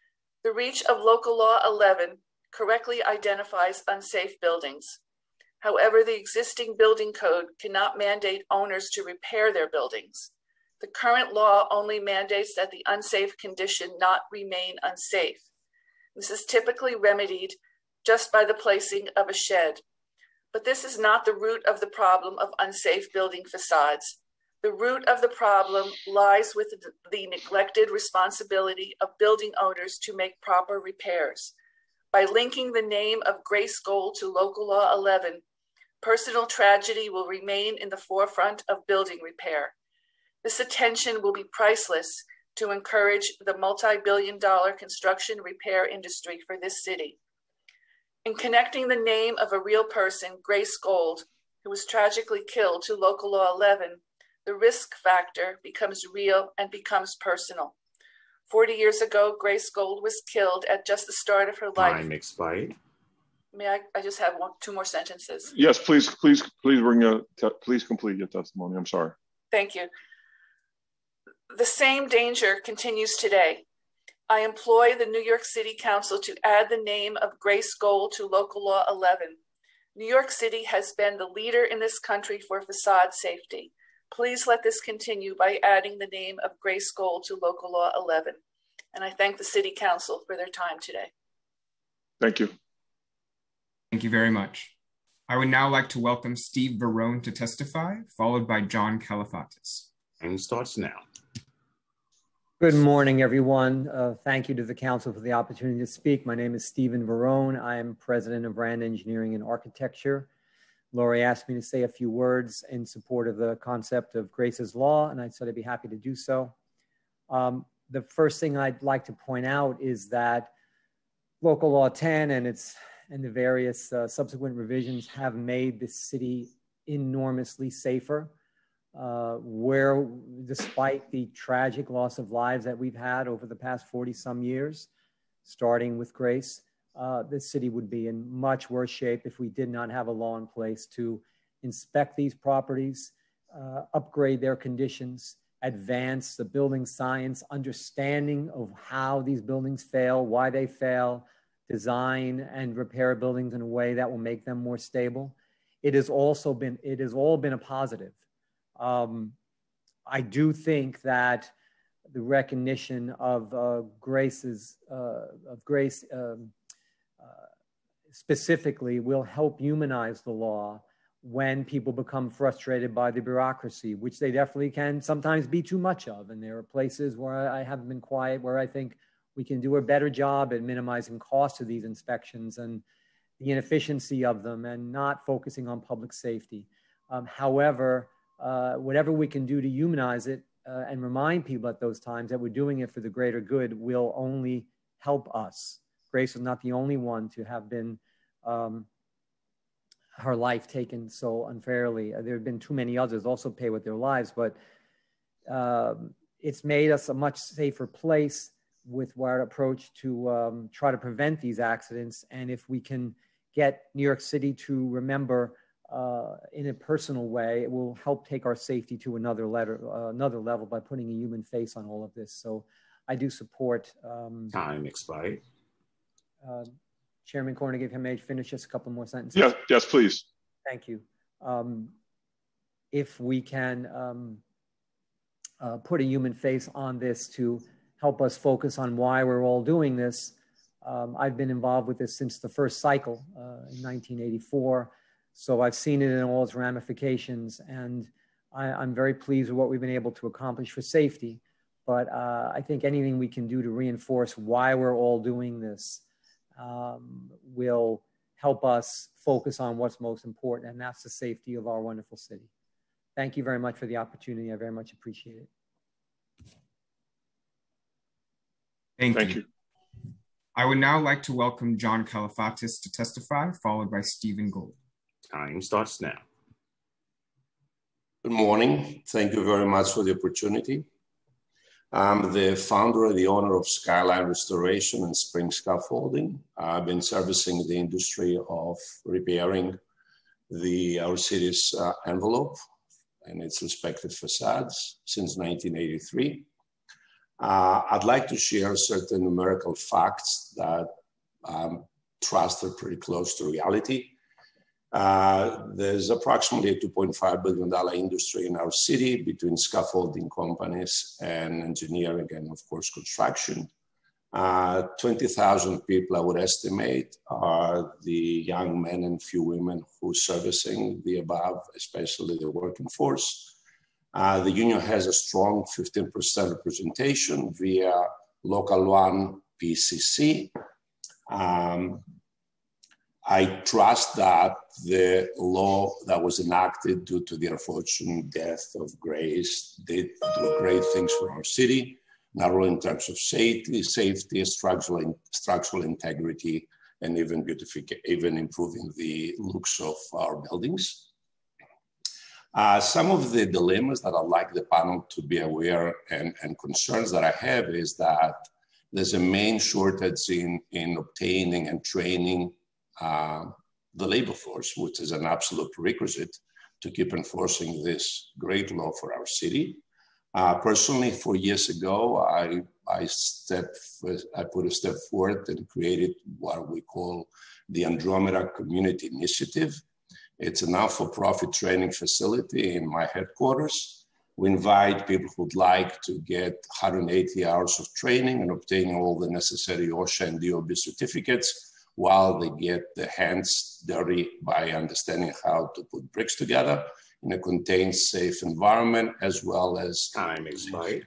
The reach of Local Law eleven correctly identifies unsafe buildings. However, the existing building code cannot mandate owners to repair their buildings. The current law only mandates that the unsafe condition not remain unsafe. This is typically remedied just by the placing of a shed. But this is not the root of the problem of unsafe building facades. The root of the problem lies with the neglected responsibility of building owners to make proper repairs. By linking the name of Grace Gold to Local Law eleven, personal tragedy will remain in the forefront of building repair. This attention will be priceless to encourage the multi-billion dollar construction repair industry for this city. In connecting the name of a real person, Grace Gold, who was tragically killed, to Local Law eleven, the risk factor becomes real and becomes personal. forty years ago, Grace Gold was killed at just the start of her life. Time expired. May I, I just have one, two more sentences? Yes, please, please, please bring your, please complete your testimony. I'm sorry. Thank you. The same danger continues today. I employ the New York City Council to add the name of Grace Gold to Local Law eleven. New York City has been the leader in this country for facade safety. Please let this continue by adding the name of Grace Gold to Local Law eleven. And I thank the City Council for their time today. Thank you. Thank you very much. I would now like to welcome Steve Verone to testify, followed by John Kalafatis. Time starts now. Good morning, everyone. Uh, thank you to the Council for the opportunity to speak. My name is Stephen Verone. I am President of Brand Engineering and Architecture. Lori asked me to say a few words in support of the concept of Grace's Law, and I said I'd be happy to do so. Um, the first thing I'd like to point out is that Local Law ten and its and the various uh, subsequent revisions have made this city enormously safer. Uh, where, despite the tragic loss of lives that we've had over the past forty some years, starting with Grace, uh, this city would be in much worse shape if we did not have a law in place to inspect these properties, uh, upgrade their conditions, advance the building science, understanding of how these buildings fail, why they fail, design and repair buildings in a way that will make them more stable. It has also been, it has all been a positive. Um, I do think that the recognition of uh, Grace's, uh, of Grace um, uh, specifically will help humanize the law when people become frustrated by the bureaucracy, which they definitely can sometimes be too much of. And there are places where I haven't been quiet, where I think we can do a better job at minimizing costs of these inspections and the inefficiency of them and not focusing on public safety. Um, however, Uh, whatever we can do to humanize it uh, and remind people at those times that we're doing it for the greater good will only help us. Grace was not the only one to have been um, her life taken so unfairly. Uh, there have been too many others also pay with their lives, but uh, it's made us a much safer place with our approach to um, try to prevent these accidents. And if we can get New York City to remember Uh, in a personal way, it will help take our safety to another, letter, uh, another level by putting a human face on all of this. So I do support. Um, Time expired. Uh, Chairman Cornigan, if I may finish just a couple more sentences. Yes, yes, please. Thank you. Um, if we can um, uh, put a human face on this to help us focus on why we're all doing this. Um, I've been involved with this since the first cycle uh, in nineteen eighty-four. So I've seen it in all its ramifications, and I, I'm very pleased with what we've been able to accomplish for safety. But uh, I think anything we can do to reinforce why we're all doing this um, will help us focus on what's most important, and that's the safety of our wonderful city. Thank you very much for the opportunity. I very much appreciate it. Thank, Thank you. you. I would now like to welcome John Kalafatis to testify, followed by Stephen Gold. Time starts now. Good morning. Thank you very much for the opportunity. I'm the founder and the owner of Skyline Restoration and Spring Scaffolding. I've been servicing the industry of repairing the our city's uh, envelope and its respective facades since nineteen eighty-three. Uh, I'd like to share certain numerical facts that um, trust are pretty close to reality. Uh, there's approximately a two point five billion dollars industry in our city between scaffolding companies and engineering and, of course, construction. Uh, twenty thousand people, I would estimate, are the young men and few women who are servicing the above, especially the working force. Uh, the union has a strong fifteen percent representation via Local one P C C. Um, I trust that the law that was enacted due to the unfortunate death of Grace did do great things for our city, not only in terms of safety, safety, structural, structural integrity, and even beautification, even improving the looks of our buildings. Uh, some of the dilemmas that I'd like the panel to be aware and, and concerns that I have is that there's a main shortage in, in obtaining and training uh, the labor force, which is an absolute prerequisite to keep enforcing this great law for our city. Uh, personally, four years ago, I, I, stepped, I put a step forward and created what we call the Andromeda Community Initiative. It's a not-for-profit training facility in my headquarters. We invite people who'd like to get one hundred eighty hours of training and obtaining all the necessary OSHA and D O B certificates while they get their hands dirty by understanding how to put bricks together in a contained, safe environment, as well as time expired.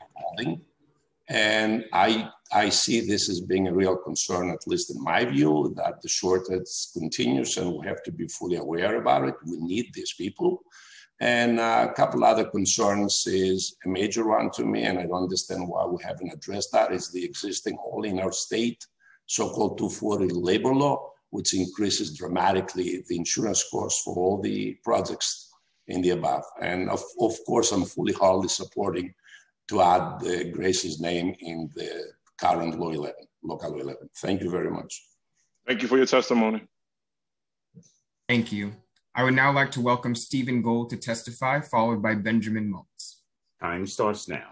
And I, I see this as being a real concern, at least in my view, that the shortage continues and we have to be fully aware about it. We need these people. And a couple other concerns is a major one to me, and I don't understand why we haven't addressed that, is the existing all in our state so-called two forty labor law, which increases dramatically the insurance costs for all the projects in the above. And of, of course, I'm fully wholly supporting to add uh, Grace's name in the current law eleven, local law eleven. Thank you very much. Thank you for your testimony. Thank you. I would now like to welcome Stephen Gold to testify, followed by Benjamin Maltz. Time starts now.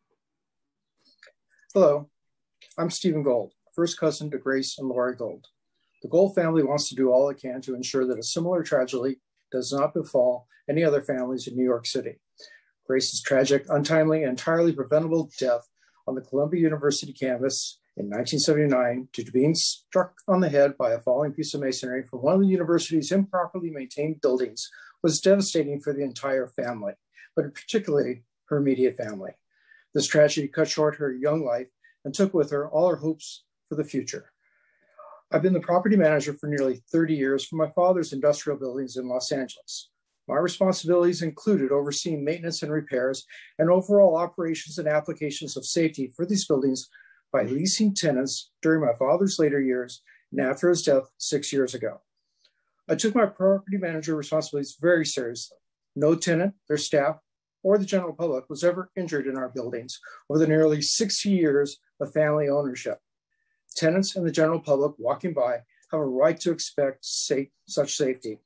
Hello, I'm Stephen Gold, first cousin to Grace and Lori Gold. The Gold family wants to do all it can to ensure that a similar tragedy does not befall any other families in New York City. Grace's tragic, untimely, and entirely preventable death on the Columbia University campus in nineteen seventy-nine due to being struck on the head by a falling piece of masonry from one of the university's improperly maintained buildings was devastating for the entire family, but particularly her immediate family. This tragedy cut short her young life and took with her all her hopes for the future. I've been the property manager for nearly thirty years for my father's industrial buildings in Los Angeles. My responsibilities included overseeing maintenance and repairs and overall operations and applications of safety for these buildings by leasing tenants during my father's later years and after his death six years ago. I took my property manager responsibilities very seriously. No tenant, their staff, or the general public was ever injured in our buildings over the nearly sixty years of family ownership. Tenants and the general public walking by have a right to expect safe, such safety.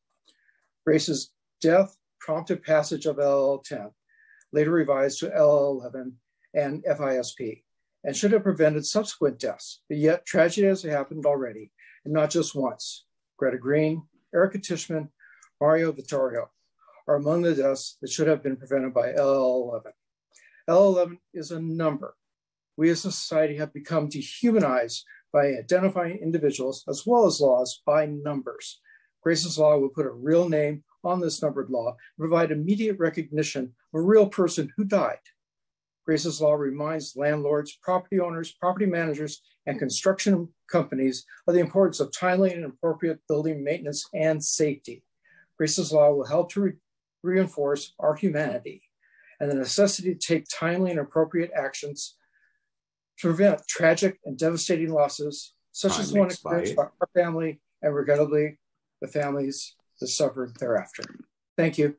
Grace's death prompted passage of L L ten, later revised to L L eleven and F I S P, and should have prevented subsequent deaths. But yet tragedy has happened already, and not just once. Greta Green, Erica Tishman, Mario Vittorio are among the deaths that should have been prevented by L L eleven. L L eleven is a number. We as a society have become dehumanized by identifying individuals as well as laws by numbers. Grace's law will put a real name on this numbered law and provide immediate recognition of a real person who died. Grace's law reminds landlords, property owners, property managers, and construction companies of the importance of timely and appropriate building maintenance and safety. Grace's law will help to re reinforce our humanity and the necessity to take timely and appropriate actions to prevent tragic and devastating losses, such Time as the one experienced by our family and regrettably the families that suffered thereafter. Thank you.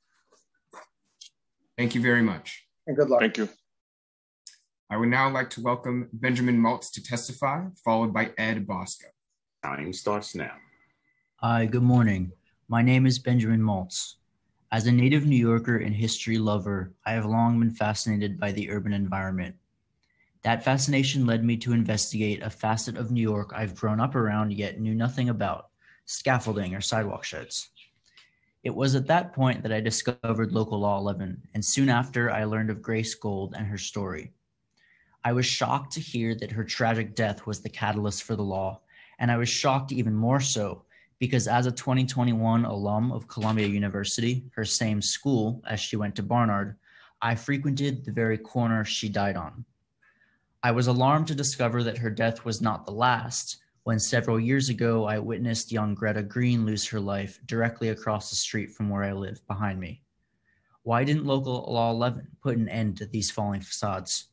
Thank you very much. And good luck. Thank you. I would now like to welcome Benjamin Maltz to testify, followed by Ed Bosco. Time starts now. Hi, good morning. My name is Benjamin Maltz. As a native New Yorker and history lover, I have long been fascinated by the urban environment. That fascination led me to investigate a facet of New York I've grown up around yet knew nothing about: scaffolding or sidewalk sheds. It was at that point that I discovered Local Law eleven, and soon after I learned of Grace Gold and her story. I was shocked to hear that her tragic death was the catalyst for the law, and I was shocked even more so because as a twenty twenty-one alum of Columbia University, her same school as she went to Barnard, I frequented the very corner she died on. I was alarmed to discover that her death was not the last when several years ago I witnessed young Greta Green lose her life directly across the street from where I live behind me. Why didn't Local Law eleven put an end to these falling facades?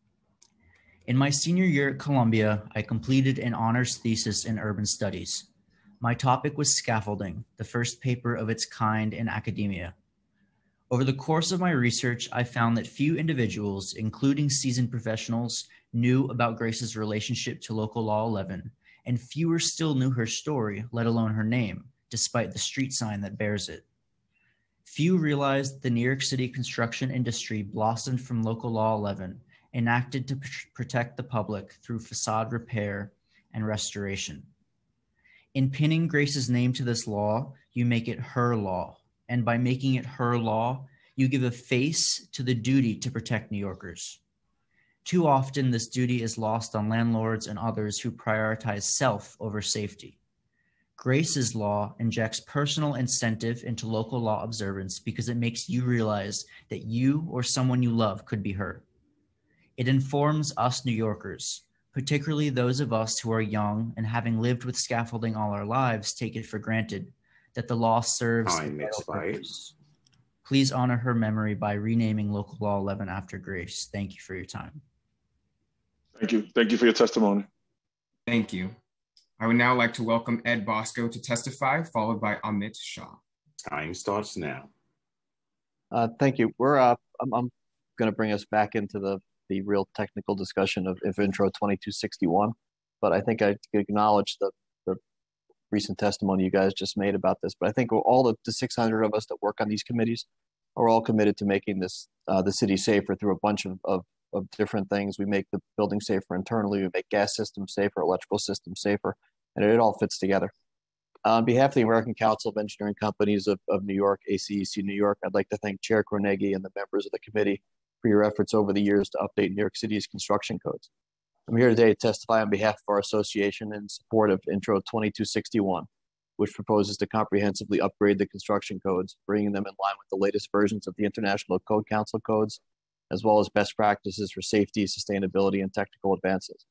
In my senior year at Columbia, I completed an honors thesis in urban studies. My topic was scaffolding, the first paper of its kind in academia. Over the course of my research, I found that few individuals, including seasoned professionals, knew about Grace's relationship to Local Law eleven, and fewer still knew her story, let alone her name, despite the street sign that bears it. Few realized the New York City construction industry blossomed from Local Law eleven, enacted to pr- protect the public through facade repair and restoration. In pinning Grace's name to this law, you make it her law. And by making it her law, you give a face to the duty to protect New Yorkers. Too often, this duty is lost on landlords and others who prioritize self over safety. Grace's law injects personal incentive into local law observance because it makes you realize that you or someone you love could be hurt. It informs us New Yorkers, particularly those of us who are young and having lived with scaffolding all our lives, take it for granted that the law serves Time the vital expired. purpose. Please honor her memory by renaming Local Law eleven after Grace. Thank you for your time. Thank you. Thank you for your testimony. Thank you. I would now like to welcome Ed Bosco to testify, followed by Amit Shah. Time starts now. Uh, thank you. We're uh, I'm, I'm going to bring us back into the the real technical discussion of, of Intro twenty-two sixty-one, but I think I acknowledge the the recent testimony you guys just made about this. But I think all the, the six hundred of us that work on these committees are all committed to making this uh, the city safer through a bunch of, of of different things. We make the building safer internally. We make gas systems safer, electrical systems safer, and it all fits together. On behalf of the American Council of Engineering Companies of, of New York, A C E C New York, I'd like to thank Chair Carnegie and the members of the committee for your efforts over the years to update New York City's construction codes. I'm here today to testify on behalf of our association in support of Intro twenty-two sixty-one, which proposes to comprehensively upgrade the construction codes, bringing them in line with the latest versions of the International Code Council codes, as well as best practices for safety, sustainability, and technical advances.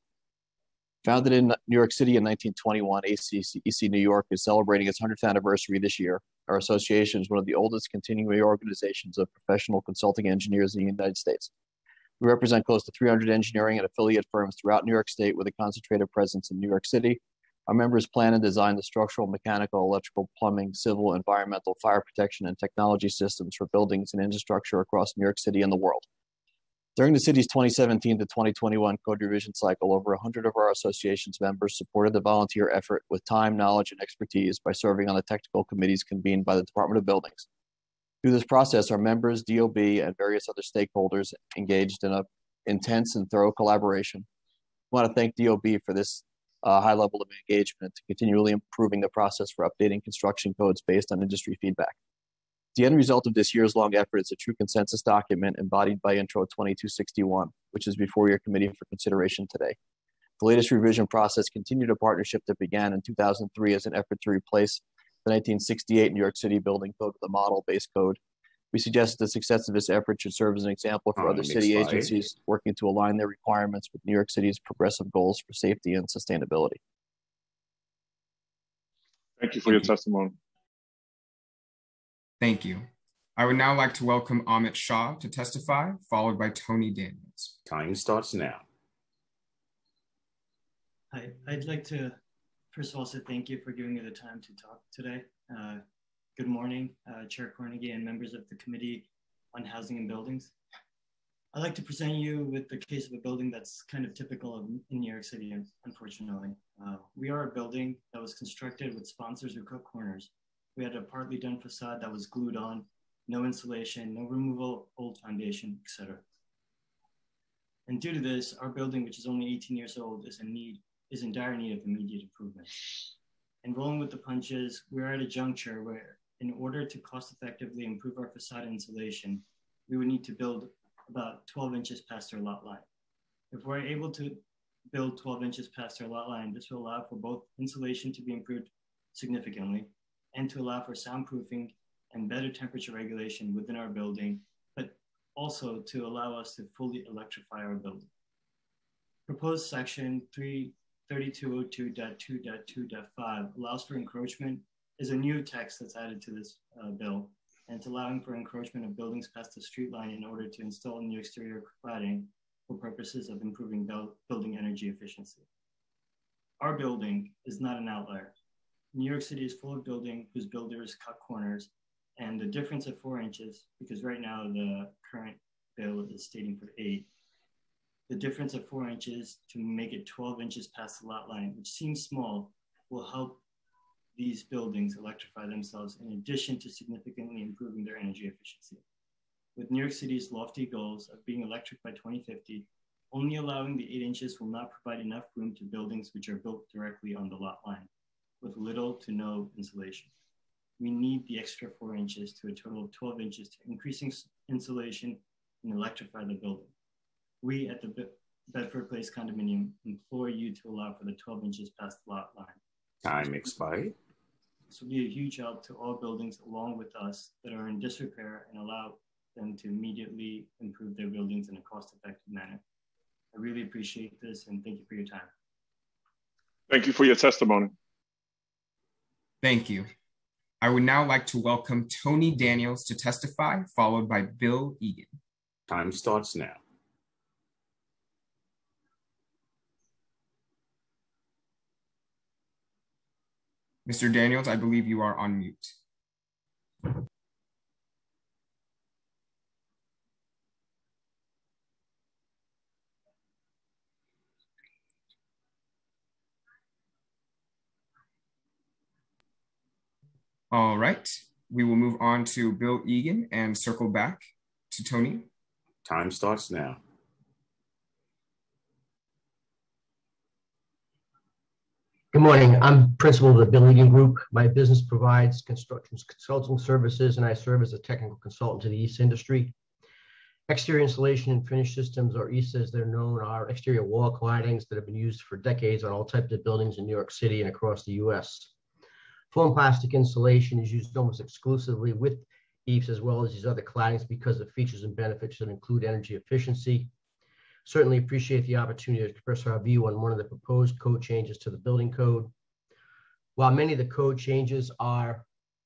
Founded in New York City in nineteen twenty-one, A C E C New York is celebrating its hundredth anniversary this year. Our association is one of the oldest continuing organizations of professional consulting engineers in the United States. We represent close to three hundred engineering and affiliate firms throughout New York State with a concentrated presence in New York City. Our members plan and design the structural, mechanical, electrical, plumbing, civil, environmental, fire protection, and technology systems for buildings and infrastructure across New York City and the world. During the city's twenty seventeen to twenty twenty-one code revision cycle, over one hundred of our association's members supported the volunteer effort with time, knowledge, and expertise by serving on the technical committees convened by the Department of Buildings. Through this process, our members, D O B, and various other stakeholders engaged in an intense and thorough collaboration. I want to thank D O B for this uh, high level of engagement to continually improving the process for updating construction codes based on industry feedback. The end result of this year's long effort is a true consensus document embodied by Intro twenty-two sixty-one, which is before your committee for consideration today. The latest revision process continued a partnership that began in two thousand three as an effort to replace the nineteen sixty-eight New York City Building Code with a model-based code. We suggest that the success of this effort should serve as an example for Time other city expired. agencies working to align their requirements with New York City's progressive goals for safety and sustainability. Thank you for your testimony. Thank you. I would now like to welcome Amit Shah to testify, followed by Tony Daniels. Time starts now. Hi, I'd like to first of all say thank you for giving me the time to talk today. Uh, good morning, uh, Chair Carnegie and members of the Committee on Housing and Buildings. I'd like to present you with the case of a building that's kind of typical of in New York City, unfortunately. Uh, we are a building that was constructed with sponsors who cut corners. We had a partly done facade that was glued on, no insulation, no removal, old foundation, et cetera. And due to this, our building, which is only eighteen years old, is in need, is in dire need of immediate improvement. And rolling with the punches, we're at a juncture where in order to cost effectively improve our facade insulation, we would need to build about twelve inches past our lot line. If we're able to build twelve inches past our lot line, this will allow for both insulation to be improved significantly and to allow for soundproofing and better temperature regulation within our building, but also to allow us to fully electrify our building. Proposed section three thirty-two oh two point two point two point five allows for encroachment, is a new text that's added to this uh, bill, and it's allowing for encroachment of buildings past the street line in order to install new exterior cladding for purposes of improving building energy efficiency. Our building is not an outlier. New York City is full of buildings whose builders cut corners, and the difference of four inches, because right now the current bill is stating for eight, the difference of four inches to make it twelve inches past the lot line, which seems small, will help these buildings electrify themselves in addition to significantly improving their energy efficiency. With New York City's lofty goals of being electric by twenty fifty, only allowing the eight inches will not provide enough room to buildings which are built directly on the lot line, with little to no insulation. We need the extra four inches to a total of twelve inches to increasing insulation and electrify the building. We at the Be Bedford Place condominium implore you to allow for the twelve inches past the lot line. Time expired. This will be a huge help to all buildings along with us that are in disrepair and allow them to immediately improve their buildings in a cost-effective manner. I really appreciate this and thank you for your time. Thank you for your testimony. Thank you. I would now like to welcome Tony Daniels to testify, followed by Bill Egan. Time starts now. Mister Daniels, I believe you are on mute. All right, we will move on to Bill Egan and circle back to Tony. Time starts now. Good morning. I'm principal of the Bill Egan Group. My business provides construction consulting services, and I serve as a technical consultant to the E A S industry. Exterior insulation and finish systems, or E A S as they're known, are exterior wall claddings that have been used for decades on all types of buildings in New York City and across the U S. Foam plastic insulation is used almost exclusively with E A S as well as these other claddings because of features and benefits that include energy efficiency. Certainly appreciate the opportunity to express our view on one of the proposed code changes to the building code. While many of the code changes are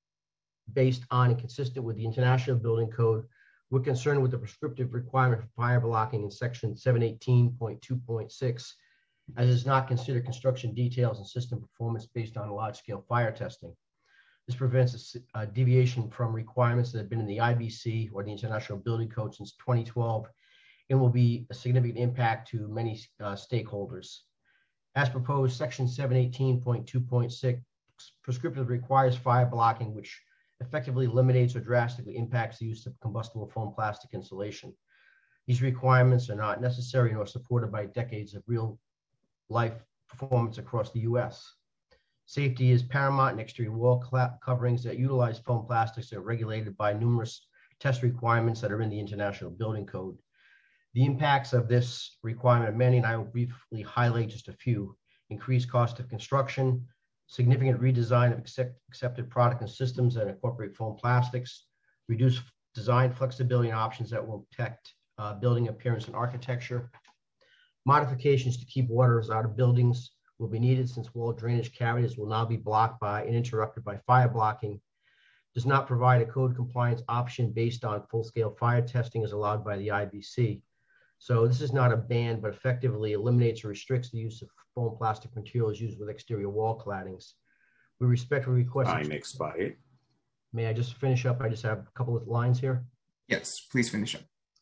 based on and consistent with the International Building Code, we're concerned with the prescriptive requirement for fire blocking in section seven eighteen point two point six, as it does not consider construction details and system performance based on large-scale fire testing. This prevents a, a deviation from requirements that have been in the I B C or the International Building Code since twenty twelve, and will be a significant impact to many uh, stakeholders. As proposed, section seven eighteen point two point six prescriptively requires fire blocking, which effectively eliminates or drastically impacts the use of combustible foam plastic insulation. These requirements are not necessary nor supported by decades of real life performance across the U S. Safety is paramount, and exterior wall coverings that utilize foam plastics are regulated by numerous test requirements that are in the International Building Code. The impacts of this requirement are many, and I will briefly highlight just a few. Increased cost of construction, significant redesign of accept, accepted product and systems that incorporate foam plastics, reduced design flexibility and options that will protect uh, building appearance and architecture. Modifications to keep waters out of buildings will be needed since wall drainage cavities will now be blocked by and interrupted by fire blocking. Does not provide a code compliance option based on full-scale fire testing as allowed by the I B C. So this is not a ban, but effectively eliminates or restricts the use of foam plastic materials used with exterior wall claddings. We respectfully request— Time expired. May I just finish up? I just have a couple of lines here. Yes, please finish up.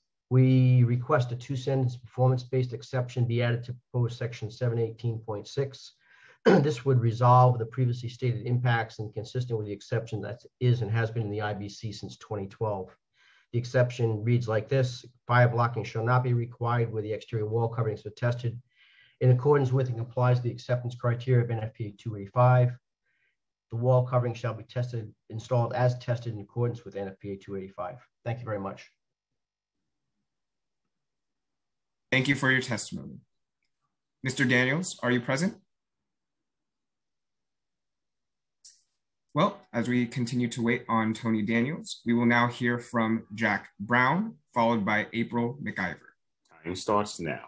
We request a two-sentence performance-based exception be added to proposed section seven eighteen point six. This would resolve the previously stated impacts and consistent with the exception that is and has been in the I B C since twenty twelve. The exception reads like this: fire blocking shall not be required where the exterior wall coverings are tested in accordance with and complies with the acceptance criteria of N F P A two eighty-five. The wall covering shall be tested, installed as tested in accordance with N F P A two eighty-five. Thank you very much. Thank you for your testimony. Mister Daniels, are you present? Well, as we continue to wait on Tony Daniels, we will now hear from Jack Brown, followed by April McIver. Time starts now.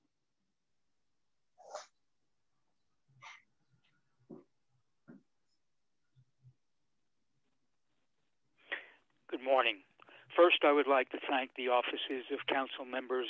Good morning. First, I would like to thank the offices of Council Members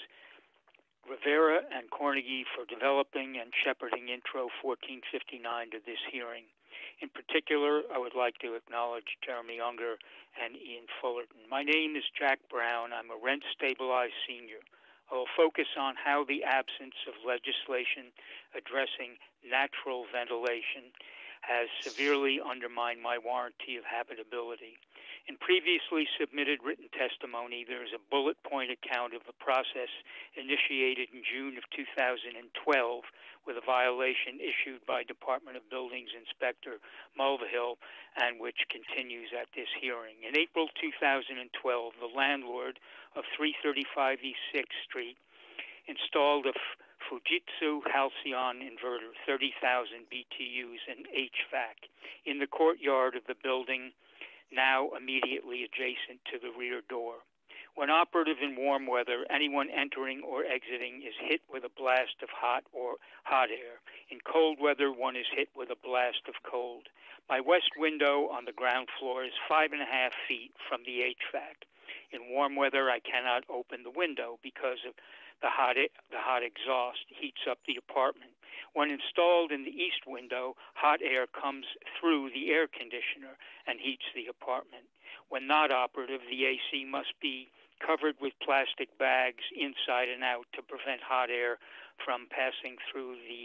Rivera and Cornegy for developing and shepherding Intro fourteen fifty-nine to this hearing. In particular, I would like to acknowledge Jeremy Unger and Ian Fullerton. My name is Jack Brown. I'm a rent-stabilized senior. I will focus on how the absence of legislation addressing natural ventilation has severely undermined my warranty of habitability. In previously submitted written testimony, there is a bullet point account of a process initiated in June of two thousand twelve with a violation issued by Department of Buildings Inspector Mulvihill, and which continues at this hearing. In April two thousand twelve, the landlord of three thirty-five East sixth Street installed a Fujitsu Halcyon inverter, thirty thousand B T Us, and H V A C in the courtyard of the building, now immediately adjacent to the rear door. When operative in warm weather, anyone entering or exiting is hit with a blast of hot or hot air. In cold weather, one is hit with a blast of cold. My west window on the ground floor is five and a half feet from the H V A C. In warm weather, I cannot open the window because of the hot, the hot exhaust heats up the apartment. When installed in the east window, hot air comes through the air conditioner and heats the apartment. When not operative, the A C must be covered with plastic bags inside and out to prevent hot air from passing through the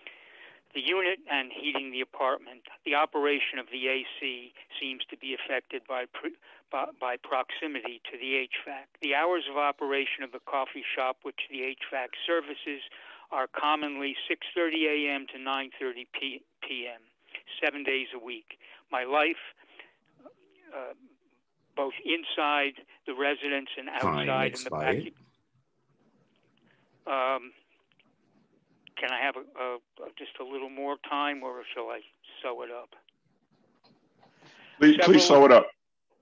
the unit and heating the apartment. The operation of the A C seems to be affected by, by, by proximity to the H V A C. The hours of operation of the coffee shop which the H V A C services are commonly six thirty a m to nine thirty p m, seven days a week. My life, uh, both inside the residence and outside in the back. Um, can I have a, a, just a little more time, or shall I sew it up? Please, Several, please sew it up.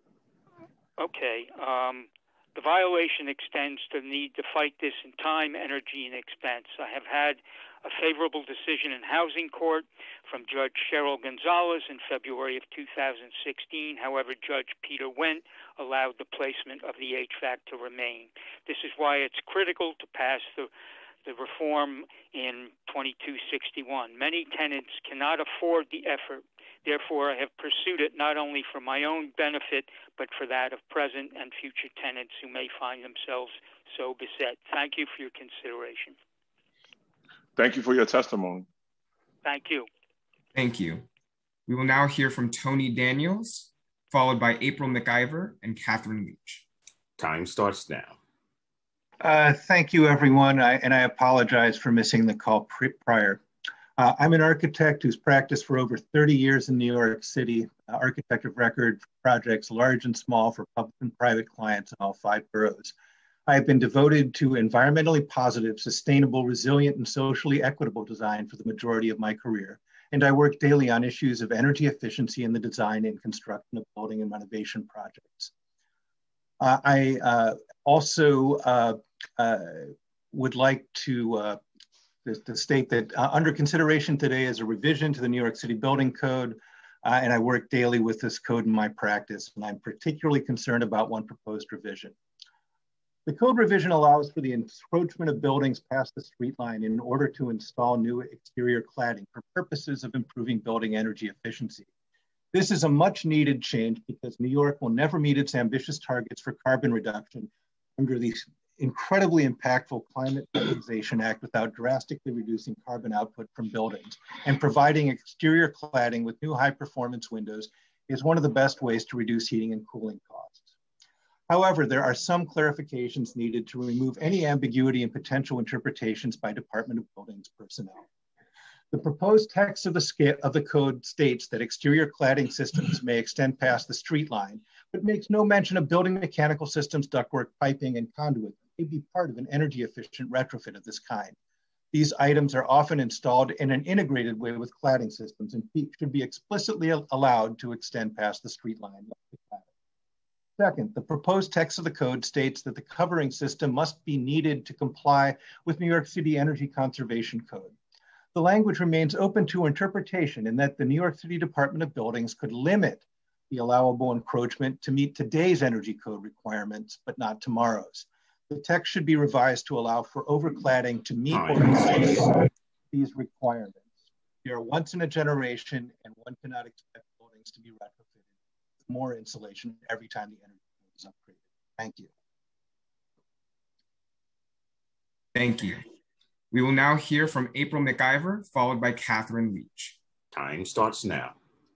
Okay. Um, The violation extends to the need to fight this in time, energy, and expense. I have had a favorable decision in housing court from Judge Cheryl Gonzalez in February of two thousand sixteen. However, Judge Peter Wendt allowed the placement of the H V A C to remain. This is why it's critical to pass the, the reform in twenty-two sixty-one. Many tenants cannot afford the effort. Therefore, I have pursued it not only for my own benefit, but for that of present and future tenants who may find themselves so beset. Thank you for your consideration. Thank you for your testimony. Thank you. Thank you. We will now hear from Tony Daniels, followed by April McIver and Catherine Leach. Time starts now. Uh, thank you, everyone, I, and I apologize for missing the call prior. Uh, I'm an architect who's practiced for over thirty years in New York City, uh, architect of record for projects large and small for public and private clients in all five boroughs. I have been devoted to environmentally positive, sustainable, resilient, and socially equitable design for the majority of my career. And I work daily on issues of energy efficiency in the design and construction of building and renovation projects. Uh, I uh, also uh, uh, would like to uh, to state that uh, under consideration today is a revision to the New York City Building Code, uh, and I work daily with this code in my practice, and I'm particularly concerned about one proposed revision. The code revision allows for the encroachment of buildings past the street line in order to install new exterior cladding for purposes of improving building energy efficiency. This is a much needed change because New York will never meet its ambitious targets for carbon reduction under the incredibly impactful Climate Stabilization Act without drastically reducing carbon output from buildings. And providing exterior cladding with new high performance windows is one of the best ways to reduce heating and cooling costs. However, there are some clarifications needed to remove any ambiguity and potential interpretations by Department of Buildings personnel. The proposed text of the, scale, of the code states that exterior cladding systems may extend past the street line, but makes no mention of building mechanical systems, ductwork, piping, and conduit that may be part of an energy efficient retrofit of this kind. These items are often installed in an integrated way with cladding systems and should be explicitly allowed to extend past the street line. Second, the proposed text of the code states that the covering system must be needed to comply with New York City Energy Conservation Code. The language remains open to interpretation in that the New York City Department of Buildings could limit the allowable encroachment to meet today's energy code requirements, but not tomorrow's. The text should be revised to allow for overcladding to meet or exceed these requirements. They are once in a generation, and one cannot expect buildings to be retrofitted with more insulation every time the energy code is upgraded. Thank you. Thank you. We will now hear from April McIver, followed by Catherine Leach. Time starts now.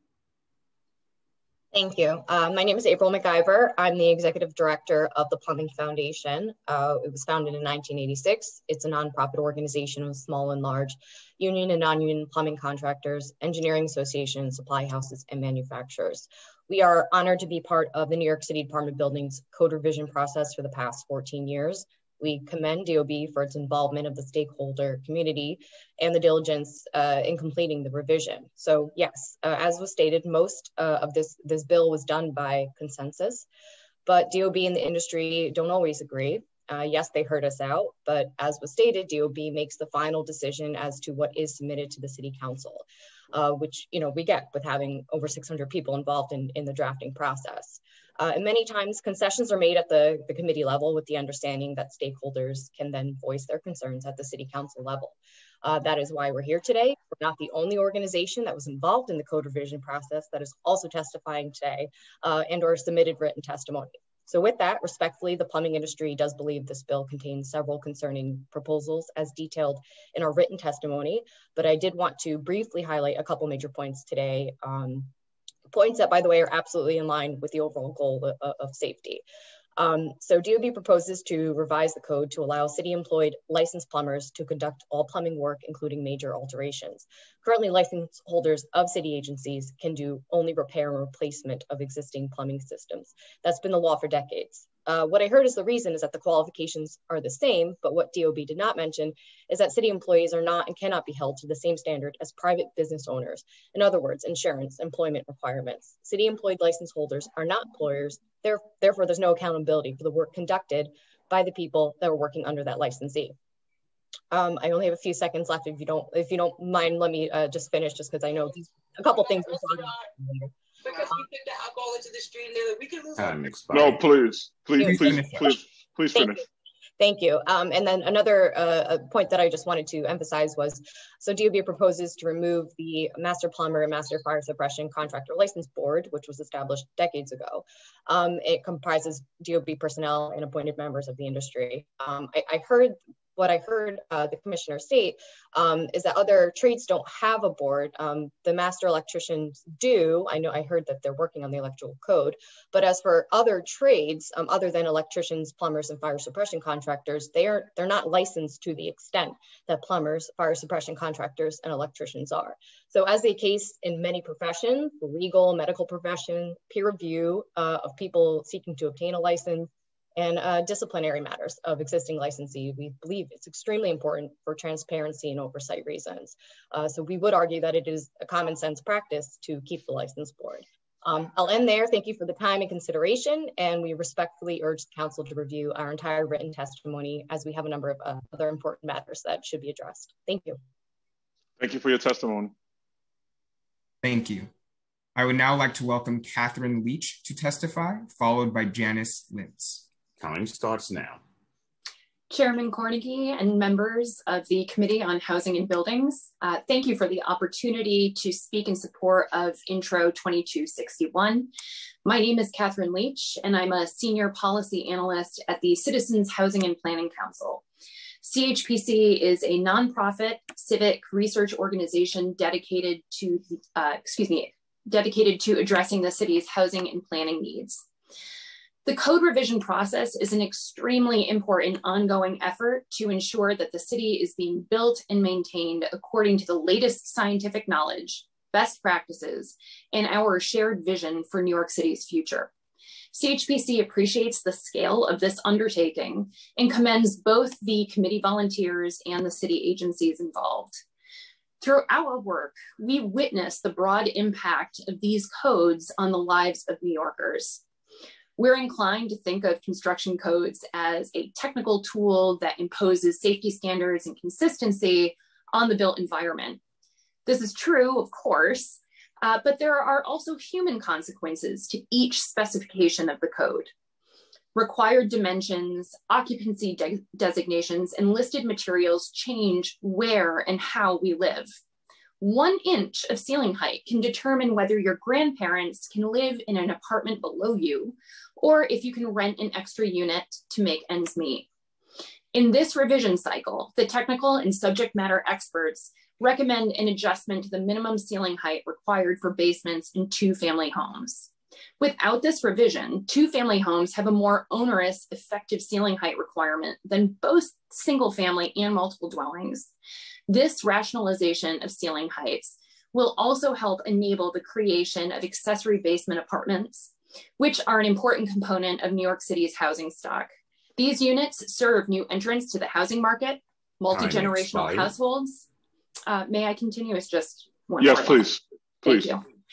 Thank you. Uh, my name is April McIver. I'm the executive director of the Plumbing Foundation. Uh, it was founded in nineteen eighty-six. It's a nonprofit organization of small and large union and non-union plumbing contractors, engineering associations, supply houses, and manufacturers. We are honored to be part of the New York City Department of Buildings code revision process for the past fourteen years. We commend D O B for its involvement of the stakeholder community and the diligence uh, in completing the revision. So yes, uh, as was stated, most uh, of this, this bill was done by consensus, but D O B and the industry don't always agree. Uh, yes, they heard us out, but as was stated, D O B makes the final decision as to what is submitted to the City Council, uh, which you know we get with having over six hundred people involved in, in the drafting process. Uh, and many times concessions are made at the, the committee level with the understanding that stakeholders can then voice their concerns at the City Council level. Uh, that is why we're here today. We're not the only organization that was involved in the code revision process that is also testifying today uh, and or submitted written testimony. So with that, respectfully, the plumbing industry does believe this bill contains several concerning proposals as detailed in our written testimony, but I did want to briefly highlight a couple major points today. Um, Points that, by the way, are absolutely in line with the overall goal of, of safety. Um, so D O B proposes to revise the code to allow city-employed licensed plumbers to conduct all plumbing work, including major alterations. Currently, license holders of city agencies can do only repair and replacement of existing plumbing systems. That's been the law for decades. Uh, what I heard is the reason is that the qualifications are the same, but what D O B did not mention is that city employees are not and cannot be held to the same standard as private business owners. In other words, insurance, employment requirements. City employed license holders are not employers, there, therefore there's no accountability for the work conducted by the people that are working under that licensee. Um, I only have a few seconds left. If you don't, if you don't mind, let me uh, just finish, just because I know these, a couple things. Because we took the alcohol into the street and we can lose Time expired. No, please, please, please, please, please, please finish. Thank you. Um, and then another uh, point that I just wanted to emphasize was, so D O B proposes to remove the Master Plumber and Master Fire Suppression Contractor License Board, which was established decades ago. Um, it comprises D O B personnel and appointed members of the industry. Um, I, I heard What I heard uh, the commissioner state um, is that other trades don't have a board. Um, the master electricians do. I know I heard that they're working on the electrical code, but as for other trades, um, other than electricians, plumbers, and fire suppression contractors, they are, they're not licensed to the extent that plumbers, fire suppression contractors, and electricians are. So as the case in many professions, the legal, medical profession, peer review uh, of people seeking to obtain a license, and uh, disciplinary matters of existing licensee, we believe it's extremely important for transparency and oversight reasons. Uh, so we would argue that it is a common sense practice to keep the license board. Um, I'll end there. Thank you for the time and consideration, and we respectfully urge the council to review our entire written testimony as we have a number of uh, other important matters that should be addressed. Thank you. Thank you for your testimony. Thank you. I would now like to welcome Catherine Leach to testify, followed by Janice Lintz. Time starts now. Chairman Cornegie and members of the Committee on Housing and Buildings, uh, thank you for the opportunity to speak in support of Intro twenty-two sixty-one. My name is Catherine Leach, and I'm a senior policy analyst at the Citizens Housing and Planning Council. C H P C is a nonprofit civic research organization dedicated to, uh, excuse me, dedicated to addressing the city's housing and planning needs. The code revision process is an extremely important ongoing effort to ensure that the city is being built and maintained according to the latest scientific knowledge, best practices, and our shared vision for New York City's future. C H P C appreciates the scale of this undertaking and commends both the committee volunteers and the city agencies involved. Through our work, we witness the broad impact of these codes on the lives of New Yorkers. We're inclined to think of construction codes as a technical tool that imposes safety standards and consistency on the built environment. This is true, of course, uh, but there are also human consequences to each specification of the code. Required dimensions, occupancy de designations, and listed materials change where and how we live. One inch of ceiling height can determine whether your grandparents can live in an apartment below you, or if you can rent an extra unit to make ends meet. In this revision cycle, the technical and subject matter experts recommend an adjustment to the minimum ceiling height required for basements in two-family homes. Without this revision, two-family homes have a more onerous effective ceiling height requirement than both single-family and multiple dwellings. This rationalization of ceiling heights will also help enable the creation of accessory basement apartments, which are an important component of New York City's housing stock. These units serve new entrants to the housing market, multi-generational households. Uh, may I continue? It's just one Yes, more. please. Please. Thank you.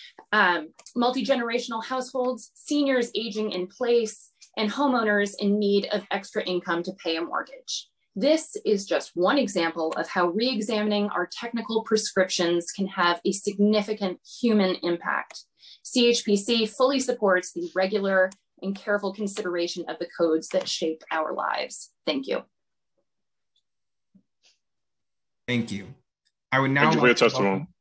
Um, multi-generational households, seniors aging in place, and homeowners in need of extra income to pay a mortgage. This is just one example of how re-examining our technical prescriptions can have a significant human impact. C H P C fully supports the regular and careful consideration of the codes that shape our lives. Thank you. Thank you. I would now Thank you for your like to testimony. welcome...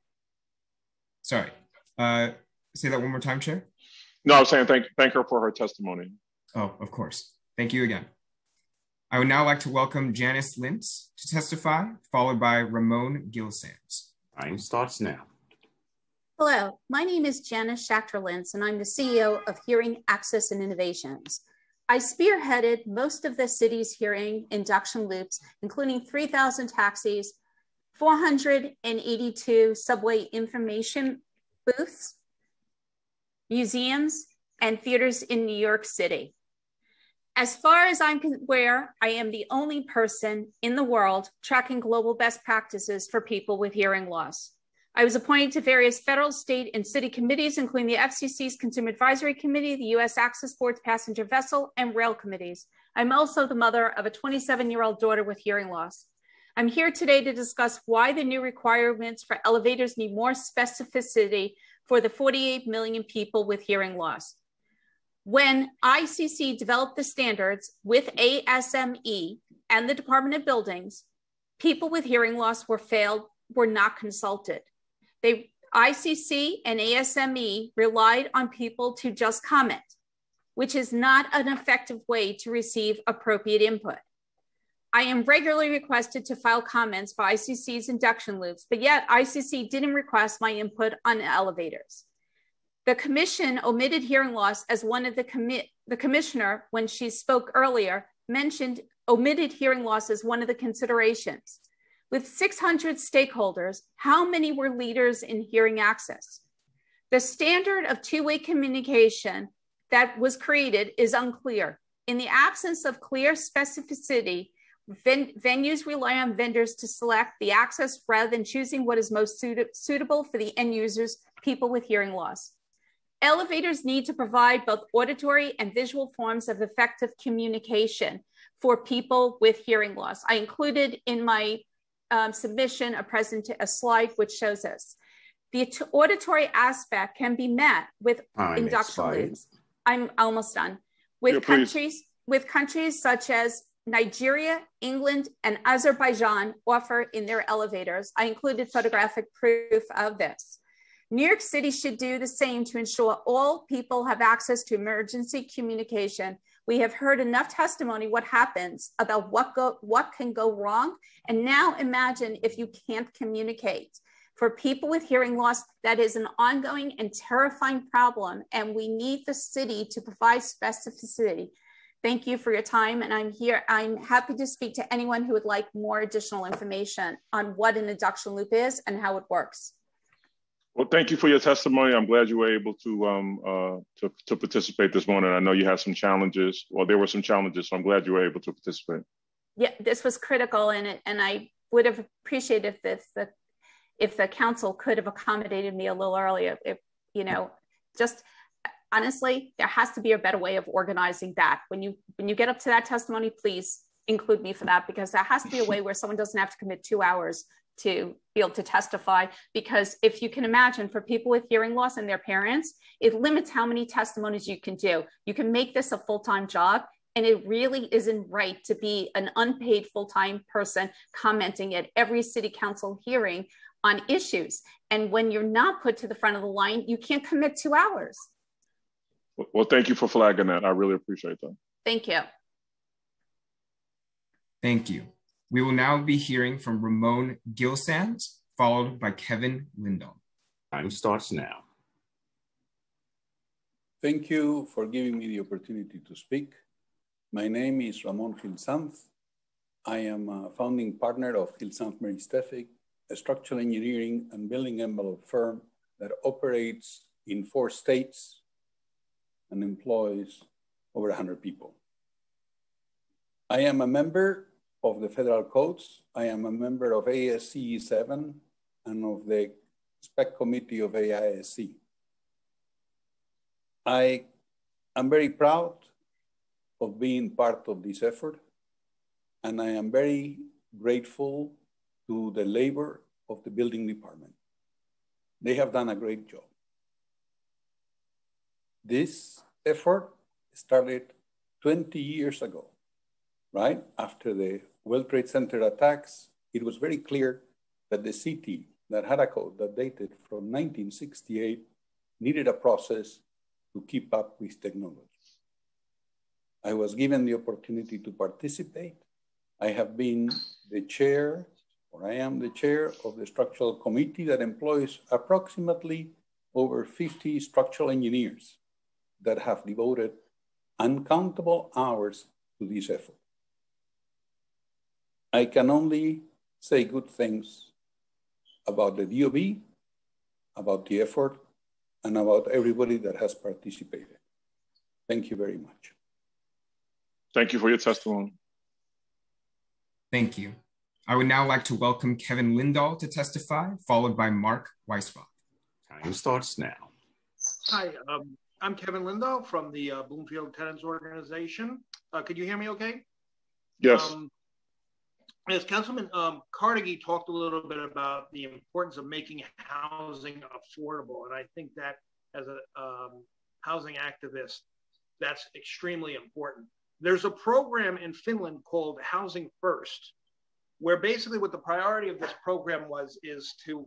Sorry. Uh, say that one more time, Chair. No, I was saying thank, thank her for her testimony. Oh, of course. Thank you again. I would now like to welcome Janice Lintz to testify, followed by Ramon Gilsands. Time starts now. Hello, my name is Janice Schachter-Lintz, and I'm the C E O of Hearing Access and Innovations. I spearheaded most of the city's hearing induction loops, including three thousand taxis, four hundred eighty-two subway information booths, museums, and theaters in New York City. As far as I'm aware, I am the only person in the world tracking global best practices for people with hearing loss. I was appointed to various federal, state, and city committees, including the F C C's Consumer Advisory Committee, the U S Access Board's Passenger Vessel, and rail committees. I'm also the mother of a twenty-seven-year-old daughter with hearing loss. I'm here today to discuss why the new requirements for elevators need more specificity for the forty-eight million people with hearing loss. When I C C developed the standards with A S M E and the Department of Buildings, people with hearing loss were failed, were not consulted. They, I C C and A S M E relied on people to just comment, which is not an effective way to receive appropriate input. I am regularly requested to file comments for I C C's induction loops, but yet I C C didn't request my input on elevators. The commission omitted hearing loss as one of the commit, the commissioner, when she spoke earlier, mentioned omitted hearing loss as one of the considerations. With six hundred stakeholders, how many were leaders in hearing access? The standard of two-way communication that was created is unclear. In the absence of clear specificity, ven venues rely on vendors to select the access rather than choosing what is most suit suitable for the end users, people with hearing loss. Elevators need to provide both auditory and visual forms of effective communication for people with hearing loss. I included in my um, submission a, present a slide which shows this. The auditory aspect can be met with Time induction expired. loops. I'm almost done. With Yeah, please. countries, with countries such as Nigeria, England, and Azerbaijan offer in their elevators. I included photographic proof of this. New York City should do the same to ensure all people have access to emergency communication. We have heard enough testimony what happens about what, go, what can go wrong. And now imagine if you can't communicate. For people with hearing loss, that is an ongoing and terrifying problem, and we need the city to provide specificity. Thank you for your time, and I'm here. I'm happy to speak to anyone who would like more additional information on what an induction loop is and how it works. Well, thank you for your testimony. I'm glad you were able to um, uh, to, to participate this morning. I know you had some challenges, or there were some challenges, so I'm glad you were able to participate. Yeah, this was critical in it, and I would have appreciated if this, the, if the council could have accommodated me a little earlier. If, you know, just honestly, there has to be a better way of organizing that. When you when you get up to that testimony, please include me for that, because there has to be a way where someone doesn't have to commit two hours to be able to testify. Because if you can imagine, for people with hearing loss and their parents, it limits how many testimonies you can do. You can make this a full-time job, and it really isn't right to be an unpaid full-time person commenting at every city council hearing on issues. And when you're not put to the front of the line, you can't commit two hours. Well, thank you for flagging that. I really appreciate that. Thank you. Thank you. We will now be hearing from Ramon Gilsands, followed by Kevin Lindahl. Time starts now. Thank you for giving me the opportunity to speak. My name is Ramon Gilsands. I am a founding partner of Gilsands Mary Stefik, a structural engineering and building envelope firm that operates in four states and employs over one hundred people. I am a member of the federal codes. I am a member of A S C E seven and of the spec committee of A I S C. I am very proud of being part of this effort, and I am very grateful to the labor of the building department. They have done a great job. This effort started twenty years ago, right? After the World Trade Center attacks, it was very clear that the city that had a code that dated from nineteen sixty-eight needed a process to keep up with technology. I was given the opportunity to participate. I have been the chair, or I am the chair of the structural committee that employs approximately over fifty structural engineers that have devoted uncountable hours to this effort. I can only say good things about the D O B, about the effort, and about everybody that has participated. Thank you very much. Thank you for your testimony. Thank you. I would now like to welcome Kevin Lindahl to testify, followed by Mark Weisbach. Time starts now. Hi, um, I'm Kevin Lindahl from the uh, Bloomfield Tenants Organization. Uh, could you hear me okay? Yes. Um, as Councilman um, Carnegie talked a little bit about the importance of making housing affordable. And I think that as a um, housing activist, that's extremely important. There's a program in Finland called Housing First, where basically what the priority of this program was is to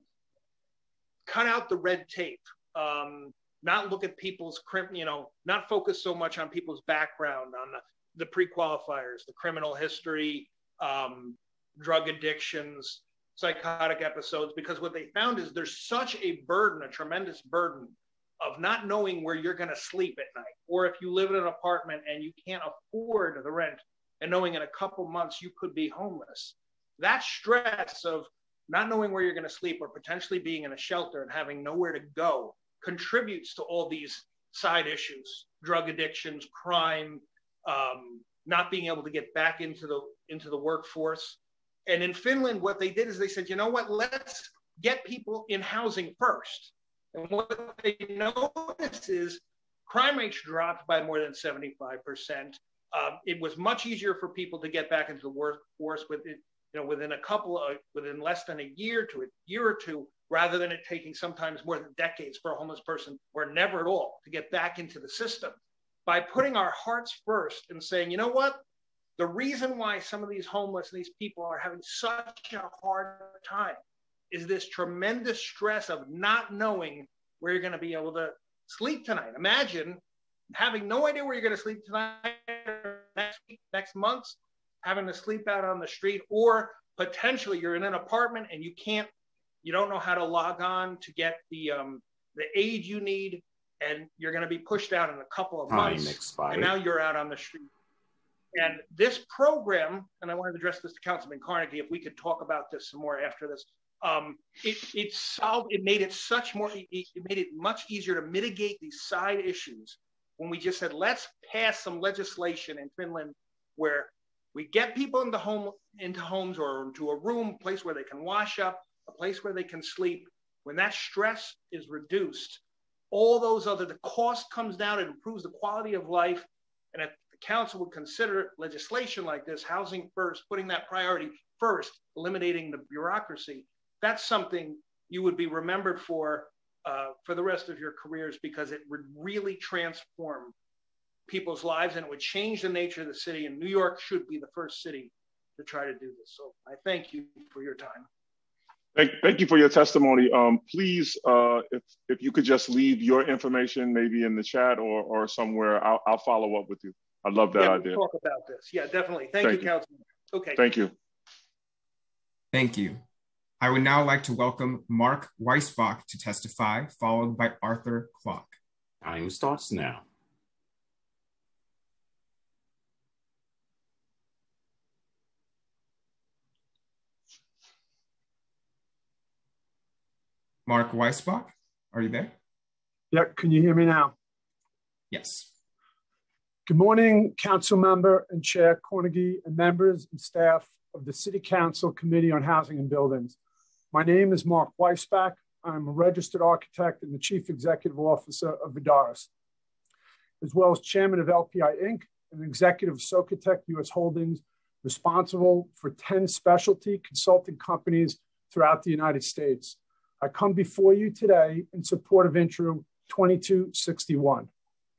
cut out the red tape, um, not look at people's, you know, not focus so much on people's background, on the, the pre-qualifiers, the criminal history, um, drug addictions, psychotic episodes, because what they found is there's such a burden, a tremendous burden of not knowing where you're going to sleep at night, or if you live in an apartment and you can't afford the rent and knowing in a couple months you could be homeless. That stress of not knowing where you're going to sleep or potentially being in a shelter and having nowhere to go contributes to all these side issues, drug addictions, crime, um, not being able to get back into the into the workforce. And in Finland, what they did is they said, you know what, let's get people in housing first. And what they noticed is crime rates dropped by more than seventy-five percent. Um, it was much easier for people to get back into the workforce within, you know, within a couple of, within less than a year to a year or two, rather than it taking sometimes more than decades for a homeless person, or never at all, to get back into the system. By putting our hearts first and saying, you know what, the reason why some of these homeless and these people are having such a hard time is this tremendous stress of not knowing where you're going to be able to sleep tonight. Imagine having no idea where you're going to sleep tonight, or next week, next month, having to sleep out on the street, or potentially you're in an apartment and you can't you don't know how to log on to get the, um, the aid you need, and you're going to be pushed out in a couple of Time months. expired. And now you're out on the street. And this program, and I wanted to address this to Councilman Carnegie, if we could talk about this some more after this, um, it, it solved, it made it such more, it, it made it much easier to mitigate these side issues when we just said, let's pass some legislation in Finland where we get people into home, into homes or into a room, a place where they can wash up, a place where they can sleep. When that stress is reduced, all those other, the cost comes down, it improves the quality of life. And if the council would consider legislation like this, housing first, putting that priority first, eliminating the bureaucracy, that's something you would be remembered for uh, for the rest of your careers, because it would really transform people's lives and it would change the nature of the city. And New York should be the first city to try to do this. So I thank you for your time. Thank, thank you for your testimony. Um, please, uh, if if you could just leave your information maybe in the chat or or somewhere, I'll, I'll follow up with you. I love that yeah, idea. We'll talk about this. Yeah, definitely. Thank, thank you, you, Councilman. Okay. Thank you. Thank you. I would now like to welcome Mark Weisbach to testify, followed by Arthur Clark. Time starts now. Mark Weisbach, are you there? Yeah, can you hear me now? Yes. Good morning, Council Member and Chair Carnegie and members and staff of the City Council Committee on Housing and Buildings. My name is Mark Weisbach. I'm a registered architect and the Chief Executive Officer of Vidaris, as well as Chairman of L P I Incorporated and Executive of Socotec U S Holdings, responsible for ten specialty consulting companies throughout the United States. I come before you today in support of Intro twenty-two sixty-one.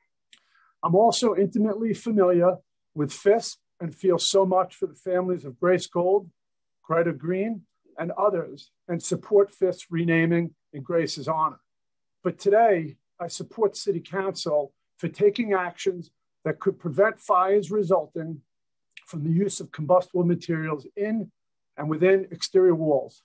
I'm also intimately familiar with F I S and feel so much for the families of Grace Gold, Greta Green, and others, and support F I S renaming in Grace's honor. But today, I support City Council for taking actions that could prevent fires resulting from the use of combustible materials in and within exterior walls.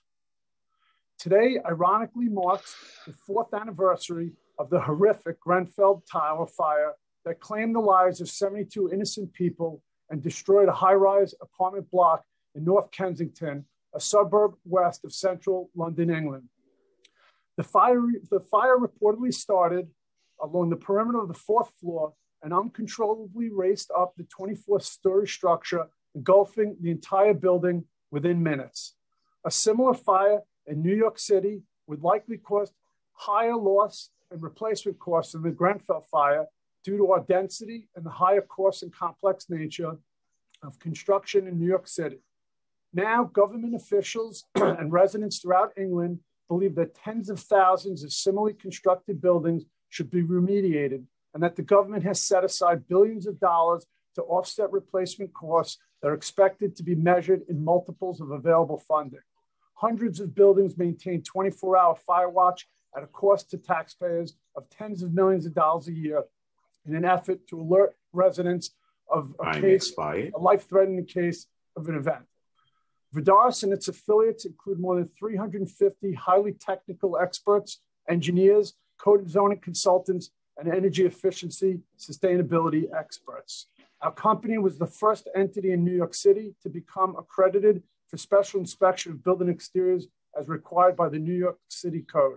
Today, ironically, marks the fourth anniversary of the horrific Grenfell Tower fire that claimed the lives of seventy-two innocent people and destroyed a high-rise apartment block in North Kensington, a suburb west of central London, England. The fire, the fire reportedly started along the perimeter of the fourth floor and uncontrollably raced up the twenty-fourth story structure, engulfing the entire building within minutes. A similar fire in New York City would likely cause higher loss and replacement costs than the Grenfell fire due to our density and the higher cost and complex nature of construction in New York City. Now, government officials and residents throughout England believe that tens of thousands of similarly constructed buildings should be remediated, and that the government has set aside billions of dollars to offset replacement costs that are expected to be measured in multiples of available funding. Hundreds of buildings maintain twenty-four hour fire watch at a cost to taxpayers of tens of millions of dollars a year in an effort to alert residents of a, case, a life-threatening case of an event. Vidaris and its affiliates include more than three hundred fifty highly technical experts, engineers, code and zoning consultants, and energy efficiency sustainability experts. Our company was the first entity in New York City to become accredited for special inspection of building exteriors as required by the New York City Code.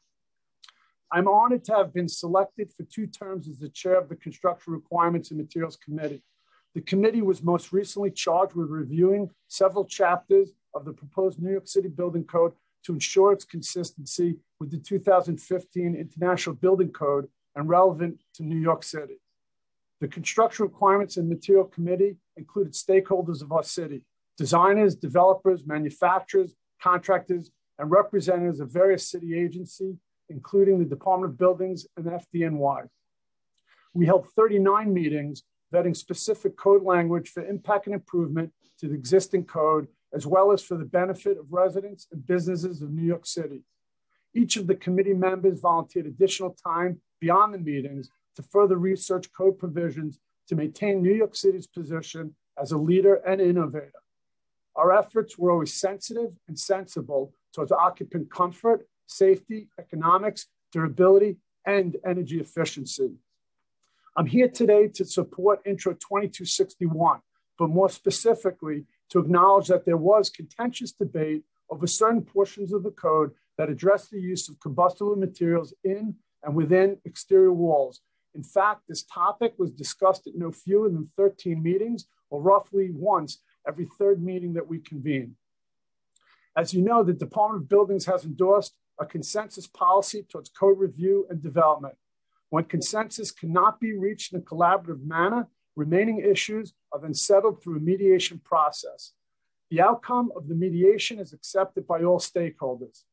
I'm honored to have been selected for two terms as the chair of the Construction Requirements and Materials Committee. The committee was most recently charged with reviewing several chapters of the proposed New York City Building Code to ensure its consistency with the two thousand fifteen International Building Code and relevant to New York City. The Construction Requirements and Material Committee included stakeholders of our city, designers, developers, manufacturers, contractors, and representatives of various city agencies, including the Department of Buildings and F D N Y. We held thirty-nine meetings vetting specific code language for impact and improvement to the existing code, as well as for the benefit of residents and businesses of New York City. Each of the committee members volunteered additional time beyond the meetings to further research code provisions to maintain New York City's position as a leader and innovator. Our efforts were always sensitive and sensible towards occupant comfort, safety, economics, durability, and energy efficiency. I'm here today to support Intro twenty-two sixty-one, but more specifically, to acknowledge that there was contentious debate over certain portions of the code that address the use of combustible materials in and within exterior walls. In fact, this topic was discussed at no fewer than thirteen meetings, or roughly once every third meeting that we convene. As you know, the Department of Buildings has endorsed a consensus policy towards code review and development. When consensus cannot be reached in a collaborative manner, remaining issues are then settled through a mediation process. The outcome of the mediation is accepted by all stakeholders.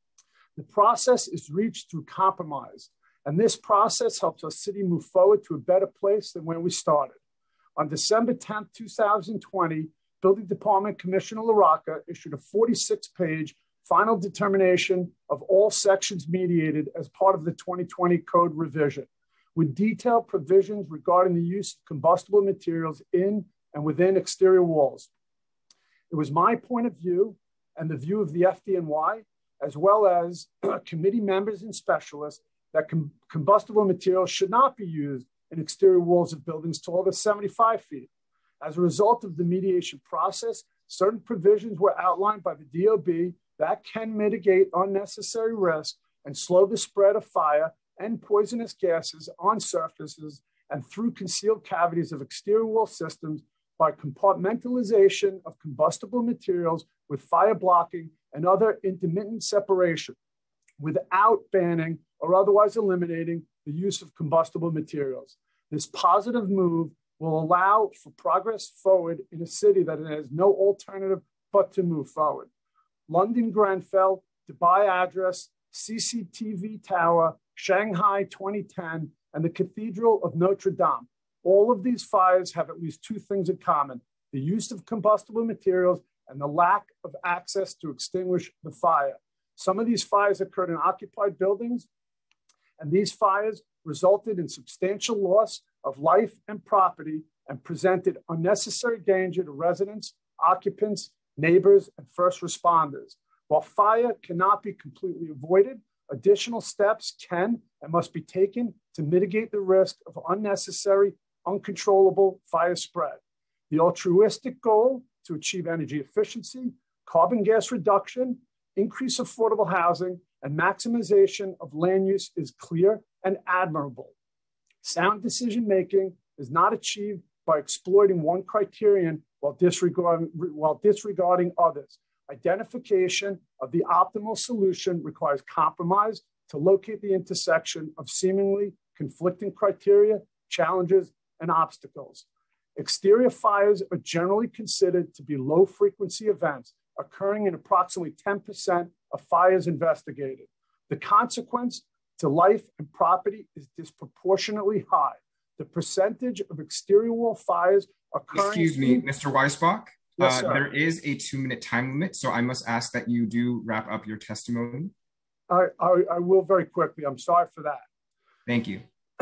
The process is reached through compromise, and this process helps our city move forward to a better place than when we started. On December tenth, two thousand twenty, Building Department Commissioner LaRocca issued a forty-six page final determination of all sections mediated as part of the twenty twenty code revision, with detailed provisions regarding the use of combustible materials in and within exterior walls. It was my point of view and the view of the F D N Y, as well as committee members and specialists, that com combustible materials should not be used in exterior walls of buildings taller than seventy-five feet. As a result of the mediation process, certain provisions were outlined by the D O B that can mitigate unnecessary risk and slow the spread of fire and poisonous gases on surfaces and through concealed cavities of exterior wall systems by compartmentalization of combustible materials with fire blocking and other intermittent separation, without banning or otherwise eliminating the use of combustible materials. This positive move will allow for progress forward in a city that has no alternative but to move forward. London Grenfell, Dubai Address, C C T V Tower, Shanghai twenty ten, and the Cathedral of Notre Dame. All of these fires have at least two things in common: the use of combustible materials and the lack of access to extinguish the fire. Some of these fires occurred in occupied buildings, and these fires resulted in substantial loss of life and property and presented unnecessary danger to residents, occupants, neighbors, and first responders. While fire cannot be completely avoided, additional steps can and must be taken to mitigate the risk of unnecessary, uncontrollable fire spread. The altruistic goal to achieve energy efficiency, carbon gas reduction, increase affordable housing, and maximization of land use is clear and admirable. Sound decision-making is not achieved by exploiting one criterion while disregarding, while disregarding others. Identification of the optimal solution requires compromise to locate the intersection of seemingly conflicting criteria, challenges, and obstacles. Exterior fires are generally considered to be low-frequency events occurring in approximately ten percent of fires investigated. The consequence to life and property is disproportionately high. The percentage of exterior wall fires occurring— Excuse me, Mister Weisbach. Yes, uh, there is a two-minute time limit, so I must ask that you do wrap up your testimony. I, I, I will very quickly. I'm sorry for that. Thank you.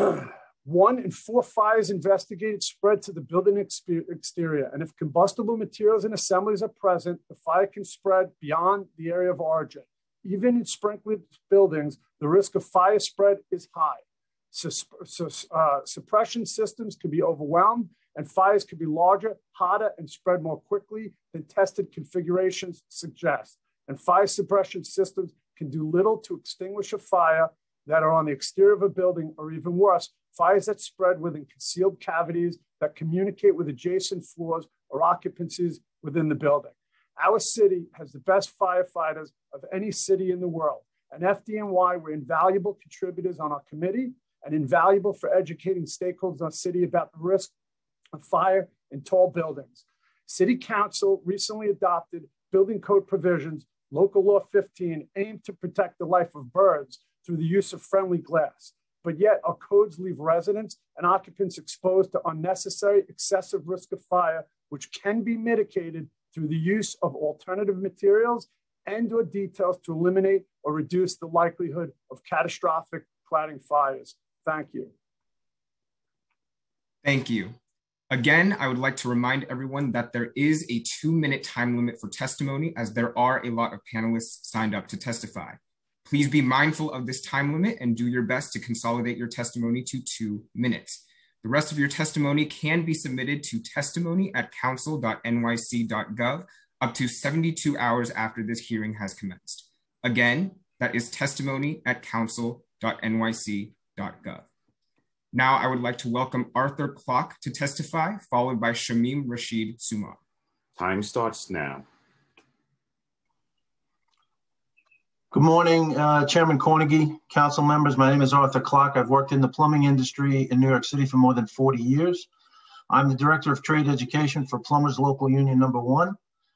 One in four fires investigated spread to the building exterior, and if combustible materials and assemblies are present, the fire can spread beyond the area of origin. Even in sprinkled buildings, the risk of fire spread is high. Sus sus uh, suppression systems can be overwhelmed, and fires can be larger, hotter, and spread more quickly than tested configurations suggest. And fire suppression systems can do little to extinguish a fire that are on the exterior of a building, or even worse, fires that spread within concealed cavities that communicate with adjacent floors or occupancies within the building. Our city has the best firefighters of any city in the world. And F D N Y, we're invaluable contributors on our committee and invaluable for educating stakeholders in our city about the risk of fire in tall buildings. City Council recently adopted building code provisions, Local Law fifteen, aimed to protect the life of birds through the use of friendly glass. But yet our codes leave residents and occupants exposed to unnecessary, excessive risk of fire, which can be mitigated through the use of alternative materials and or details to eliminate or reduce the likelihood of catastrophic cladding fires. Thank you. Thank you. Again, I would like to remind everyone that there is a two-minute time limit for testimony, as there are a lot of panelists signed up to testify. Please be mindful of this time limit and do your best to consolidate your testimony to two minutes. The rest of your testimony can be submitted to testimony at council dot N Y C dot gov up to seventy-two hours after this hearing has commenced. Again, that is testimony at council dot N Y C dot gov. Now I would like to welcome Arthur Clark to testify, followed by Shamim Rashid Sumar. Time starts now. Good morning, uh, Chairman Cornegie, council members. My name is Arthur Clark. I've worked in the plumbing industry in New York City for more than forty years. I'm the Director of Trade Education for Plumbers Local Union Number One.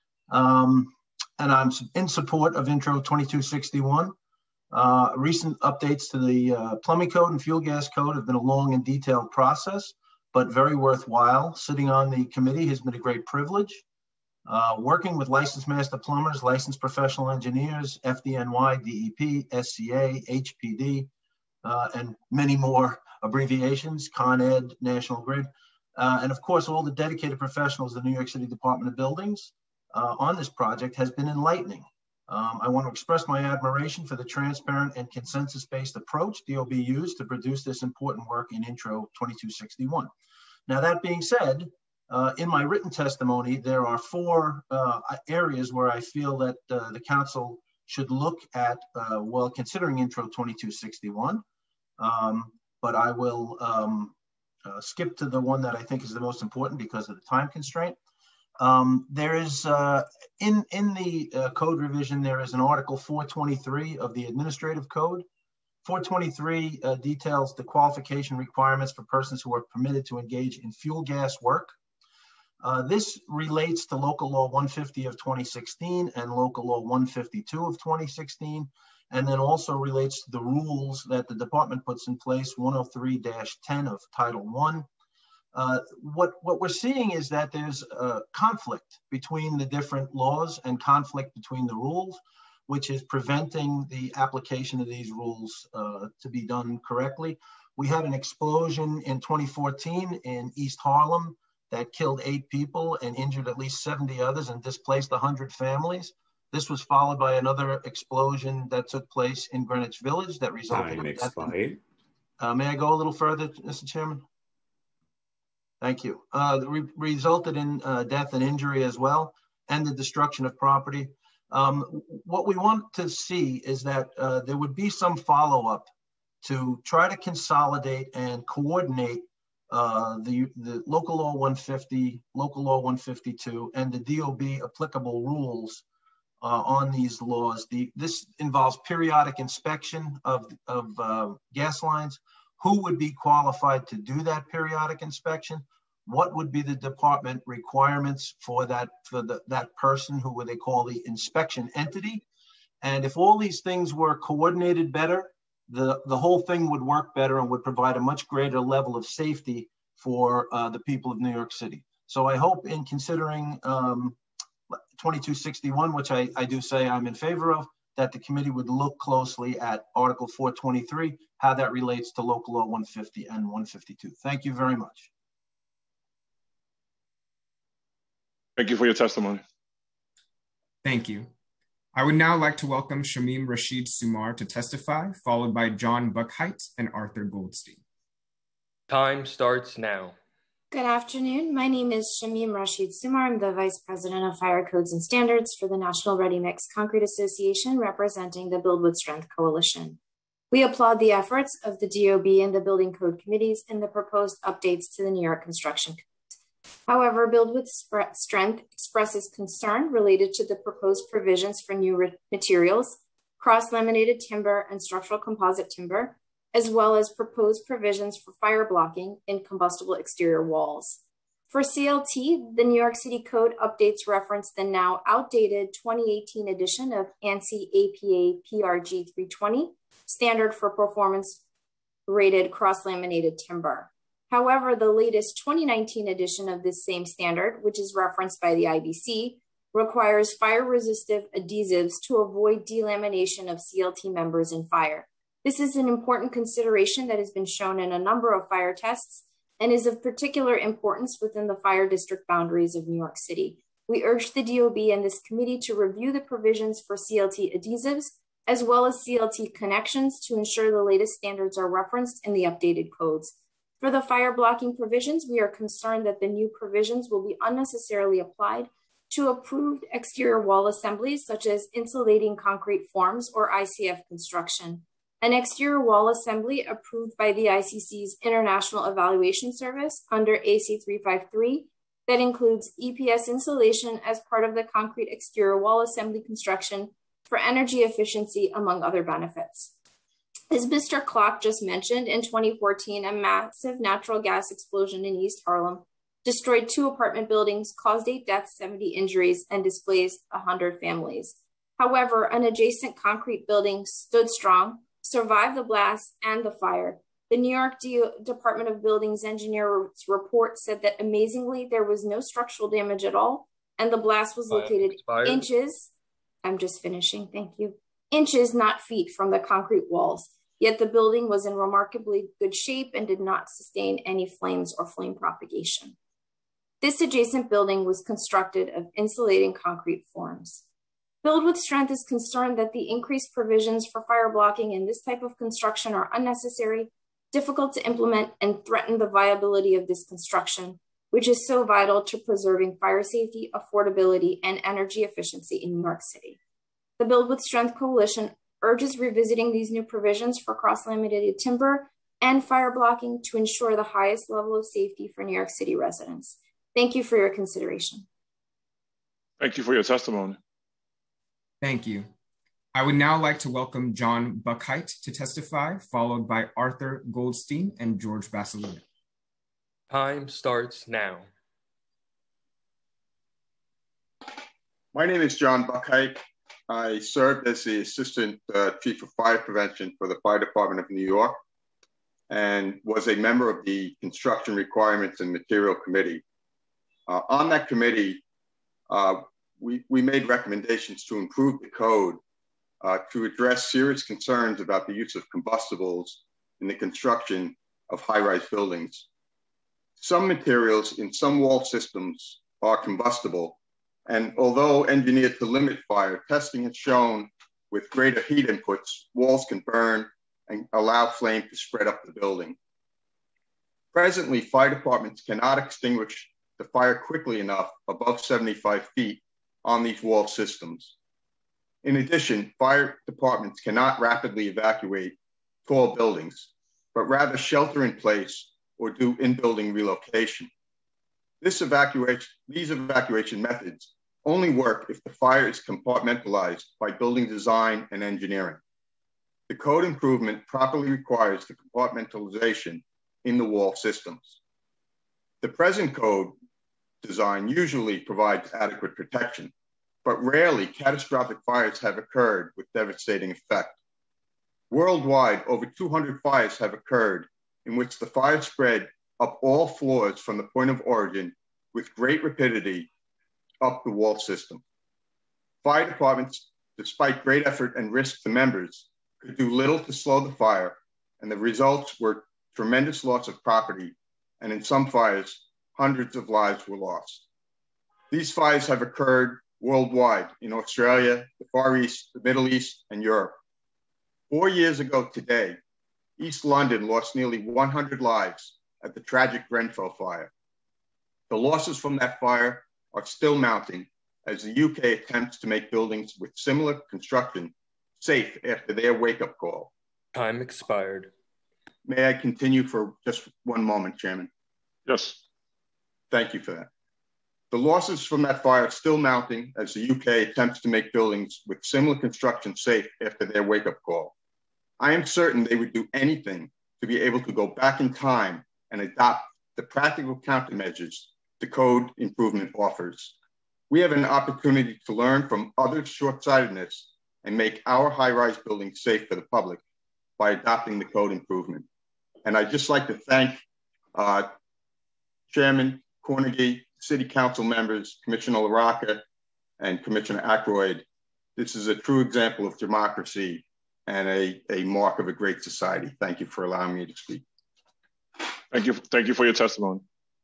Um, and I'm in support of Intro twenty-two sixty-one. Uh, recent updates to the uh, plumbing code and fuel gas code have been a long and detailed process, but very worthwhile. Sitting on the committee has been a great privilege. Uh, working with licensed master plumbers, licensed professional engineers, F D N Y, D E P, S C A, H P D, uh, and many more abbreviations, Con Ed, National Grid, uh, and of course, all the dedicated professionals of the New York City Department of Buildings uh, on this project has been enlightening. Um, I want to express my admiration for the transparent and consensus-based approach D O B used to produce this important work in Intro twenty-two sixty-one. Now, that being said, uh, in my written testimony, there are four uh, areas where I feel that uh, the council should look at uh, while considering Intro twenty-two sixty-one. Um, but I will um, uh, skip to the one that I think is the most important because of the time constraint. Um, there is, uh, in, in the uh, code revision, there is an Article four twenty-three of the Administrative Code. four twenty-three uh, details the qualification requirements for persons who are permitted to engage in fuel gas work. Uh, this relates to Local Law one fifty of twenty sixteen and Local Law one fifty-two of twenty sixteen, and then also relates to the rules that the department puts in place, one oh three dash ten of Title one. Uh, what, what we're seeing is that there's a conflict between the different laws and conflict between the rules, which is preventing the application of these rules uh, to be done correctly. We had an explosion in twenty fourteen in East Harlem that killed eight people and injured at least seventy others and displaced one hundred families. This was followed by another explosion that took place in Greenwich Village that resulted Time in expired. Uh, may I go a little further, Mister Chairman? Thank you. Uh, re resulted in uh, death and injury as well, and the destruction of property. Um, what we want to see is that uh, there would be some follow-up to try to consolidate and coordinate uh, the, the Local Law one fifty, Local Law one fifty-two, and the D O B applicable rules uh, on these laws. The, this involves periodic inspection of, of uh, gas lines. Who would be qualified to do that periodic inspection? What would be the department requirements for that, for the, that person who would they call the inspection entity? And if all these things were coordinated better, the, the whole thing would work better and would provide a much greater level of safety for uh, the people of New York City. So I hope in considering um, twenty-two sixty-one, which I, I do say I'm in favor of, that the committee would look closely at Article four twenty-three, how that relates to Local Law one fifty and one fifty-two. Thank you very much. Thank you for your testimony. Thank you. I would now like to welcome Shamim Rashid Sumar to testify, followed by John Buckheit and Arthur Goldstein. Time starts now. Good afternoon. My name is Shamim Rashid Sumar. I'm the Vice President of Fire Codes and Standards for the National Ready Mix Concrete Association, representing the Build with Strength Coalition. We applaud the efforts of the D O B and the Building Code Committees in the proposed updates to the New York Construction Code. However, Build with Strength expresses concern related to the proposed provisions for new materials, cross-laminated timber and structural composite timber, as well as proposed provisions for fire blocking in combustible exterior walls. For C L T, the New York City Code updates reference the now outdated twenty eighteen edition of ANSI A P A P R G three twenty, standard for performance rated cross-laminated timber. However, the latest twenty nineteen edition of this same standard, which is referenced by the I B C, requires fire-resistive adhesives to avoid delamination of C L T members in fire. This is an important consideration that has been shown in a number of fire tests and is of particular importance within the fire district boundaries of New York City. We urge the D O B and this committee to review the provisions for C L T adhesives, as well as C L T connections to ensure the latest standards are referenced in the updated codes. For the fire blocking provisions, we are concerned that the new provisions will be unnecessarily applied to approved exterior wall assemblies, such as insulating concrete forms or I C F construction. An exterior wall assembly approved by the I C C's International Evaluation Service under A C three fifty-three that includes E P S insulation as part of the concrete exterior wall assembly construction for energy efficiency, among other benefits. As Mister Clark just mentioned, in twenty fourteen, a massive natural gas explosion in East Harlem destroyed two apartment buildings, caused eight deaths, seventy injuries, and displaced one hundred families. However, an adjacent concrete building stood strong, survived the blast and the fire. The New York D- Department of Buildings Engineers report said that amazingly, there was no structural damage at all, and the blast was located inches, I'm just finishing, thank you, inches, not feet from the concrete walls. Yet the building was in remarkably good shape and did not sustain any flames or flame propagation. This adjacent building was constructed of insulating concrete forms. Build with Strength is concerned that the increased provisions for fire blocking in this type of construction are unnecessary, difficult to implement, and threaten the viability of this construction, which is so vital to preserving fire safety, affordability, and energy efficiency in New York City. The Build with Strength Coalition urges revisiting these new provisions for cross-laminated timber and fire blocking to ensure the highest level of safety for New York City residents. Thank you for your consideration. Thank you for your testimony. Thank you. I would now like to welcome John Buckheit to testify, followed by Arthur Goldstein and George Basilina. Time starts now. My name is John Buckheit. I served as the Assistant uh, Chief of Fire Prevention for the Fire Department of New York and was a member of the Construction Requirements and Material Committee. Uh, on that committee, uh, we, we made recommendations to improve the code uh, to address serious concerns about the use of combustibles in the construction of high-rise buildings. Some materials in some wall systems are combustible, and although engineered to limit fire, testing has shown with greater heat inputs, walls can burn and allow flame to spread up the building. Presently, fire departments cannot extinguish the fire quickly enough above seventy-five feet on these wall systems. In addition, fire departments cannot rapidly evacuate tall buildings, but rather shelter in place or do in-building relocation. This evacuation, these evacuation methods only work if the fire is compartmentalized by building design and engineering. The code improvement properly requires the compartmentalization in the wall systems. The present code design usually provides adequate protection, but rarely catastrophic fires have occurred with devastating effect. Worldwide, over two hundred fires have occurred in which the fire spread up all floors from the point of origin with great rapidity up the wall system. Fire departments, despite great effort and risk to members, could do little to slow the fire, and the results were tremendous loss of property, and in some fires, hundreds of lives were lost. These fires have occurred worldwide in Australia, the Far East, the Middle East, and Europe. Four years ago today, East London lost nearly one hundred lives at the tragic Grenfell fire. The losses from that fire are still mounting as the U K attempts to make buildings with similar construction safe after their wake-up call. Time expired. May I continue for just one moment, Chairman? Yes. Thank you for that. The losses from that fire are still mounting as the U K attempts to make buildings with similar construction safe after their wake-up call. I am certain they would do anything to be able to go back in time and adopt the practical countermeasures the code improvement offers. We have an opportunity to learn from others' short-sightedness and make our high-rise buildings safe for the public by adopting the code improvement. And I'd just like to thank uh, Chairman Cornegie, City Council members, Commissioner LaRocca, and Commissioner Ackroyd. This is a true example of democracy and a, a mark of a great society. Thank you for allowing me to speak. Thank you. Thank you for your testimony.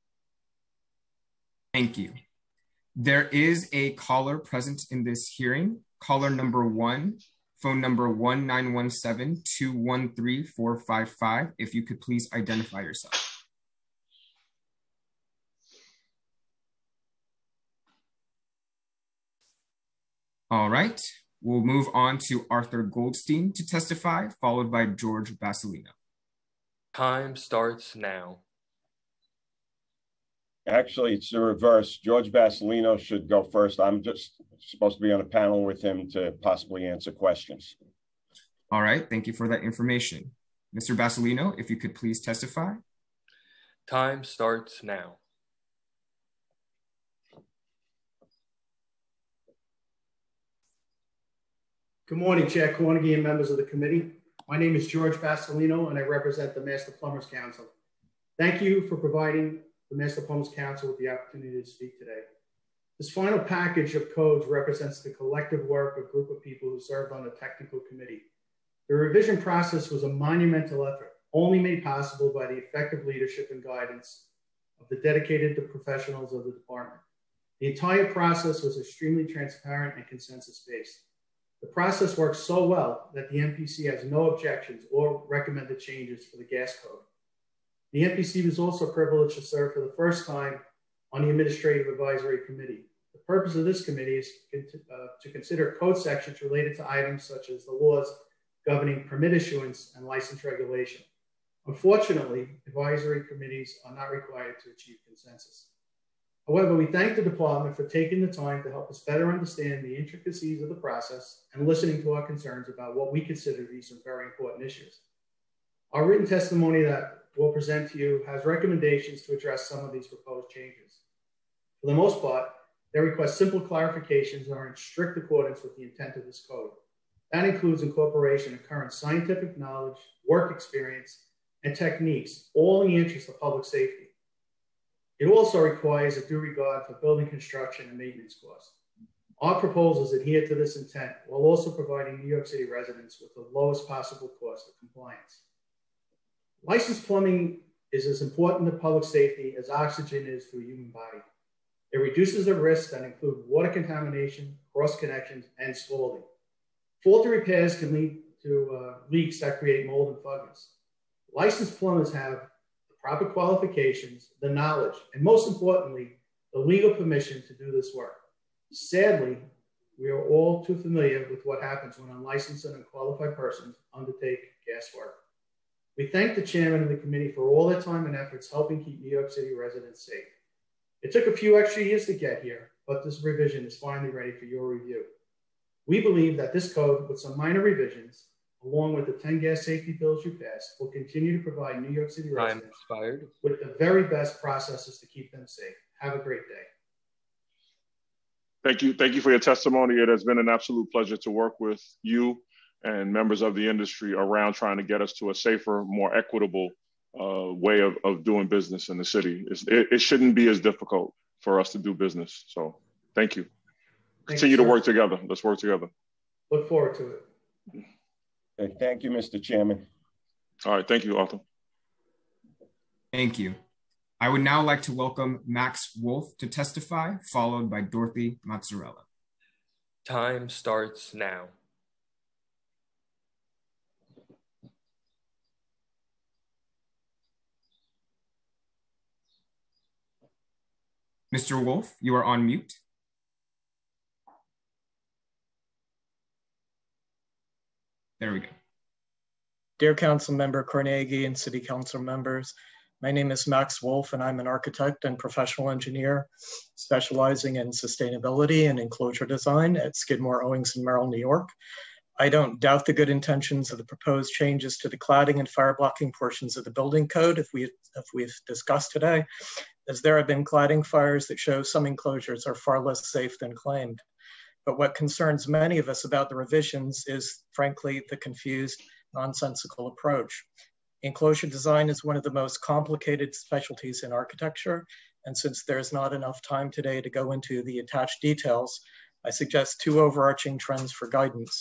Thank you. There is a caller present in this hearing. Caller number one, phone number one nine one seven, two one three, four five five. If you could please identify yourself. All right, we'll move on to Arthur Goldstein to testify, followed by George Basilino. Time starts now. Actually, it's the reverse. George Basilino should go first. I'm just supposed to be on a panel with him to possibly answer questions. All right, thank you for that information. Mister Basilino, if you could please testify. Time starts now. Good morning, Chair Cornegy and members of the committee. My name is George Basilino and I represent the Master Plumbers Council. Thank you for providing the Master Plumbers Council with the opportunity to speak today. This final package of codes represents the collective work of a group of people who served on the technical committee. The revision process was a monumental effort, only made possible by the effective leadership and guidance of the dedicated professionals of the department. The entire process was extremely transparent and consensus-based. The process works so well that the M P C has no objections or recommended changes for the gas code. The M P C was also privileged to serve for the first time on the Administrative Advisory Committee. The purpose of this committee is uh, to consider code sections related to items such as the laws governing permit issuance and license regulation. Unfortunately, advisory committees are not required to achieve consensus. However, we thank the department for taking the time to help us better understand the intricacies of the process and listening to our concerns about what we consider to be some very important issues. Our written testimony that we'll present to you has recommendations to address some of these proposed changes. For the most part, they request simple clarifications and are in strict accordance with the intent of this code. That includes incorporation of current scientific knowledge, work experience, and techniques, all in the interest of public safety. It also requires a due regard for building construction and maintenance costs. Our proposals adhere to this intent while also providing New York City residents with the lowest possible cost of compliance. Licensed plumbing is as important to public safety as oxygen is to a human body. It reduces the risks that include water contamination, cross connections, and scalding. Faulty repairs can lead to uh, leaks that create mold and fungus. Licensed plumbers have proper qualifications, the knowledge, and most importantly, the legal permission to do this work. Sadly, we are all too familiar with what happens when unlicensed and unqualified persons undertake gas work. We thank the chairman of the committee for all their time and efforts helping keep New York City residents safe. It took a few extra years to get here, but this revision is finally ready for your review. We believe that this code, with some minor revisions, along with the ten gas safety bills you passed, will continue to provide New York City residents with the very best processes to keep them safe. Have a great day. Thank you. Thank you for your testimony. It has been an absolute pleasure to work with you and members of the industry around trying to get us to a safer, more equitable uh, way of, of doing business in the city. It, it shouldn't be as difficult for us to do business. So thank you. Thank Continue you, to work together. Let's work together. Look forward to it. Okay, thank you, Mister Chairman. All right, thank you, Arthur. Thank you. I would now like to welcome Max Wolf to testify, followed by Dorothy Mazzarella. Time starts now. Mister Wolf, you are on mute. There we go. Dear Council Member Carnegie and City Council members, my name is Max Wolf and I'm an architect and professional engineer specializing in sustainability and enclosure design at Skidmore, Owings and Merrill, New York. I don't doubt the good intentions of the proposed changes to the cladding and fire blocking portions of the building code if, we, if we've discussed today, as there have been cladding fires that show some enclosures are far less safe than claimed. But what concerns many of us about the revisions is, frankly, the confused, nonsensical approach. Enclosure design is one of the most complicated specialties in architecture, and since there's not enough time today to go into the attached details, I suggest two overarching trends for guidance.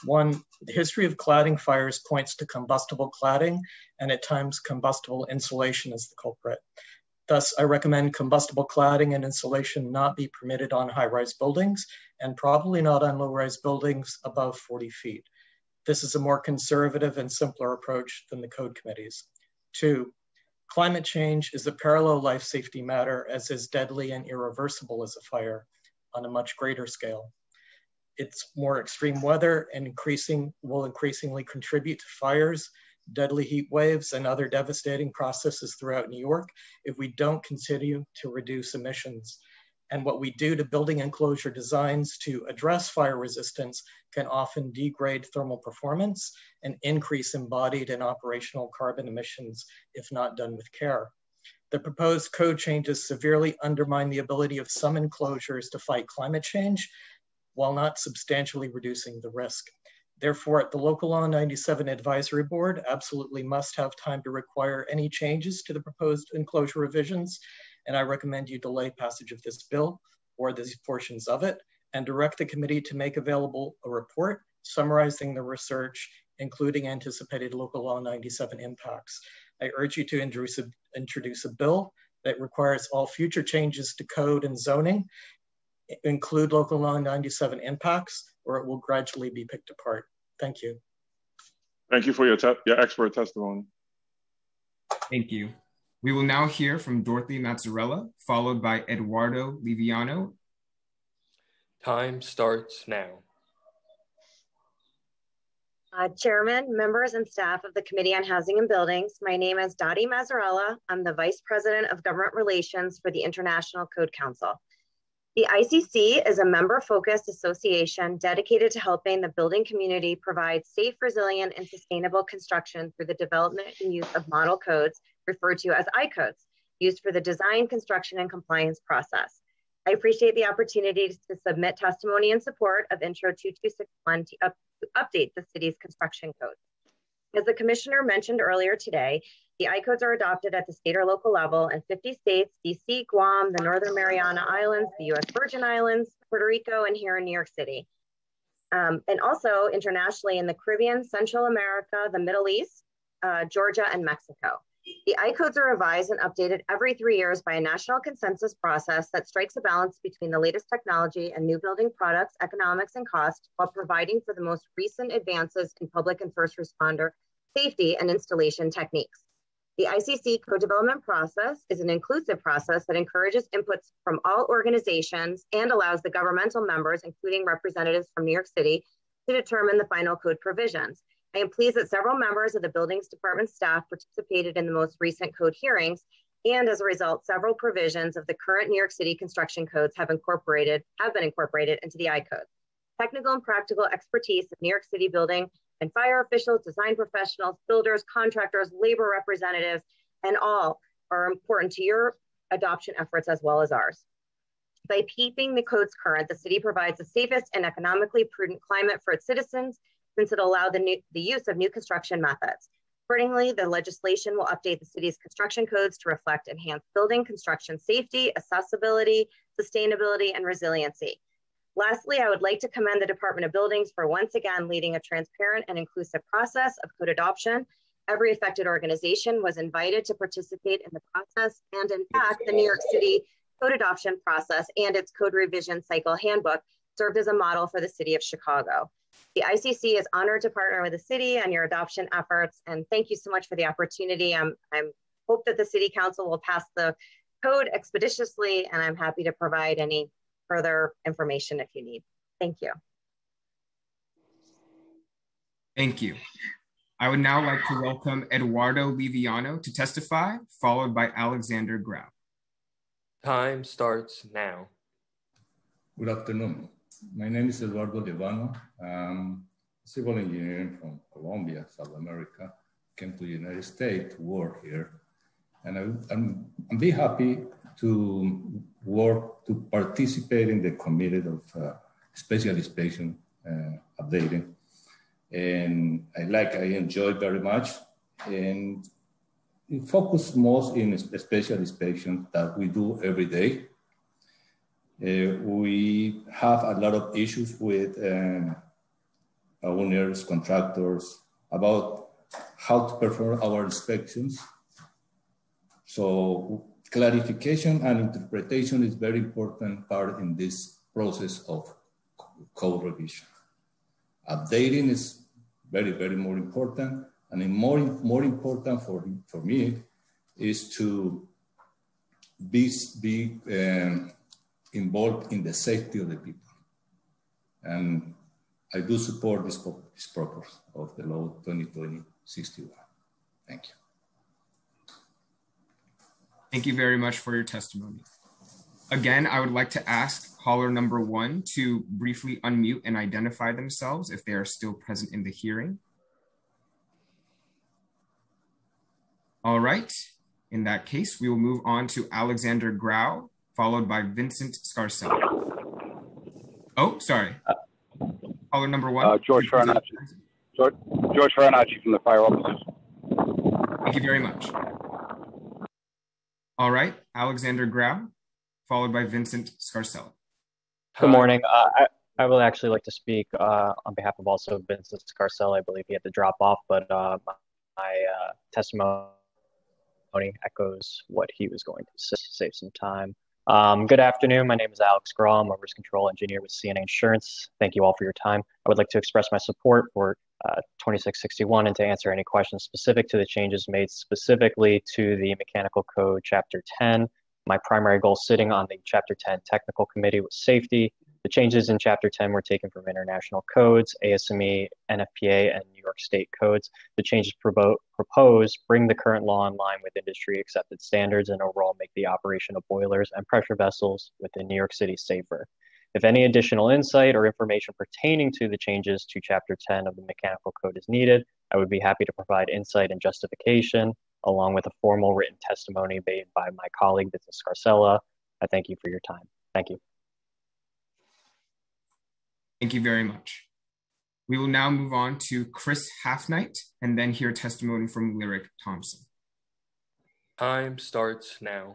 One, the history of cladding fires points to combustible cladding, and at times combustible insulation is the culprit. Thus, I recommend combustible cladding and insulation not be permitted on high-rise buildings and probably not on low-rise buildings above forty feet. This is a more conservative and simpler approach than the code committees. Two, climate change is a parallel life safety matter as is deadly and irreversible as a fire on a much greater scale. It's more extreme weather and increasing will increasingly contribute to fires, deadly heat waves, and other devastating processes throughout New York if we don't continue to reduce emissions. And what we do to building enclosure designs to address fire resistance can often degrade thermal performance and increase embodied and operational carbon emissions if not done with care. The proposed code changes severely undermine the ability of some enclosures to fight climate change while not substantially reducing the risk. Therefore, the Local Law ninety-seven Advisory Board absolutely must have time to require any changes to the proposed enclosure revisions, and I recommend you delay passage of this bill or these portions of it and direct the committee to make available a report summarizing the research, including anticipated Local Law ninety-seven impacts. I urge you to introduce a, introduce a bill that requires all future changes to code and zoning include Local Law ninety-seven impacts, or it will gradually be picked apart. Thank you. Thank you for your, te your expert testimony. Thank you. We will now hear from Dorothy Mazzarella, followed by Eduardo Liviano. Time starts now. Uh, Chairman, members, and staff of the Committee on Housing and Buildings, my name is Dottie Mazzarella. I'm the Vice President of Government Relations for the International Code Council. The I C C is a member-focused association dedicated to helping the building community provide safe, resilient, and sustainable construction through the development and use of model codes, referred to as I codes, used for the design, construction, and compliance process. I appreciate the opportunity to submit testimony in support of Intro two two six one to, up, to update the city's construction code. As the commissioner mentioned earlier today, the I codes are adopted at the state or local level in fifty states, D C, Guam, the Northern Mariana Islands, the U S Virgin Islands, Puerto Rico, and here in New York City. Um, and also internationally in the Caribbean, Central America, the Middle East, uh, Georgia, and Mexico. The I codes are revised and updated every three years by a national consensus process that strikes a balance between the latest technology and new building products, economics, and cost, while providing for the most recent advances in public and first responder safety and installation techniques. The I C C code development process is an inclusive process that encourages inputs from all organizations and allows the governmental members, including representatives from New York City, to determine the final code provisions. I am pleased that several members of the Buildings Department staff participated in the most recent code hearings, and as a result, several provisions of the current New York City construction codes have incorporated, have been incorporated into the I codes. Technical and practical expertise of New York City building and fire officials, design professionals, builders, contractors, labor representatives, and all are important to your adoption efforts as well as ours. By keeping the codes current, the city provides the safest and economically prudent climate for its citizens, since it allowed the, new, the use of new construction methods. Accordingly, the legislation will update the city's construction codes to reflect enhanced building construction safety, accessibility, sustainability, and resiliency. Lastly, I would like to commend the Department of Buildings for once again leading a transparent and inclusive process of code adoption. Every affected organization was invited to participate in the process, and in fact, the New York City code adoption process and its code revision cycle handbook served as a model for the city of Chicago. The I C C is honored to partner with the city on your adoption efforts, and thank you so much for the opportunity. I'm, I'm hope that the City Council will pass the code expeditiously, and I'm happy to provide any further information if you need. Thank you. Thank you. I would now like to welcome Eduardo Liviano to testify, followed by Alexander Grau. Time starts now. Good afternoon. My name is Eduardo Liviano. I'm a civil engineer from Colombia, South America. Came to the United States to work here. And I, I'm, I'm very happy to work to participate in the committee of uh, special inspection uh, updating. And I like, I enjoy very much. And it focuses most in special inspection that we do every day. Uh, we have a lot of issues with uh, owners, contractors, about how to perform our inspections. So clarification and interpretation is very important part in this process of code revision. Updating is very, very more important. And more, more important for, for me is to be, be um, involved in the safety of the people. And I do support this, this purpose of the law twenty twenty dash sixty-one. Thank you. Thank you very much for your testimony. Again, I would like to ask caller number one to briefly unmute and identify themselves if they are still present in the hearing. All right, in that case, we will move on to Alexander Grau, followed by Vincent Scarcella. Oh, sorry. Caller number one. Uh, George Farinacci. George, George Farinacci from the Fire Officers. Thank you very much. All right, Alexander Grau, followed by Vincent Scarcella. Good morning. Uh, I, I would actually like to speak uh, on behalf of also Vincent Scarcella. I believe he had to drop off, but uh, my uh, testimony echoes what he was going to say, save some time. Um, good afternoon. My name is Alex Grau. I'm a risk control engineer with C N A Insurance. Thank you all for your time. I would like to express my support for uh, twenty-six sixty-one and to answer any questions specific to the changes made specifically to the Mechanical Code Chapter ten. My primary goal sitting on the Chapter ten Technical Committee was safety. The changes in Chapter ten were taken from international codes, A S M E, N F P A, and New York State codes. The changes proposed bring the current law in line with industry accepted standards and overall make the operation of boilers and pressure vessels within New York City safer. If any additional insight or information pertaining to the changes to Chapter ten of the Mechanical Code is needed, I would be happy to provide insight and justification, along with a formal written testimony made by my colleague, Vincent Scarcella. I thank you for your time. Thank you. Thank you very much. We will now move on to Chris Halfnight and then hear testimony from Lyric Thompson. Time starts now.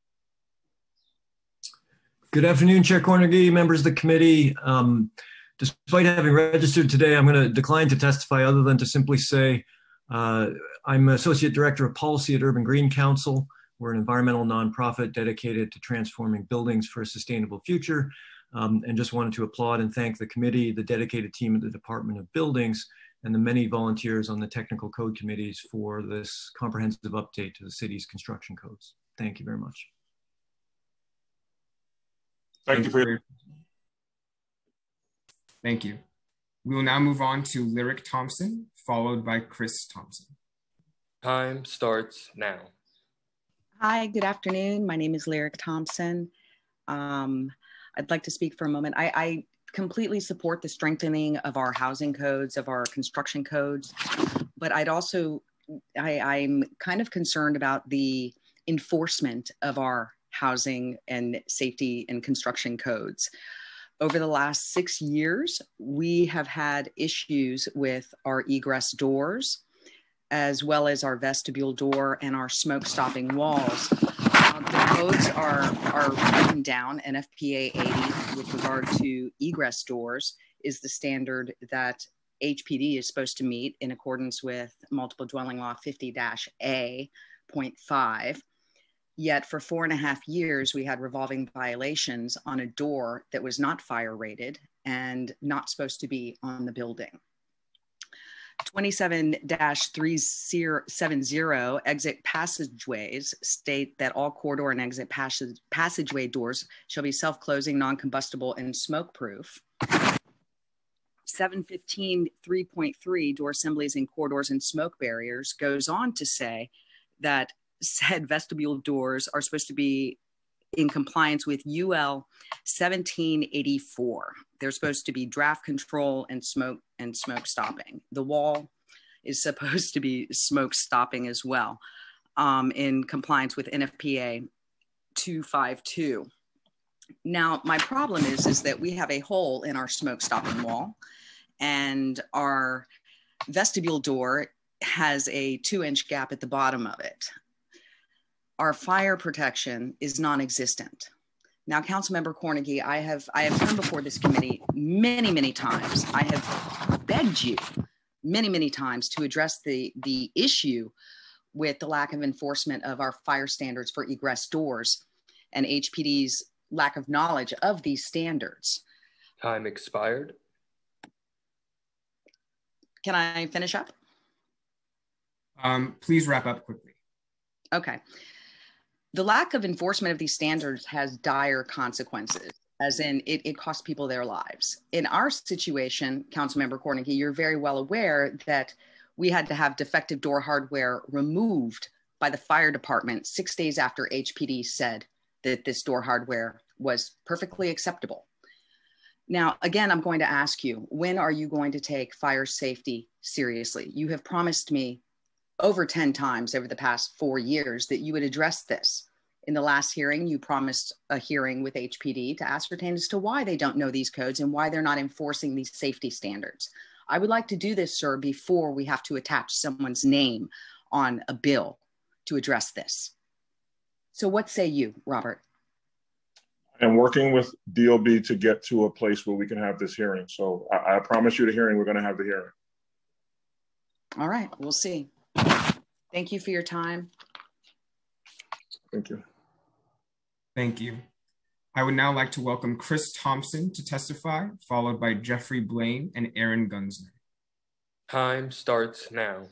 Good afternoon, Chair Cornegie, members of the committee. Um, despite having registered today, I'm going to decline to testify other than to simply say uh, I'm Associate Director of Policy at Urban Green Council. We're an environmental nonprofit dedicated to transforming buildings for a sustainable future. Um, and just wanted to applaud and thank the committee, the dedicated team at the Department of Buildings, and the many volunteers on the technical code committees for this comprehensive update to the city's construction codes. Thank you very much. Thank, Thank you for your. Thank you. We will now move on to Lyric Thompson, followed by Chris Thompson. Time starts now. Hi, good afternoon. My name is Lyric Thompson. Um, I'd like to speak for a moment. I, I completely support the strengthening of our housing codes, of our construction codes, but I'd also, I, I'm kind of concerned about the enforcement of our housing and safety and construction codes. Over the last six years, we have had issues with our egress doors, as well as our vestibule door and our smoke stopping walls. The codes are, are written down. N F P A eighty with regard to egress doors is the standard that H P D is supposed to meet in accordance with Multiple Dwelling Law fifty dash A point five. Yet for four and a half years, we had revolving violations on a door that was not fire rated and not supposed to be on the building. twenty-seven dash three seventy exit passageways state that all corridor and exit passage, passageway doors shall be self-closing, non-combustible, and smoke-proof. seven fifteen three point three door assemblies in corridors and smoke barriers goes on to say that said vestibule doors are supposed to be in compliance with U L seventeen eighty-four. They're supposed to be draft control and smoke and smoke stopping. The wall is supposed to be smoke stopping as well, um, in compliance with N F P A two fifty-two. Now, my problem is, is that we have a hole in our smoke stopping wall, and our vestibule door has a two inch gap at the bottom of it. Our fire protection is non-existent. Now, Councilmember Cornegie, I have I have come before this committee many, many times. I have begged begged you many, many times to address the, the issue with the lack of enforcement of our fire standards for egress doors and H P D's lack of knowledge of these standards. Time expired. Can I finish up? Um, please wrap up quickly. Okay. The lack of enforcement of these standards has dire consequences, as in it, it costs people their lives. In our situation, Councilmember Cornegie, you're very well aware that we had to have defective door hardware removed by the fire department six days after H P D said that this door hardware was perfectly acceptable. Now, again, I'm going to ask you, when are you going to take fire safety seriously? You have promised me over ten times over the past four years that you would address this. In the last hearing, you promised a hearing with H P D to ascertain as to why they don't know these codes and why they're not enforcing these safety standards. I would like to do this, sir, before we have to attach someone's name on a bill to address this. So what say you, Robert? I'm working with D O B to get to a place where we can have this hearing. So I, I promise you the hearing, we're going to have the hearing. All right, we'll see. Thank you for your time. Thank you. Thank you. I would now like to welcome Chris Thompson to testify, followed by Jeffrey Blaine and Aaron Gunsner. Time starts now.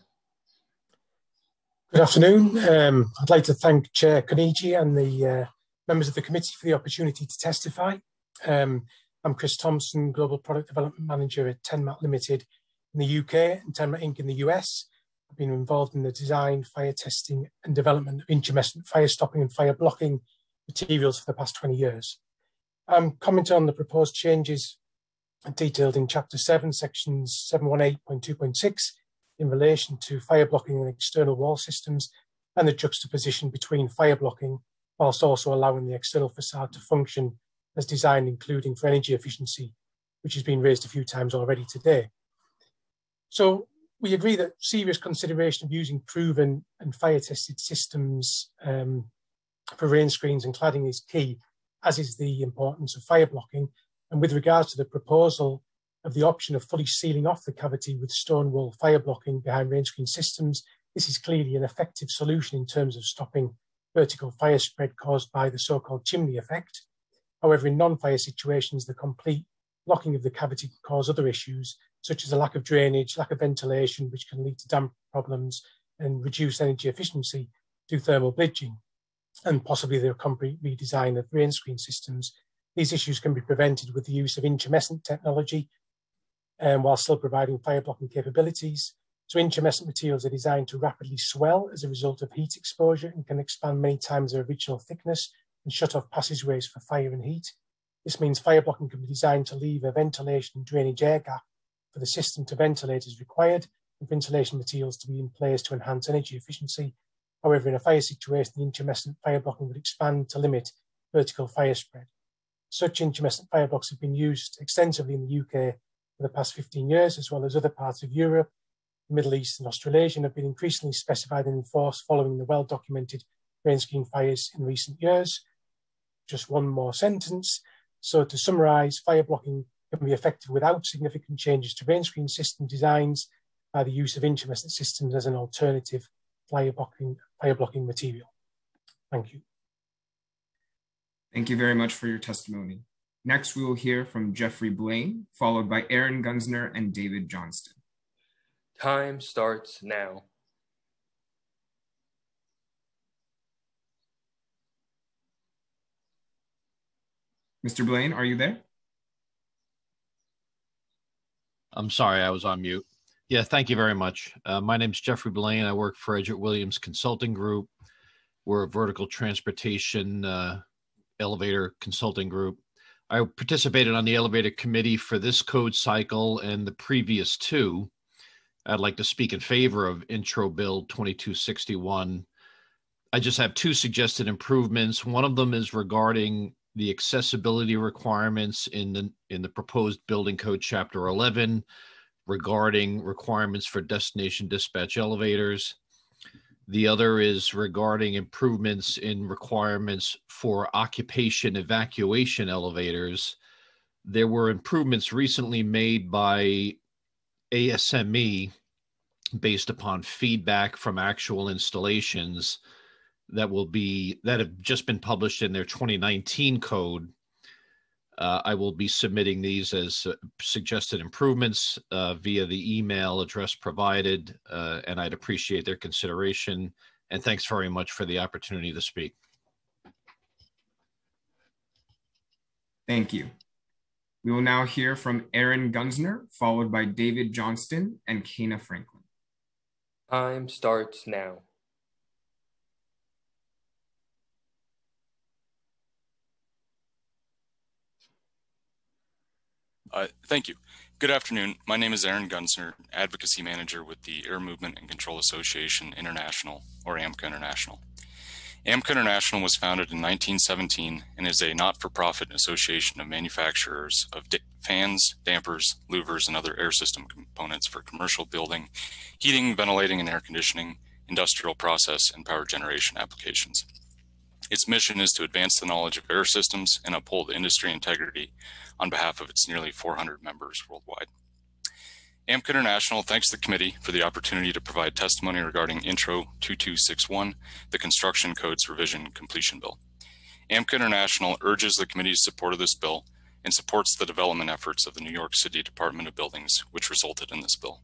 Good afternoon. Um, I'd like to thank Chair Carnegie and the uh, members of the committee for the opportunity to testify. Um, I'm Chris Thompson, Global Product Development Manager at Tenmat Limited in the U K and Tenmat Incorporated in the U S. I've been involved in the design, fire testing and development of intumescent fire stopping and fire blocking materials for the past twenty years. I'm commenting on the proposed changes detailed in Chapter seven, Sections seven eighteen point two point six in relation to fire blocking and external wall systems and the juxtaposition between fire blocking whilst also allowing the external facade to function as designed, including for energy efficiency, which has been raised a few times already today. So we agree that serious consideration of using proven and fire-tested systems um, for rain screens and cladding is key, as is the importance of fire blocking. And with regards to the proposal of the option of fully sealing off the cavity with stone wool fire blocking behind rain screen systems, this is clearly an effective solution in terms of stopping vertical fire spread caused by the so-called chimney effect. However, in non-fire situations, the complete blocking of the cavity can cause other issues, such as a lack of drainage, lack of ventilation, which can lead to damp problems and reduce energy efficiency through thermal bridging, and possibly the complete redesign of rain screen systems. These issues can be prevented with the use of intumescent technology, um, while still providing fire blocking capabilities. So intumescent materials are designed to rapidly swell as a result of heat exposure and can expand many times their original thickness and shut off passageways for fire and heat. This means fire blocking can be designed to leave a ventilation and drainage air gap for the system to ventilate as required, and ventilation materials to be in place to enhance energy efficiency. However, in a fire situation, the intumescent fire blocking would expand to limit vertical fire spread. Such intumescent fire blocks have been used extensively in the U K for the past fifteen years, as well as other parts of Europe, the Middle East and Australasia, and have been increasingly specified and enforced following the well-documented rain screen fires in recent years. Just one more sentence. So to summarise, fire blocking can be effective without significant changes to rain screen system designs by the use of intumescent systems as an alternative fire blocking, fire blocking material. Thank you. Thank you very much for your testimony. Next, we will hear from Jeffrey Blaine, followed by Aaron Gunsner and David Johnston. Time starts now. Mister Blaine, are you there? I'm sorry, I was on mute. Yeah, thank you very much. Uh, my name's Jeffrey Blaine. I work for Edgett Williams Consulting Group. We're a vertical transportation uh, elevator consulting group. I participated on the elevator committee for this code cycle and the previous two. I'd like to speak in favor of Intro Bill twenty-two sixty-one. I just have two suggested improvements. One of them is regarding the accessibility requirements in the in the proposed building code chapter eleven regarding requirements for destination dispatch elevators. The other is regarding improvements in requirements for occupation evacuation elevators. There were improvements recently made by A S M E based upon feedback from actual installations that will be, that have just been published in their twenty nineteen code. Uh, I will be submitting these as uh, suggested improvements uh, via the email address provided, uh, and I'd appreciate their consideration. And thanks very much for the opportunity to speak. Thank you. We will now hear from Aaron Gunsner, followed by David Johnston and Kana Franklin. Time starts now. Uh, thank you. Good afternoon. My name is Aaron Gunsner, Advocacy Manager with the Air Movement and Control Association International, or A M C A International. A M C A International was founded in nineteen seventeen and is a not-for-profit association of manufacturers of fans, dampers, louvers, and other air system components for commercial building, heating, ventilating, and air conditioning, industrial process, and power generation applications. Its mission is to advance the knowledge of air systems and uphold industry integrity on behalf of its nearly four hundred members worldwide. A M C A International thanks the committee for the opportunity to provide testimony regarding Intro two two six one, the Construction Codes Revision Completion Bill. A M C A International urges the committee's support of this bill and supports the development efforts of the New York City Department of Buildings, which resulted in this bill.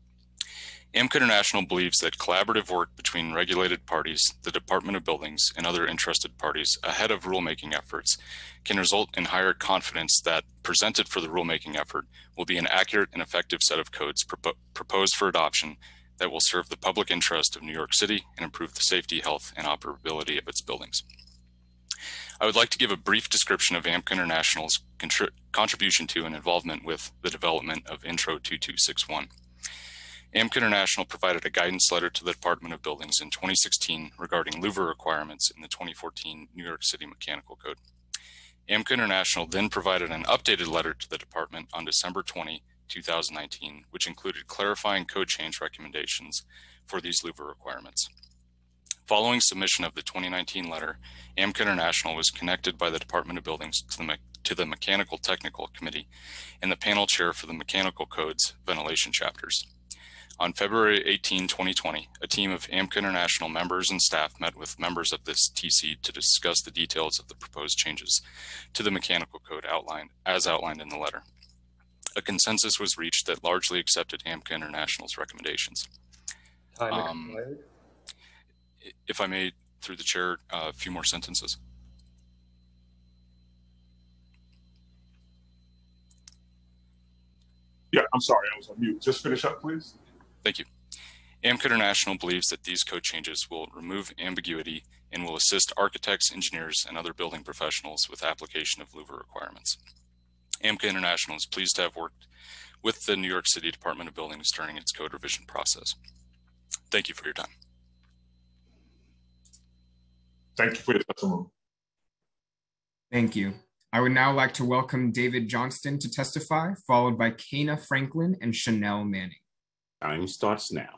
A M C A International believes that collaborative work between regulated parties, the Department of Buildings, and other interested parties ahead of rulemaking efforts can result in higher confidence that, presented for the rulemaking effort, will be an accurate and effective set of codes propo proposed for adoption that will serve the public interest of New York City and improve the safety, health, and operability of its buildings. I would like to give a brief description of A M C A International's contribution to and involvement with the development of Intro two two six one. A M C A International provided a guidance letter to the Department of Buildings in twenty sixteen regarding louver requirements in the twenty fourteen New York City Mechanical Code. A M C A International then provided an updated letter to the department on December twentieth, two thousand nineteen, which included clarifying code change recommendations for these louver requirements. Following submission of the twenty nineteen letter, A M C A International was connected by the Department of Buildings to the, Me to the Mechanical Technical Committee and the panel chair for the Mechanical Codes Ventilation Chapters. On February eighteenth, twenty twenty, a team of A M C A International members and staff met with members of this T C to discuss the details of the proposed changes to the mechanical code outlined as outlined in the letter. A consensus was reached that largely accepted A M C A International's recommendations. Time um, expired. If I may, through the chair, uh, a few more sentences. Yeah, I'm sorry, I was on mute. Just finish up, please. Thank you. A M C A International believes that these code changes will remove ambiguity and will assist architects, engineers, and other building professionals with application of louver requirements. A M C A International is pleased to have worked with the New York City Department of Buildings during its code revision process. Thank you for your time. Thank you for your testimony. Thank you. I would now like to welcome David Johnston to testify, followed by Kana Franklin and Chanel Manning. Time starts now.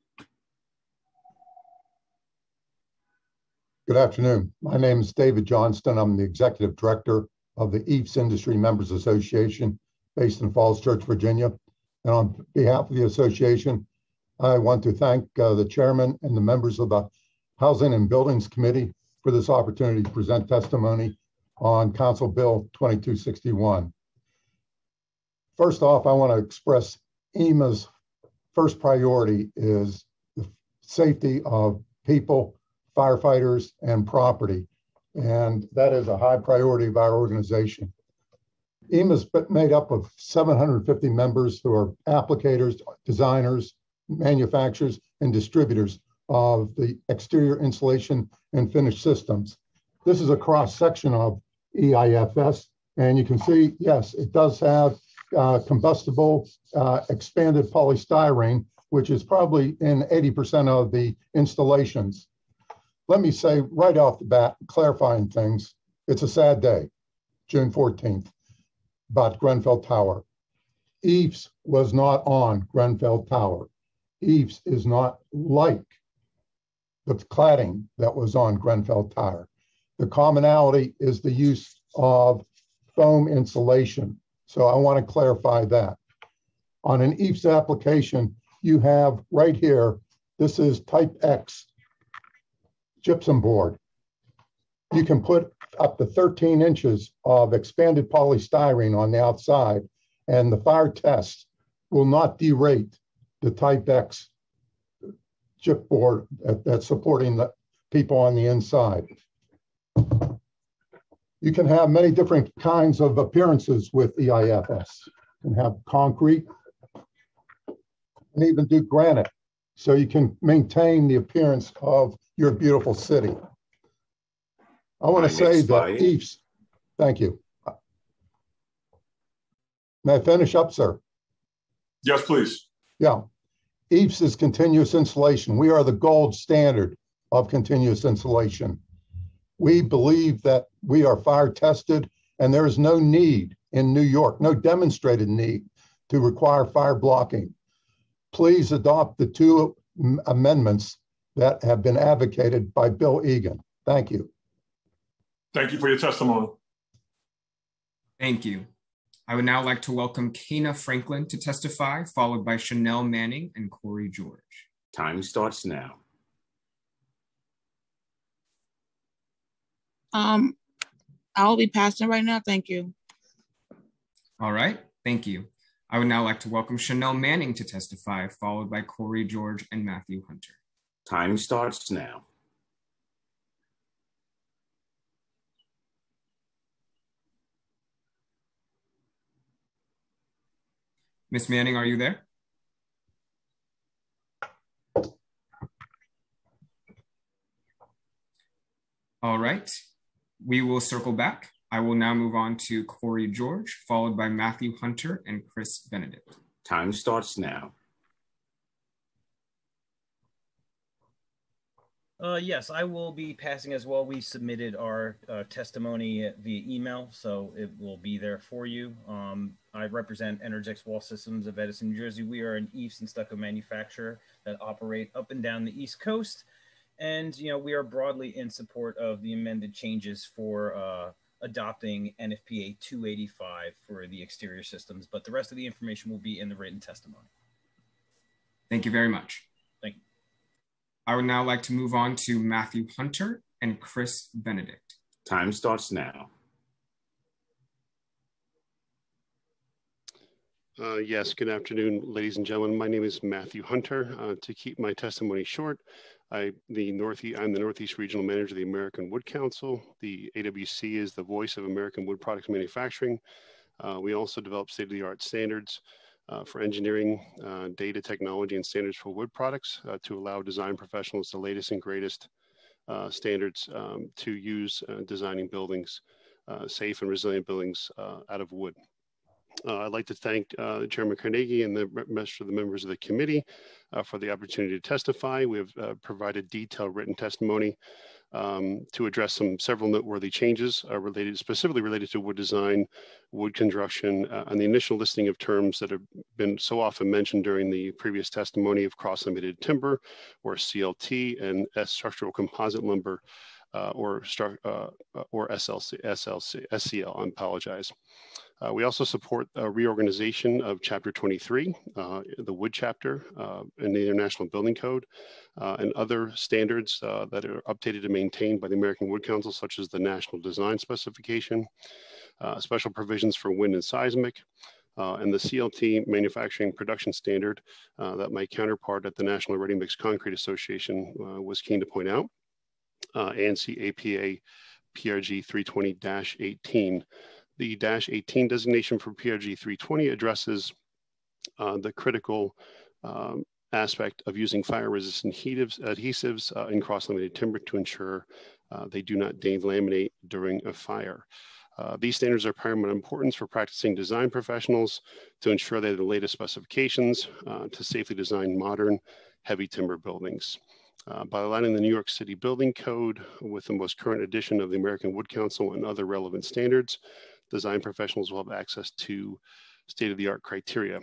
Good afternoon. My name is David Johnston. I'm the Executive Director of the E A F S Industry Members Association based in Falls Church, Virginia. And on behalf of the association, I want to thank uh, the chairman and the members of the Housing and Buildings Committee for this opportunity to present testimony on Council Bill twenty-two sixty-one. First off, I want to express E M A's first priority is the safety of people, firefighters, and property. And that is a high priority of our organization. E M A is made up of seven hundred fifty members who are applicators, designers, manufacturers, and distributors of the exterior insulation and finished systems. This is a cross section of E I F S, and you can see, yes, it does have uh, combustible uh, expanded polystyrene, which is probably in eighty percent of the installations. Let me say right off the bat, clarifying things, it's a sad day, June fourteenth, about Grenfell Tower. E A F S was not on Grenfell Tower. E A F S is not like the cladding that was on Grenfell Tower. The commonality is the use of foam insulation. So I want to clarify that. On an E A F E S application, you have right here, this is type X gypsum board. You can put up to thirteen inches of expanded polystyrene on the outside, and the fire test will not derate the type X gyp board that's supporting the people on the inside. You can have many different kinds of appearances with E I F S. You can have concrete and even do granite, so you can maintain the appearance of your beautiful city. I want to say that E A F E S, thank you. May I finish up, sir? Yes, please. Yeah. E A F E S is continuous installation. We are the gold standard of continuous installation. We believe that we are fire tested, and there is no need in New York, no demonstrated need to require fire blocking. Please adopt the two amendments that have been advocated by Bill Egan. Thank you. Thank you for your testimony. Thank you. I would now like to welcome Kana Franklin to testify, followed by Chanel Manning and Corey George. Time starts now. Um, I'll be passing right now. Thank you. All right. Thank you. I would now like to welcome Chanel Manning to testify, followed by Corey George and Matthew Hunter. Time starts now. Miz Manning, are you there? All right. We will circle back. I will now move on to Corey George, followed by Matthew Hunter and Chris Benedict. Time starts now. Uh, yes, I will be passing as well. We submitted our uh, testimony via email, so it will be there for you. Um, I represent Energix Wall Systems of Edison, New Jersey. We are an E A F E S and stucco manufacturer that operate up and down the East Coast. And, you know, we are broadly in support of the amended changes for uh, adopting N F P A two eighty-five for the exterior systems, but the rest of the information will be in the written testimony. Thank you very much. Thank you. I would now like to move on to Matthew Hunter and Chris Benedict. Time starts now. Uh, yes, good afternoon, ladies and gentlemen. My name is Matthew Hunter. Uh, to keep my testimony short, I, the Northeast, I'm the Northeast Regional Manager of the American Wood Council. The A W C is the voice of American wood products manufacturing. Uh, we also develop state-of-the-art standards uh, for engineering, uh, data technology, and standards for wood products uh, to allow design professionals the latest and greatest uh, standards um, to use uh, designing buildings, uh, safe and resilient buildings uh, out of wood. Uh, I'd like to thank uh, Chairman Carnegie and the rest of the members of the committee uh, for the opportunity to testify. We have uh, provided detailed written testimony um, to address some several noteworthy changes uh, related, specifically related to wood design, wood construction, uh, and the initial listing of terms that have been so often mentioned during the previous testimony of cross-limited timber, or C L T, and S structural composite lumber, uh, or uh, or S L C, S L C, S C L. I apologize. Uh, we also support a reorganization of Chapter twenty-three, uh, the wood chapter uh, in the International Building Code, uh, and other standards uh, that are updated and maintained by the American Wood Council, such as the National Design Specification, uh, special provisions for wind and seismic, uh, and the C L T Manufacturing Production Standard uh, that my counterpart at the National Ready Mix Concrete Association uh, was keen to point out, uh, ANSI A P A P R G three twenty dash eighteen. The dash eighteen designation for P R G three twenty addresses uh, the critical um, aspect of using fire-resistant adhesives, adhesives uh, in cross-limited timber to ensure uh, they do not delaminate during a fire. Uh, these standards are of paramount importance for practicing design professionals to ensure they have the latest specifications uh, to safely design modern, heavy timber buildings. Uh, by aligning the New York City Building Code with the most current edition of the American Wood Council and other relevant standards, design professionals will have access to state-of-the-art criteria.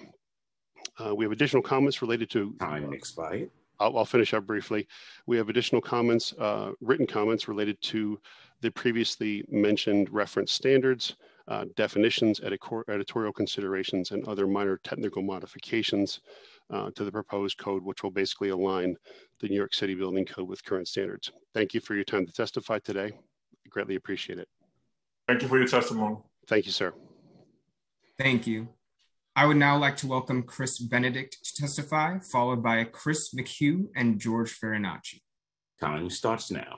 Uh, we have additional comments related to... Time expired. I'll, I'll finish up briefly. We have additional comments, uh, written comments related to the previously mentioned reference standards, uh, definitions, editorial considerations, and other minor technical modifications uh, to the proposed code, which will basically align the New York City Building Code with current standards. Thank you for your time to testify today. I greatly appreciate it. Thank you for your testimony. Thank you, sir. Thank you. I would now like to welcome Chris Benedict to testify, followed by Chris McHugh and George Farinacci. Time starts now.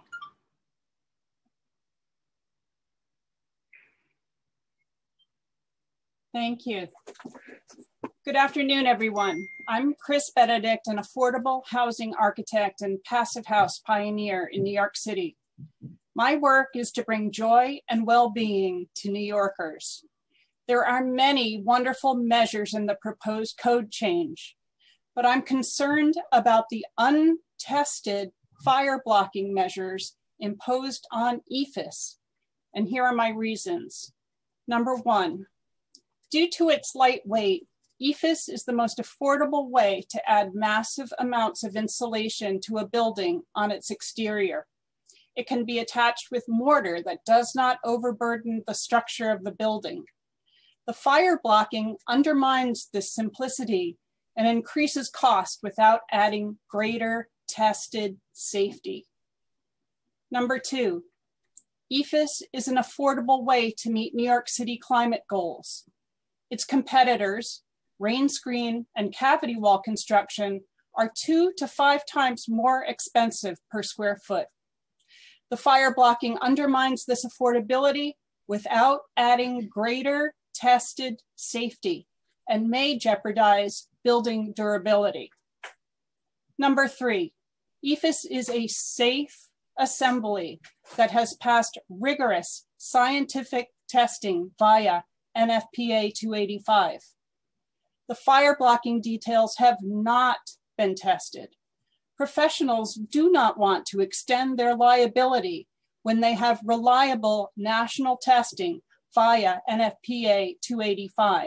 Thank you. Good afternoon, everyone. I'm Chris Benedict, an affordable housing architect and passive house pioneer in New York City. My work is to bring joy and well-being to New Yorkers. There are many wonderful measures in the proposed code change, but I'm concerned about the untested fire blocking measures imposed on E F I S, and here are my reasons. Number one, due to its light weight, E F I S is the most affordable way to add massive amounts of insulation to a building on its exterior. It can be attached with mortar that does not overburden the structure of the building. The fire blocking undermines this simplicity and increases cost without adding greater tested safety. Number two, E F I S is an affordable way to meet New York City climate goals. Its competitors, rain screen and cavity wall construction, are two to five times more expensive per square foot. The fire blocking undermines this affordability without adding greater tested safety and may jeopardize building durability. Number three, E F I S is a safe assembly that has passed rigorous scientific testing via N F P A two eighty-five. The fire blocking details have not been tested. Professionals do not want to extend their liability when they have reliable national testing via N F P A two eighty-five.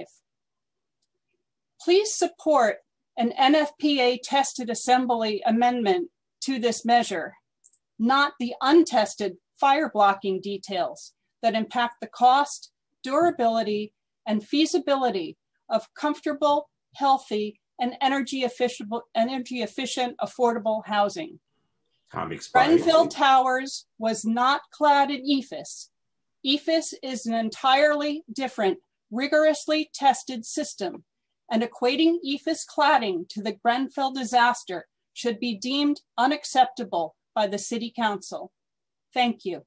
Please support an N F P A tested assembly amendment to this measure, not the untested fire blocking details that impact the cost, durability, and feasibility of comfortable, healthy, and energy efficient, energy efficient affordable housing. Time expired. Grenfell Towers was not clad in E F I S. E F I S is an entirely different, rigorously tested system, and equating E F I S cladding to the Grenfell disaster should be deemed unacceptable by the City Council. Thank you.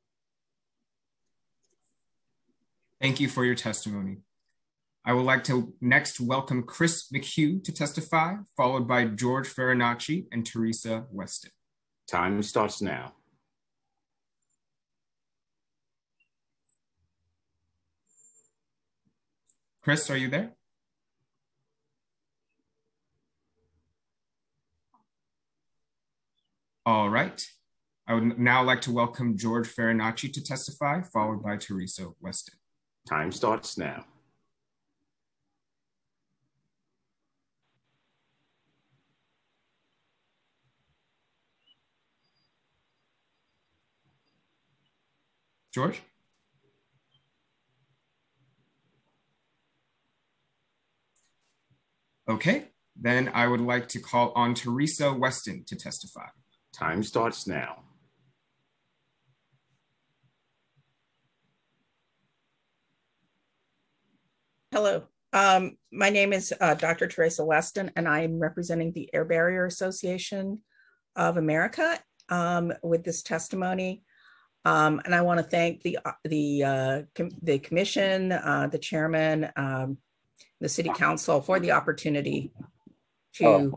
Thank you for your testimony. I would like to next welcome Chris McHugh to testify, followed by George Farinacci and Teresa Weston. Time starts now. Chris, are you there? All right. I would now like to welcome George Farinacci to testify, followed by Teresa Weston. Time starts now. George? Okay, then I would like to call on Teresa Weston to testify. Time starts now. Hello, um, my name is uh, Doctor Teresa Weston, and I am representing the Air Barrier Association of America um, with this testimony. Um, and I want to thank the the uh, com the commission, uh, the chairman, um, the city council for the opportunity to. Oh.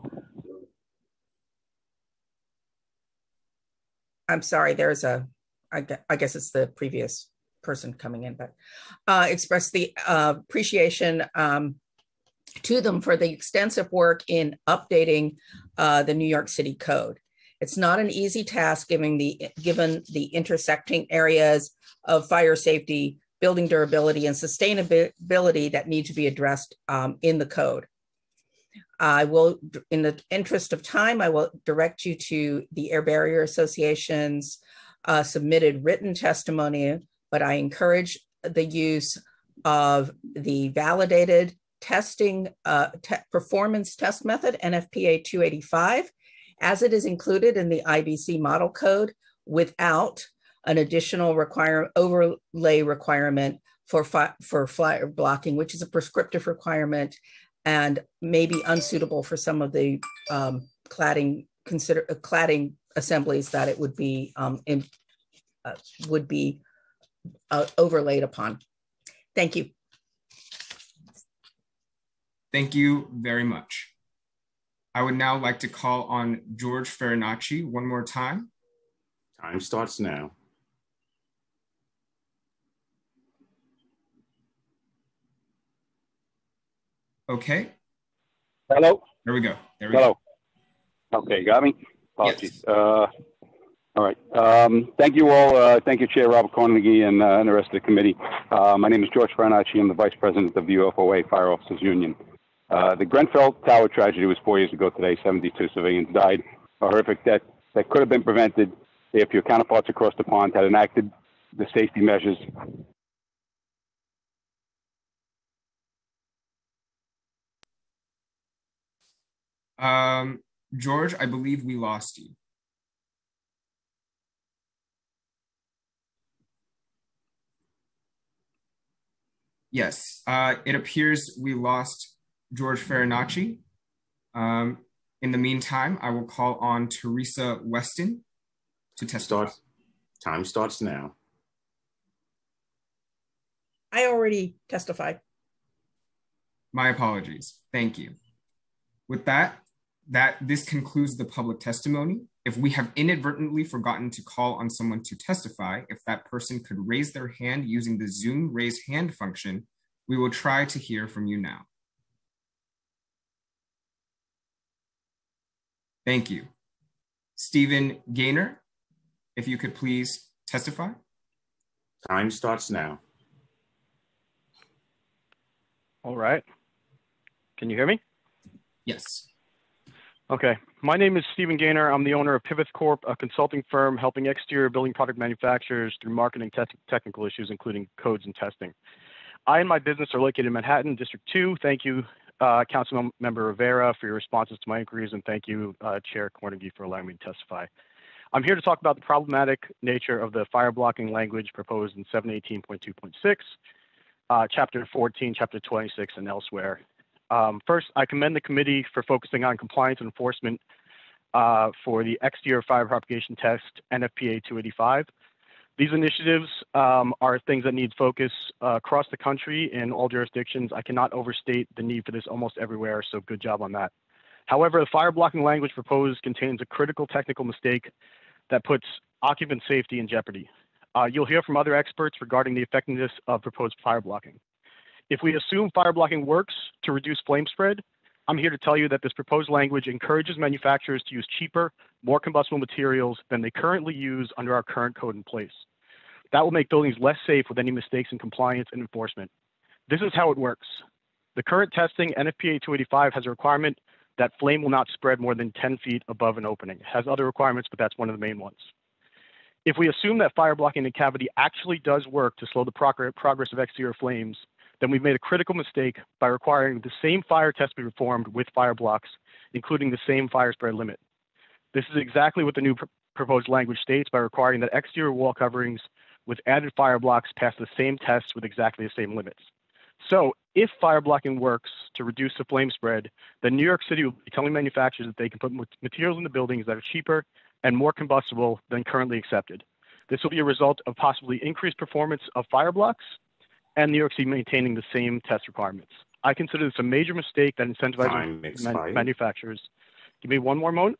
I'm sorry, there's a, I, I guess it's the previous person coming in, but uh, express the uh, appreciation um, to them for the extensive work in updating uh, the New York City Code. It's not an easy task given the, given the intersecting areas of fire safety, building durability, and sustainability that need to be addressed um, in the code. I will, in the interest of time, I will direct you to the Air Barrier Association's uh, submitted written testimony, but I encourage the use of the validated testing uh, te performance test method, N F P A two eighty-five, as it is included in the I B C model code without an additional require overlay requirement for, for flyer blocking, which is a prescriptive requirement and may be unsuitable for some of the um, cladding consider uh, cladding assemblies that it would be um, in, uh, would be uh, overlaid upon. Thank you. Thank you very much. I would now like to call on George Farinacci one more time. Time starts now. Okay. Hello. There we go. There we Hello. go. Okay, got me? Apologies. Yes. Uh, all right. Um, thank you all. Uh, thank you, Chair Robert Carnegie and, uh, and the rest of the committee. Uh, my name is George Farinacci. I'm the Vice President of the U F O A Fire Officers Union. Uh, the Grenfell Tower tragedy was four years ago today. seventy-two civilians died. A horrific death that could have been prevented if your counterparts across the pond had enacted the safety measures. Um, George, I believe we lost you. Yes, uh, it appears we lost George Farinacci. Um, in the meantime, I will call on Teresa Weston to testify. Start. Time starts now. I already testified. My apologies. Thank you. With that, that this concludes the public testimony. If we have inadvertently forgotten to call on someone to testify, if that person could raise their hand using the Zoom raise hand function, we will try to hear from you now. Thank you. Stephen Gaynor, if you could please testify. Time starts now. All right. Can you hear me? Yes. Okay. My name is Stephen Gaynor. I'm the owner of Pivot Corp, a consulting firm helping exterior building product manufacturers through marketing te technical issues, including codes and testing. I and my business are located in Manhattan, District two. Thank you, uh, Council Member Rivera, for your responses to my inquiries, and thank you, uh, Chair Carnegie, for allowing me to testify. I'm here to talk about the problematic nature of the fire blocking language proposed in seven eighteen point two point six, uh, Chapter fourteen, Chapter twenty-six, and elsewhere. Um, first, I commend the committee for focusing on compliance and enforcement uh, for the exterior fire propagation test, N F P A two eighty-five. These initiatives um, are things that need focus uh, across the country in all jurisdictions. I cannot overstate the need for this almost everywhere, so good job on that. However, the fire blocking language proposed contains a critical technical mistake that puts occupant safety in jeopardy. Uh, you'll hear from other experts regarding the effectiveness of proposed fire blocking. If we assume fire blocking works to reduce flame spread, I'm here to tell you that this proposed language encourages manufacturers to use cheaper, more combustible materials than they currently use under our current code in place. That will make buildings less safe with any mistakes in compliance and enforcement. This is how it works. The current testing, N F P A two eighty-five, has a requirement that flame will not spread more than ten feet above an opening. It has other requirements, but that's one of the main ones. If we assume that fire blocking in cavity actually does work to slow the progress of exterior flames, then we've made a critical mistake by requiring the same fire test be performed with fire blocks, including the same fire spread limit. This is exactly what the new pr proposed language states by requiring that exterior wall coverings with added fire blocks pass the same tests with exactly the same limits. So if fire blocking works to reduce the flame spread, then New York City will be telling manufacturers that they can put materials in the buildings that are cheaper and more combustible than currently accepted. This will be a result of possibly increased performance of fire blocks and New York City maintaining the same test requirements. I consider this a major mistake that incentivizes man manufacturers. Give me one more moment.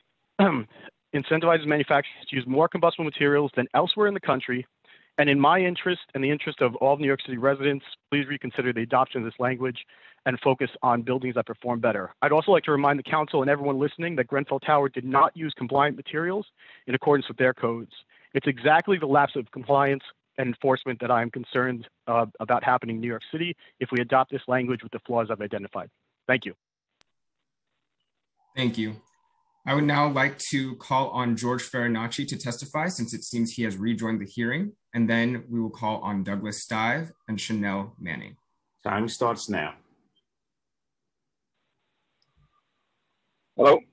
Incentivizes manufacturers to use more combustible materials than elsewhere in the country. And in my interest and the interest of all New York City residents, please reconsider the adoption of this language and focus on buildings that perform better. I'd also like to remind the council and everyone listening that Grenfell Tower did not use compliant materials in accordance with their codes. It's exactly the lapse of compliance and enforcement that I'm concerned uh, about happening in New York City if we adopt this language with the flaws I've identified. Thank you. Thank you. I would now like to call on George Farinacci to testify since it seems he has rejoined the hearing, and then we will call on Douglas Stive and Chanel Manning. Time starts now. Hello?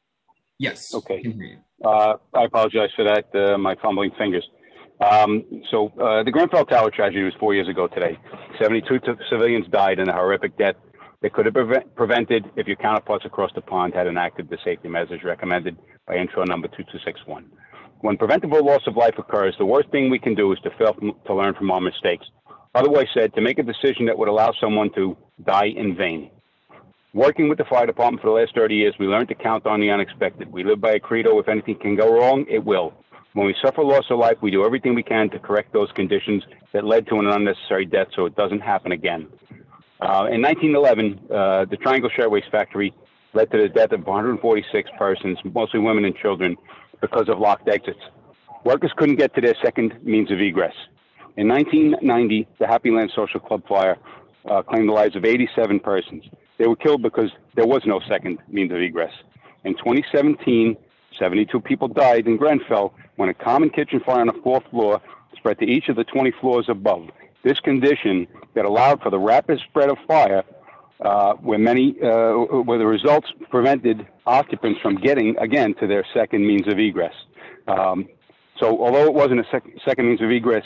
Yes. Okay. Can hear you. Uh, I apologize for that, uh, my fumbling fingers. Um, so uh, the Grenfell Tower tragedy was four years ago today. seventy-two civilians died in a horrific death that could have pre prevented if your counterparts across the pond had enacted the safety measures recommended by intro number two two six one. When preventable loss of life occurs, the worst thing we can do is to fail to learn from our mistakes. Otherwise said, to make a decision that would allow someone to die in vain. Working with the fire department for the last thirty years, we learned to count on the unexpected. We live by a credo, if anything can go wrong, it will. When we suffer loss of life, we do everything we can to correct those conditions that led to an unnecessary death so it doesn't happen again. Uh, in nineteen eleven, uh, the Triangle Shirtwaist Factory led to the death of one hundred forty-six persons, mostly women and children, because of locked exits. Workers couldn't get to their second means of egress. In nineteen ninety, the Happy Land Social Club fire uh, claimed the lives of eighty-seven persons. They were killed because there was no second means of egress. In twenty seventeen, seventy-two people died in Grenfell when a common kitchen fire on the fourth floor spread to each of the twenty floors above. This condition that allowed for the rapid spread of fire, uh, where many, uh, where the results prevented occupants from getting again to their second means of egress. Um, so, although it wasn't a sec second means of egress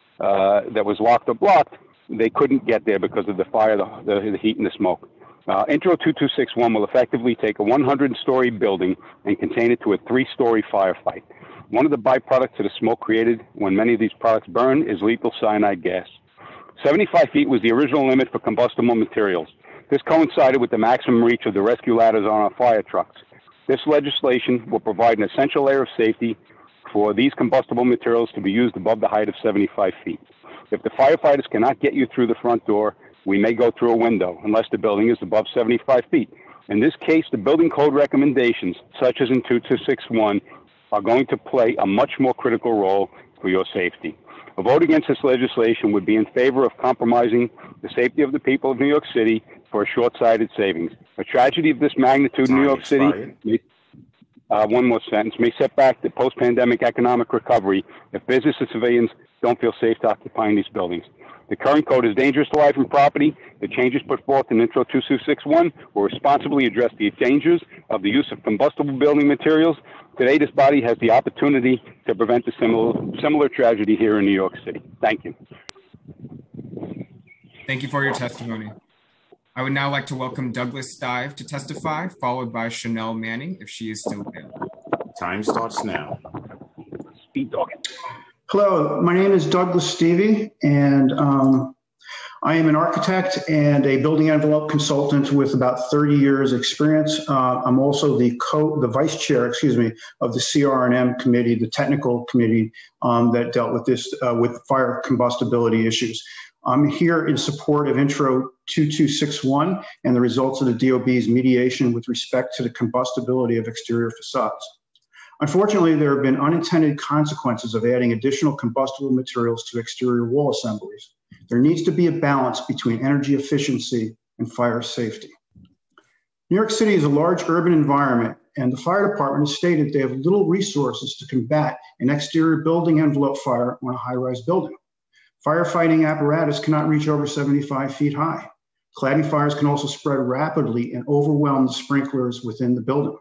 uh, that was locked or blocked, they couldn't get there because of the fire, the, the, the heat, and the smoke. Uh, Intro two two six one will effectively take a one hundred story building and contain it to a three story firefight. One of the byproducts of the smoke created when many of these products burn is lethal cyanide gas. seventy-five feet was the original limit for combustible materials. This coincided with the maximum reach of the rescue ladders on our fire trucks. This legislation will provide an essential layer of safety for these combustible materials to be used above the height of seventy-five feet. If the firefighters cannot get you through the front door, we may go through a window unless the building is above seventy-five feet. In this case, the building code recommendations, such as in two two six one, are going to play a much more critical role for your safety. A vote against this legislation would be in favor of compromising the safety of the people of New York City for a short-sighted savings. A tragedy of this magnitude in New York City, may, uh, one more sentence, may set back the post-pandemic economic recovery if business and civilians don't feel safe to occupying these buildings. The current code is dangerous to life and property. The changes put forth in Intro two two six one will responsibly address the dangers of the use of combustible building materials. Today, this body has the opportunity to prevent a similar, similar tragedy here in New York City. Thank you. Thank you for your testimony. I would now like to welcome Douglas Stive to testify, followed by Chanel Manning, if she is still available. Time starts now. Speed talking. Hello, my name is Douglas Stevie, and um, I am an architect and a building envelope consultant with about thirty years experience. Uh, I'm also the co, the vice chair, excuse me, of the C R and M committee, the technical committee um, that dealt with this, uh, with fire combustibility issues. I'm here in support of Intro two two six one and the results of the D O B's mediation with respect to the combustibility of exterior facades. Unfortunately, there have been unintended consequences of adding additional combustible materials to exterior wall assemblies. There needs to be a balance between energy efficiency and fire safety. New York City is a large urban environment, and the fire department has stated they have little resources to combat an exterior building envelope fire on a high-rise building. Firefighting apparatus cannot reach over seventy-five feet high. Cladding fires can also spread rapidly and overwhelm the sprinklers within the building.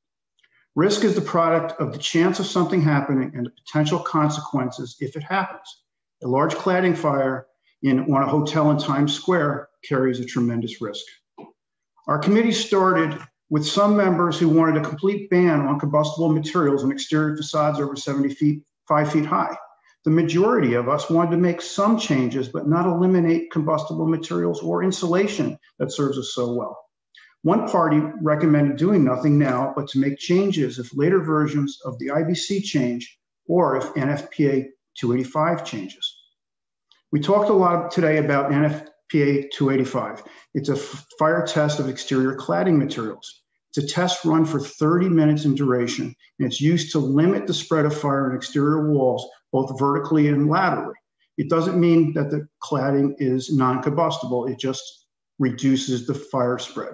Risk is the product of the chance of something happening and the potential consequences if it happens. A large cladding fire in on a hotel in Times Square carries a tremendous risk. Our committee started with some members who wanted a complete ban on combustible materials on exterior facades over seventy-five feet high. The majority of us wanted to make some changes, but not eliminate combustible materials or insulation that serves us so well. One party recommended doing nothing now, but to make changes if later versions of the I B C change or if N F P A two eighty-five changes. We talked a lot today about N F P A two eighty-five. It's a fire test of exterior cladding materials. It's a test run for thirty minutes in duration, and it's used to limit the spread of fire in exterior walls, both vertically and laterally. It doesn't mean that the cladding is non-combustible. It just reduces the fire spread.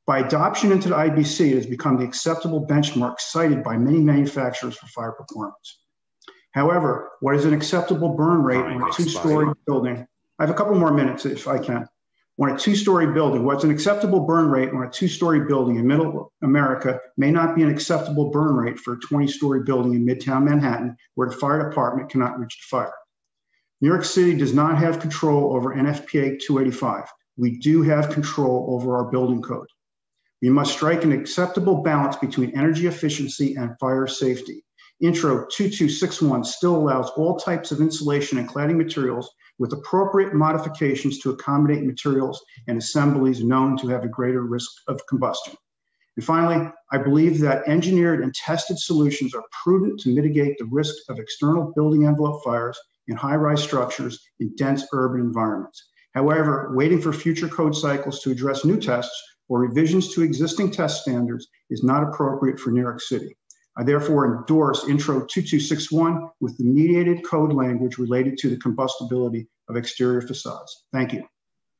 By adoption into the I B C, it has become the acceptable benchmark cited by many manufacturers for fire performance. However, what is an acceptable burn rate on a two-story building? I have a couple more minutes if I can. On a two-story building, what's an acceptable burn rate on a two-story building in middle America may not be an acceptable burn rate for a twenty-story building in Midtown Manhattan, where the fire department cannot reach the fire. New York City does not have control over N F P A two eighty-five. We do have control over our building code. We must strike an acceptable balance between energy efficiency and fire safety. Intro two two six one still allows all types of insulation and cladding materials with appropriate modifications to accommodate materials and assemblies known to have a greater risk of combustion. And finally, I believe that engineered and tested solutions are prudent to mitigate the risk of external building envelope fires in high-rise structures in dense urban environments. However, waiting for future code cycles to address new tests or revisions to existing test standards is not appropriate for New York City. I therefore endorse Intro two two six one with the mediated code language related to the combustibility of exterior facades. Thank you.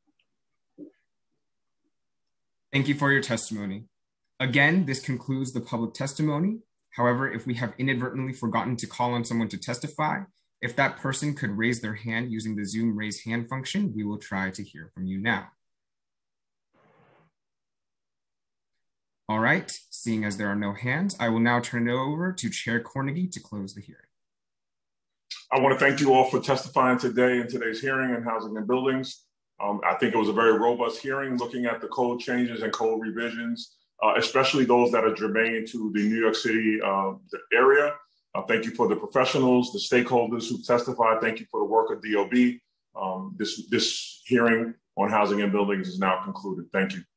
Thank you for your testimony. Again, this concludes the public testimony. However, if we have inadvertently forgotten to call on someone to testify, if that person could raise their hand using the Zoom raise hand function, we will try to hear from you now. All right, seeing as there are no hands, I will now turn it over to Chair Cornegy to close the hearing. I want to thank you all for testifying today in today's hearing on housing and buildings. Um, I think it was a very robust hearing looking at the code changes and code revisions, uh, especially those that are germane to the New York City uh, the area. Uh, thank you for the professionals, the stakeholders who testified. Thank you for the work of D O B. Um, this, this hearing on housing and buildings is now concluded. Thank you.